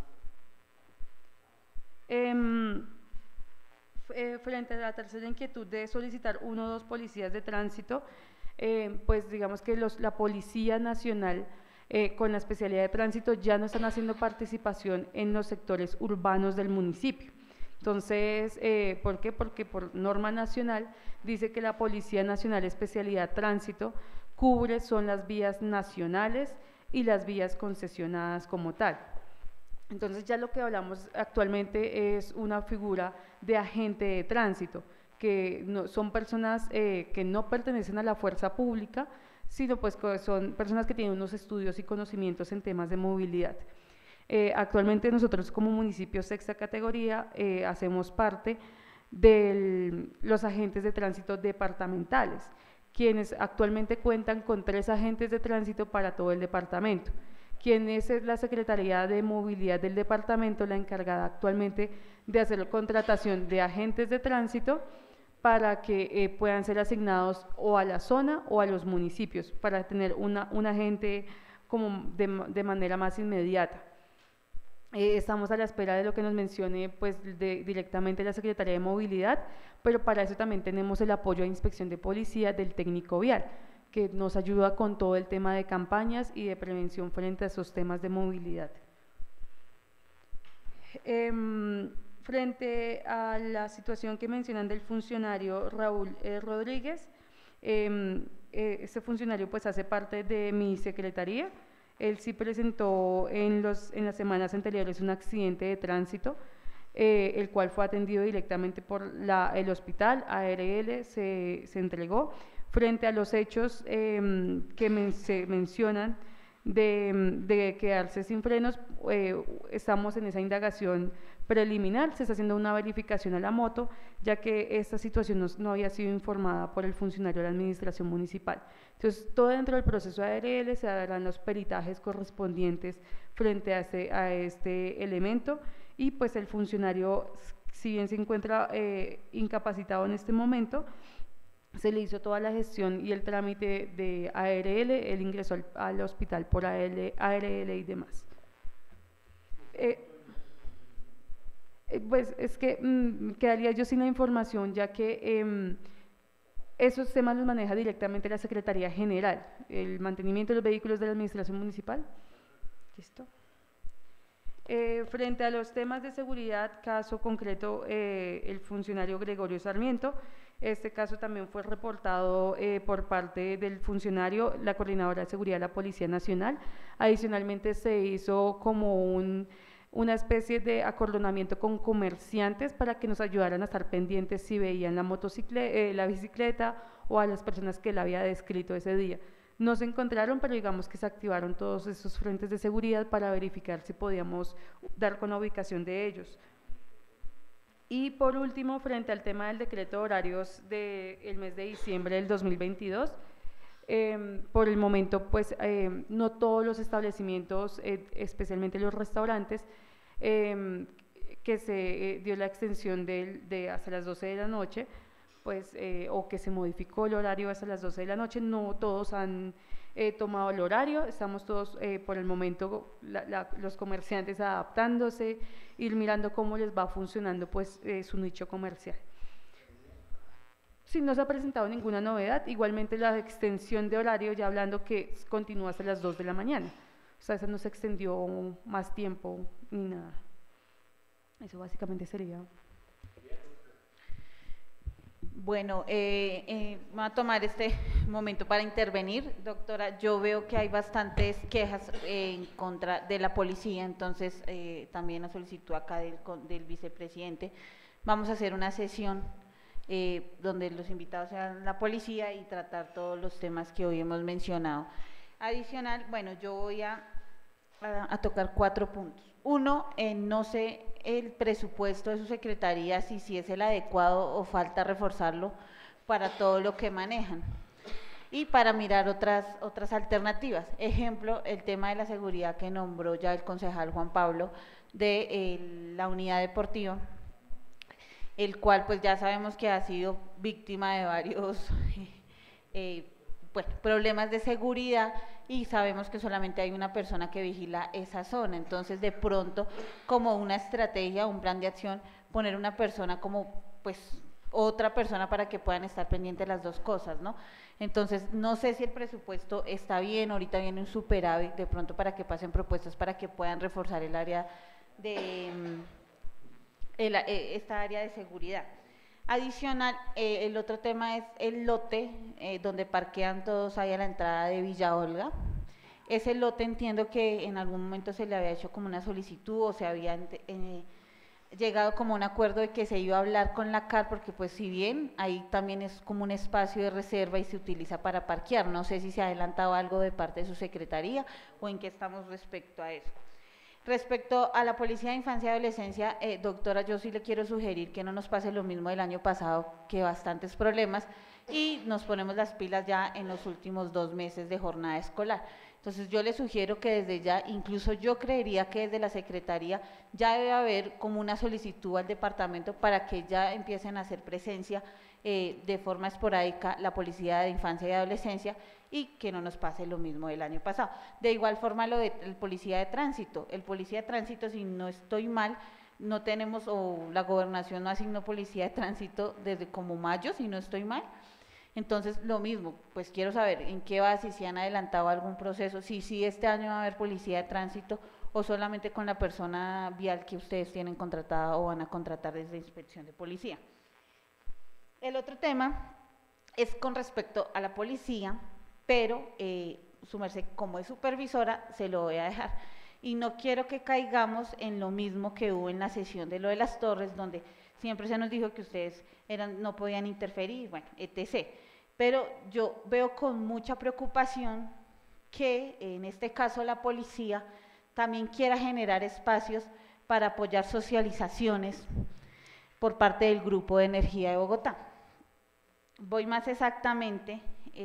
Frente a la tercera inquietud de solicitar 1 o 2 policías de tránsito, pues digamos que la Policía Nacional con la especialidad de tránsito ya no están haciendo participación en los sectores urbanos del municipio. Entonces, ¿por qué? Porque por norma nacional dice que la Policía Nacional especialidad tránsito cubre son las vías nacionales y las vías concesionadas como tal. Entonces ya lo que hablamos actualmente es una figura de agente de tránsito, que son personas que no pertenecen a la fuerza pública, sino pues son personas que tienen unos estudios y conocimientos en temas de movilidad. Actualmente nosotros como municipio sexta categoría hacemos parte de los agentes de tránsito departamentales, quienes actualmente cuentan con 3 agentes de tránsito para todo el departamento. Quien es la Secretaría de Movilidad del departamento, la encargada actualmente de hacer contratación de agentes de tránsito para que puedan ser asignados o a la zona o a los municipios, para tener un agente como de manera más inmediata. Estamos a la espera de lo que nos mencione pues, directamente la Secretaría de Movilidad, pero para eso también tenemos el apoyo a inspección de policía del técnico vial, que nos ayuda con todo el tema de campañas y de prevención frente a esos temas de movilidad. Frente a la situación que mencionan del funcionario Raúl Rodríguez, este funcionario pues hace parte de mi secretaría. Él sí presentó en las semanas anteriores un accidente de tránsito, el cual fue atendido directamente por el hospital, ARL se entregó. Frente a los hechos que se mencionan de quedarse sin frenos, estamos en esa indagación preliminar, se está haciendo una verificación a la moto, ya que esta situación no había sido informada por el funcionario de la administración municipal. Entonces, todo dentro del proceso de ARL se darán los peritajes correspondientes frente a este elemento y pues el funcionario, si bien se encuentra incapacitado en este momento, se le hizo toda la gestión y el trámite de ARL, él ingresó al hospital por ARL y demás. Pues es que quedaría yo sin la información, ya que esos temas los maneja directamente la Secretaría General, el mantenimiento de los vehículos de la Administración Municipal. ¿Listo? Frente a los temas de seguridad, caso concreto, el funcionario Gregorio Sarmiento, este caso también fue reportado por parte del funcionario, la Coordinadora de Seguridad de la Policía Nacional. Adicionalmente se hizo como una especie de acordonamiento con comerciantes para que nos ayudaran a estar pendientes si veían la bicicleta o a las personas que la había descrito ese día. No se encontraron, pero digamos que se activaron todos esos frentes de seguridad para verificar si podíamos dar con la ubicación de ellos. Y por último, frente al tema del decreto de horarios del mes de diciembre del 2022, por el momento, pues no todos los establecimientos, especialmente los restaurantes, que se dio la extensión de hasta las 12 de la noche, pues, o que se modificó el horario hasta las 12 de la noche, no todos han tomado el horario, estamos todos por el momento, los comerciantes adaptándose, ir mirando cómo les va funcionando pues su nicho comercial. Si no se ha presentado ninguna novedad, igualmente la extensión de horario, ya hablando que continúa hasta las 2 de la mañana, o sea, esa no se extendió más tiempo ni nada. Eso básicamente sería. Bueno, voy a tomar este momento para intervenir. Doctora, yo veo que hay bastantes quejas en contra de la policía, entonces también la solicitud acá del vicepresidente. Vamos a hacer una sesión donde los invitados sean la policía y tratar todos los temas que hoy hemos mencionado. Adicional, bueno, yo voy a a tocar 4 puntos. Uno, no sé el presupuesto de su secretaría, si es el adecuado o falta reforzarlo para todo lo que manejan. Y para mirar otras alternativas. Ejemplo, el tema de la seguridad que nombró ya el concejal Juan Pablo de la unidad deportiva, el cual pues ya sabemos que ha sido víctima de varios problemas de seguridad, y sabemos que solamente hay una persona que vigila esa zona. Entonces, de pronto, como una estrategia, un plan de acción, poner una persona como pues otra persona para que puedan estar pendientes las dos cosas, ¿no? Entonces, no sé si el presupuesto está bien, ahorita viene un superávit, de pronto para que pasen propuestas para que puedan reforzar el área de esta área de seguridad. Adicional, el otro tema es el lote donde parquean todos ahí a la entrada de Villa Olga. Ese lote entiendo que en algún momento se le había hecho como una solicitud o se había llegado como un acuerdo de que se iba a hablar con la CAR, porque pues si bien ahí también es como un espacio de reserva y se utiliza para parquear, no sé si se ha adelantado algo de parte de su secretaría o en qué estamos respecto a eso. Respecto a la Policía de Infancia y Adolescencia, doctora, yo sí le quiero sugerir que no nos pase lo mismo del año pasado, que bastantes problemas, y nos ponemos las pilas ya en los últimos 2 meses de jornada escolar. Entonces yo le sugiero que desde ya, incluso yo creería que desde la Secretaría ya debe haber como una solicitud al departamento para que ya empiecen a hacer presencia de forma esporádica la Policía de Infancia y Adolescencia, y que no nos pase lo mismo del año pasado. De igual forma lo del Policía de Tránsito. El Policía de Tránsito, si no estoy mal, no tenemos, o la gobernación no asignó Policía de Tránsito desde como mayo, si no estoy mal. Entonces, lo mismo, pues quiero saber en qué va, si se han adelantado algún proceso, si este año va a haber Policía de Tránsito o solamente con la persona vial que ustedes tienen contratada o van a contratar desde Inspección de Policía. El otro tema es con respecto a la policía, pero su merced, como es supervisora, se lo voy a dejar. Y no quiero que caigamos en lo mismo que hubo en la sesión de lo de las torres, donde siempre se nos dijo que ustedes no podían interferir, bueno, etc. Pero yo veo con mucha preocupación que en este caso la policía también quiera generar espacios para apoyar socializaciones por parte del Grupo de Energía de Bogotá. Voy más exactamente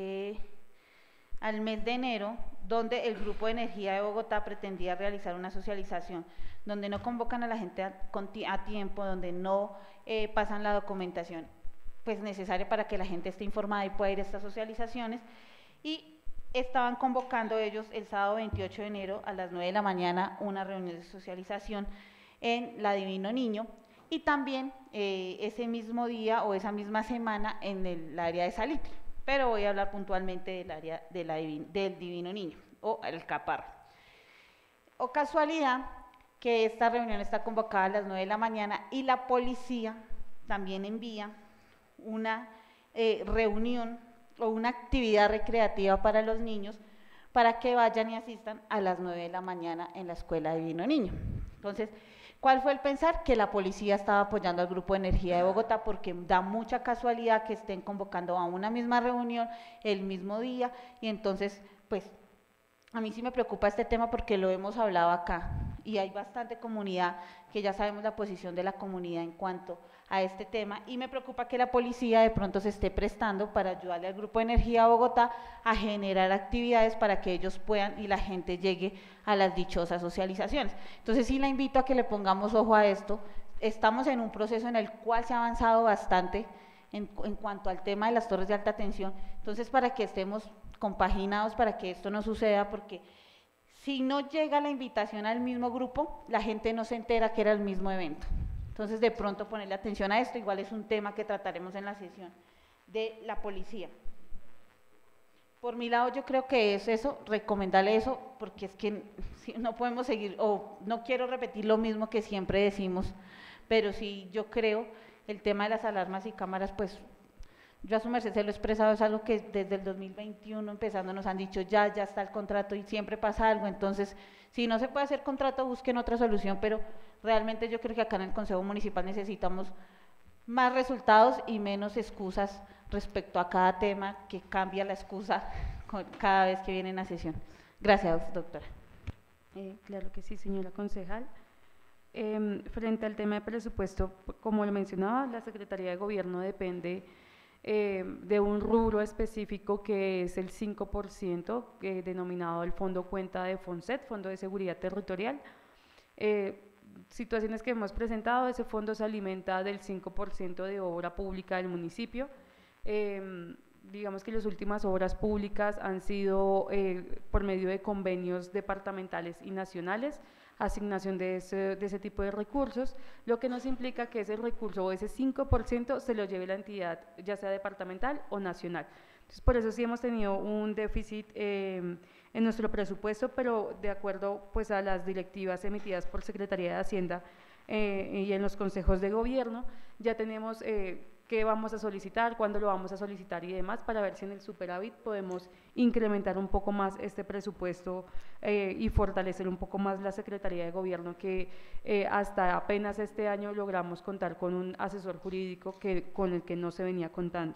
al mes de enero, donde el Grupo de Energía de Bogotá pretendía realizar una socialización, donde no convocan a la gente a tiempo, donde no pasan la documentación pues necesaria para que la gente esté informada y pueda ir a estas socializaciones, y estaban convocando ellos el sábado 28 de enero a las 9 de la mañana una reunión de socialización en la Divino Niño, y también ese mismo día o esa misma semana en el área de Salitre, pero voy a hablar puntualmente del área del Divino Niño o el Caparro. O casualidad que esta reunión está convocada a las 9 de la mañana y la policía también envía una reunión o una actividad recreativa para los niños para que vayan y asistan a las 9 de la mañana en la escuela Divino Niño. Entonces, ¿cuál fue el pensar? Que la policía estaba apoyando al Grupo de Energía de Bogotá, porque da mucha casualidad que estén convocando a una misma reunión el mismo día, y entonces, pues, a mí sí me preocupa este tema porque lo hemos hablado acá, y hay bastante comunidad que ya sabemos la posición de la comunidad en cuanto a este tema, y me preocupa que la policía de pronto se esté prestando para ayudarle al Grupo de Energía de Bogotá a generar actividades para que ellos puedan y la gente llegue a las dichosas socializaciones. Entonces sí la invito a que le pongamos ojo a esto. Estamos en un proceso en el cual se ha avanzado bastante en cuanto al tema de las torres de alta tensión, entonces para que estemos compaginados para que esto no suceda, porque si no llega la invitación al mismo grupo, la gente no se entera que era el mismo evento. Entonces, de pronto ponerle atención a esto, igual es un tema que trataremos en la sesión de la policía. Por mi lado, yo creo que es eso, recomendarle eso, porque es que no podemos seguir, o no quiero repetir lo mismo que siempre decimos, pero sí yo creo el tema de las alarmas y cámaras, pues yo a su merced se lo he expresado, es algo que desde el 2021 empezando nos han dicho ya está el contrato y siempre pasa algo. Entonces, si no se puede hacer contrato, busquen otra solución, pero realmente yo creo que acá en el Consejo Municipal necesitamos más resultados y menos excusas respecto a cada tema, que cambia la excusa cada vez que viene a sesión. Gracias, doctora. Claro que sí, señora concejal. Frente al tema de presupuesto, como lo mencionaba, la Secretaría de Gobierno depende de un rubro específico que es el 5%, denominado el Fondo Cuenta de FONSET, Fondo de Seguridad Territorial. Situaciones que hemos presentado, ese fondo se alimenta del 5% de obra pública del municipio. Digamos que las últimas obras públicas han sido por medio de convenios departamentales y nacionales, asignación de ese tipo de recursos, lo que nos implica que ese recurso o ese 5% se lo lleve la entidad, ya sea departamental o nacional. Entonces, por eso sí hemos tenido un déficit en nuestro presupuesto, pero de acuerdo pues a las directivas emitidas por Secretaría de Hacienda y en los consejos de gobierno, ya tenemos qué vamos a solicitar, cuándo lo vamos a solicitar y demás, para ver si en el superávit podemos incrementar un poco más este presupuesto y fortalecer un poco más la Secretaría de Gobierno, que hasta apenas este año logramos contar con un asesor jurídico con el que no se venía contando.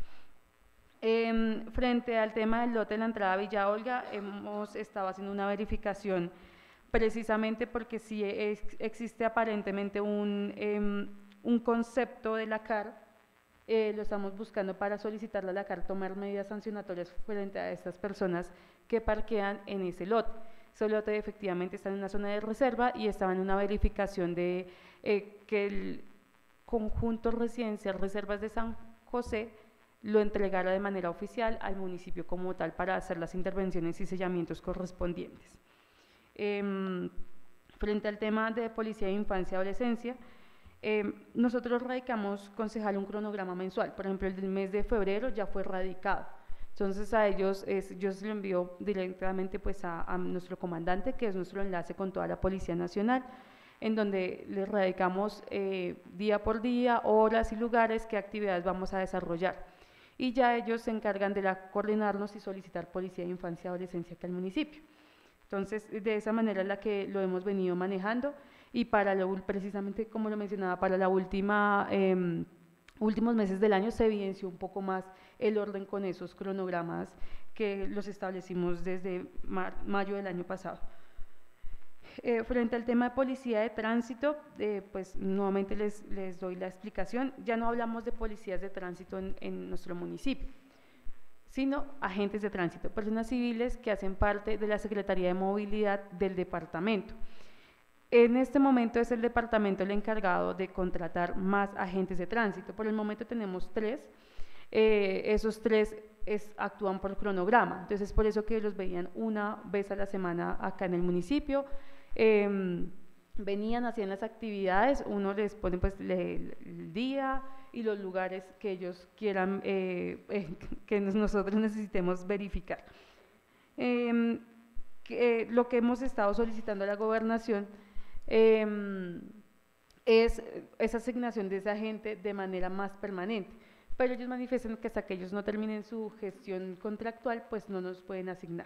Frente al tema del lote de la entrada a Villa Olga, hemos estado haciendo una verificación precisamente porque sí existe aparentemente un concepto de la CAR. Lo estamos buscando para solicitarle a la CAR tomar medidas sancionatorias frente a estas personas que parquean en ese lote. Ese lote efectivamente está en una zona de reserva y estaba en una verificación de que el conjunto residencial Reservas de San José lo entregara de manera oficial al municipio como tal para hacer las intervenciones y sellamientos correspondientes. Frente al tema de Policía de Infancia y Adolescencia, nosotros radicamos, concejal, un cronograma mensual. Por ejemplo, el del mes de febrero ya fue radicado. Entonces a ellos, yo se lo envío directamente pues a nuestro comandante, que es nuestro enlace con toda la Policía Nacional, en donde les radicamos día por día, horas y lugares, qué actividades vamos a desarrollar. Y ya ellos se encargan de coordinarnos y solicitar Policía de Infancia y Adolescencia aquí al municipio. Entonces, de esa manera es la que lo hemos venido manejando, y precisamente como lo mencionaba, para la últimos meses del año se evidenció un poco más el orden con esos cronogramas que los establecimos desde mayo del año pasado. Frente al tema de policía de tránsito, pues nuevamente les doy la explicación. Ya no hablamos de policías de tránsito en nuestro municipio, sino agentes de tránsito, personas civiles que hacen parte de la Secretaría de Movilidad del departamento. En este momento es el departamento el encargado de contratar más agentes de tránsito. Por el momento tenemos 3, esos 3 actúan por cronograma, entonces es por eso que los veían una vez a la semana acá en el municipio. Venían, hacían las actividades, uno les pone pues el día y los lugares que ellos quieran, que nosotros necesitemos verificar. Lo que hemos estado solicitando a la gobernación es esa asignación de ese agente de manera más permanente, pero ellos manifiestan que hasta que ellos no terminen su gestión contractual, pues no nos pueden asignar.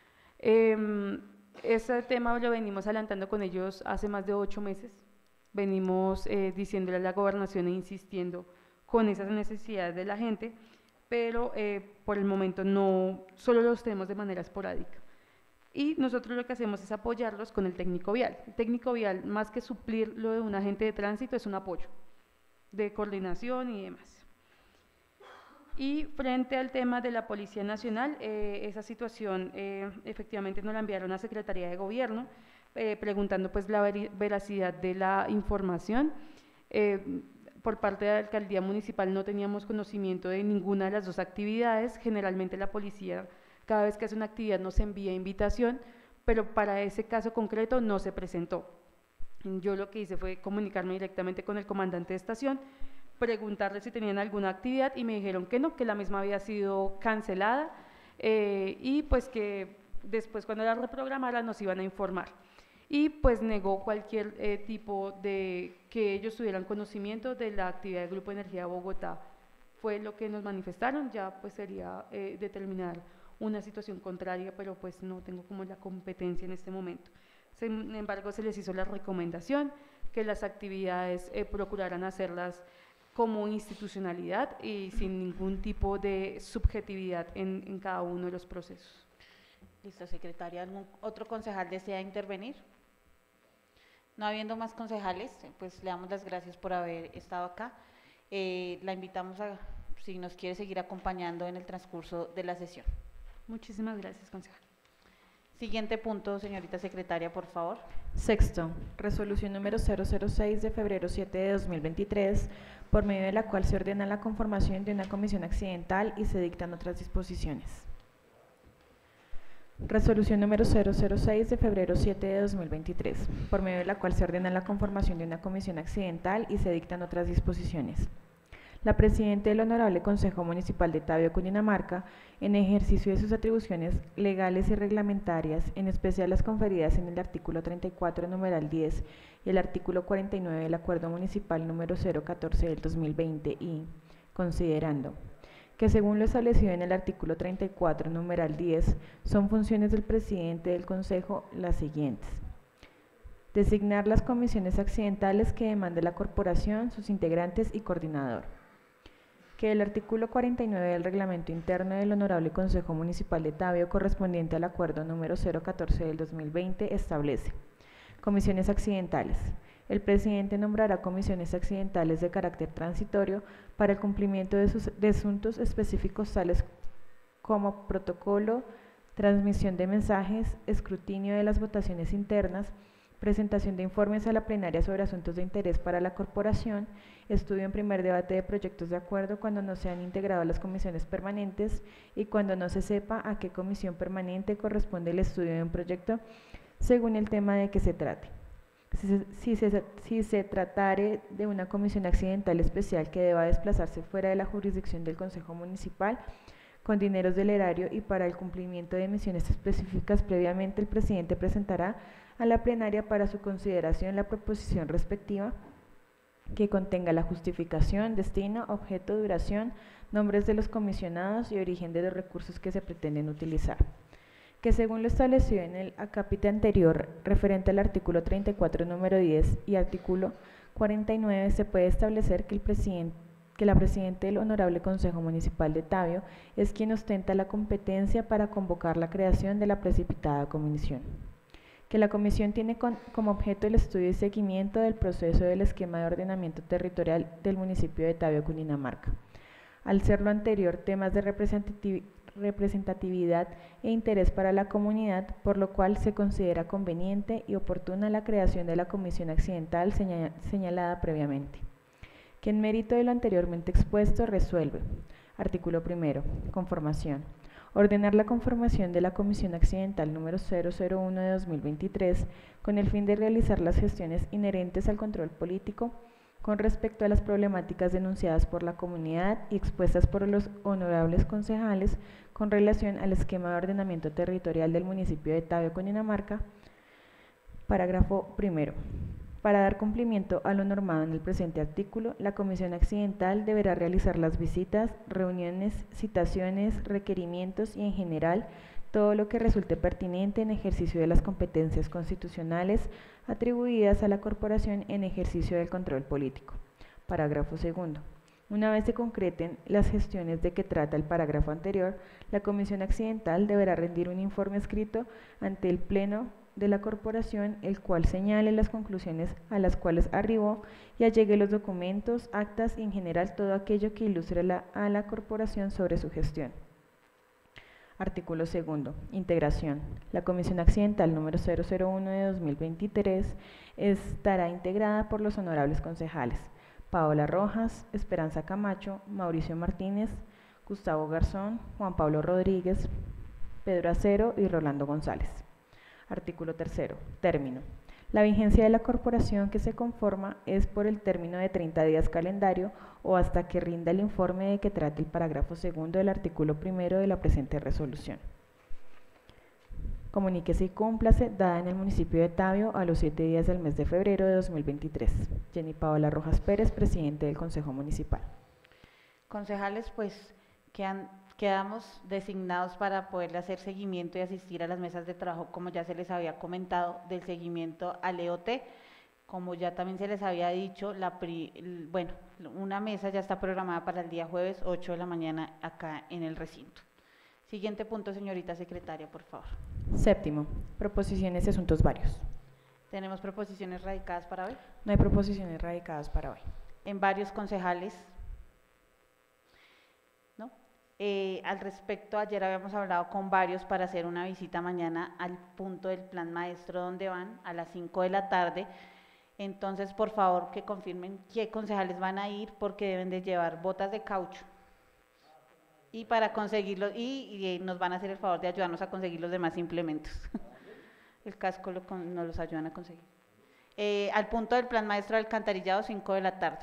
Ese tema lo venimos adelantando con ellos hace más de 8 meses, venimos diciéndole a la gobernación e insistiendo con esas necesidades de la gente, pero por el momento no, solo los tenemos de manera esporádica. Y nosotros lo que hacemos es apoyarlos con el técnico vial. El técnico vial, más que suplir lo de un agente de tránsito, es un apoyo de coordinación y demás. Y frente al tema de la Policía Nacional, esa situación efectivamente nos la enviaron a Secretaría de Gobierno, preguntando pues la veracidad de la información. Por parte de la Alcaldía Municipal no teníamos conocimiento de ninguna de las 2 actividades. Generalmente la policía, cada vez que hace una actividad, nos envía invitación, pero para ese caso concreto no se presentó. Yo lo que hice fue comunicarme directamente con el comandante de estación, preguntarle si tenían alguna actividad y me dijeron que no, que la misma había sido cancelada y pues que después cuando la reprogramaran nos iban a informar. Y pues negó cualquier tipo de que ellos tuvieran conocimiento de la actividad del Grupo de Energía de Bogotá. Fue lo que nos manifestaron, ya pues sería determinar una situación contraria, pero pues no tengo como la competencia en este momento. Sin embargo, se les hizo la recomendación que las actividades procuraran hacerlas como institucionalidad y sin ningún tipo de subjetividad en cada uno de los procesos. Listo, secretaria. ¿Algún otro concejal desea intervenir? No habiendo más concejales, pues le damos las gracias por haber estado acá. La invitamos a, si nos quiere seguir acompañando en el transcurso de la sesión. Muchísimas gracias, concejal. Siguiente punto, señorita secretaria, por favor. Sexto, resolución número 006 de febrero 7 de 2023, por medio de la cual se ordena la conformación de una comisión accidental y se dictan otras disposiciones. Resolución número 006 de febrero 7 de 2023, por medio de la cual se ordena la conformación de una comisión accidental y se dictan otras disposiciones. La Presidenta del Honorable Consejo Municipal de Tabio, Cundinamarca, en ejercicio de sus atribuciones legales y reglamentarias, en especial las conferidas en el artículo 34, numeral 10, y el artículo 49 del Acuerdo Municipal número 014 del 2020 y, considerando que según lo establecido en el artículo 34, numeral 10, son funciones del Presidente del Consejo las siguientes: designar las comisiones accidentales que demande la Corporación, sus integrantes y coordinador. Que el artículo 49 del Reglamento Interno del Honorable Consejo Municipal de Tabio, correspondiente al Acuerdo número 014 del 2020, establece comisiones accidentales. El Presidente nombrará comisiones accidentales de carácter transitorio para el cumplimiento de asuntos específicos tales como protocolo, transmisión de mensajes, escrutinio de las votaciones internas, presentación de informes a la plenaria sobre asuntos de interés para la corporación, estudio en primer debate de proyectos de acuerdo cuando no sean integradas las comisiones permanentes y cuando no se sepa a qué comisión permanente corresponde el estudio de un proyecto según el tema de que se trate. Si se tratare de una comisión accidental especial que deba desplazarse fuera de la jurisdicción del Consejo Municipal, con dineros del erario y para el cumplimiento de misiones específicas previamente, el Presidente presentará a la plenaria para su consideración la proposición respectiva que contenga la justificación, destino, objeto, duración, nombres de los comisionados y origen de los recursos que se pretenden utilizar. Que según lo establecido en el acápite anterior referente al artículo 34, número 10 y artículo 49, se puede establecer que la Presidenta del Honorable Consejo Municipal de Tabio es quien ostenta la competencia para convocar la creación de la precipitada comisión. Que la comisión tiene como objeto el estudio y seguimiento del proceso del esquema de ordenamiento territorial del municipio de Tabio, Cundinamarca. Al ser lo anterior temas de representatividad e interés para la comunidad, por lo cual se considera conveniente y oportuna la creación de la comisión accidental señalada previamente. Que en mérito de lo anteriormente expuesto resuelve. Artículo primero. Conformación. Ordenar la conformación de la Comisión Accidental número 001 de 2023 con el fin de realizar las gestiones inherentes al control político con respecto a las problemáticas denunciadas por la comunidad y expuestas por los honorables concejales con relación al esquema de ordenamiento territorial del municipio de Tabio, Cundinamarca. Parágrafo primero. Para dar cumplimiento a lo normado en el presente artículo, la Comisión Accidental deberá realizar las visitas, reuniones, citaciones, requerimientos y, en general, todo lo que resulte pertinente en ejercicio de las competencias constitucionales atribuidas a la Corporación en ejercicio del control político. Parágrafo segundo. Una vez se concreten las gestiones de que trata el parágrafo anterior, la Comisión Accidental deberá rendir un informe escrito ante el Pleno de la Corporación, el cual señale las conclusiones a las cuales arribó y allegue los documentos, actas y en general todo aquello que ilustre a la Corporación sobre su gestión. Artículo segundo. Integración. La Comisión Accidental número 001 de 2023 estará integrada por los honorables concejales Paola Rojas, Esperanza Camacho, Mauricio Martínez, Gustavo Garzón, Juan Pablo Rodríguez, Pedro Acero y Rolando González. Artículo tercero. Término. La vigencia de la corporación que se conforma es por el término de 30 días calendario o hasta que rinda el informe de que trate el parágrafo segundo del artículo primero de la presente resolución. Comuníquese y cúmplase, dada en el municipio de Tabio a los 7 días del mes de febrero de 2023. Jenny Paola Rojas Pérez, Presidente del Consejo Municipal. Concejales, pues quedamos designados para poderle hacer seguimiento y asistir a las mesas de trabajo, como ya se les había comentado, del seguimiento al EOT. Como ya también se les había dicho, una mesa ya está programada para el día jueves, 8 de la mañana, acá en el recinto. Siguiente punto, señorita secretaria, por favor. Séptimo, proposiciones y asuntos varios. ¿Tenemos proposiciones radicadas para hoy? No hay proposiciones radicadas para hoy. En varios concejales, ¿no? Al respecto, ayer habíamos hablado con varios para hacer una visita mañana al punto del plan maestro donde van a las 5 de la tarde. Entonces, por favor, que confirmen qué concejales van a ir porque deben de llevar botas de caucho. Y para conseguirlo, y nos van a hacer el favor de ayudarnos a conseguir los demás implementos. El casco nos los ayudan a conseguir. Al punto del plan maestro de alcantarillado, 5 de la tarde.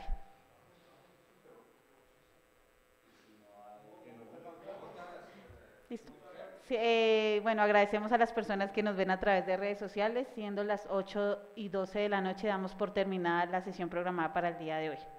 Listo. Sí, bueno, agradecemos a las personas que nos ven a través de redes sociales. Siendo las 8:12 de la noche, damos por terminada la sesión programada para el día de hoy.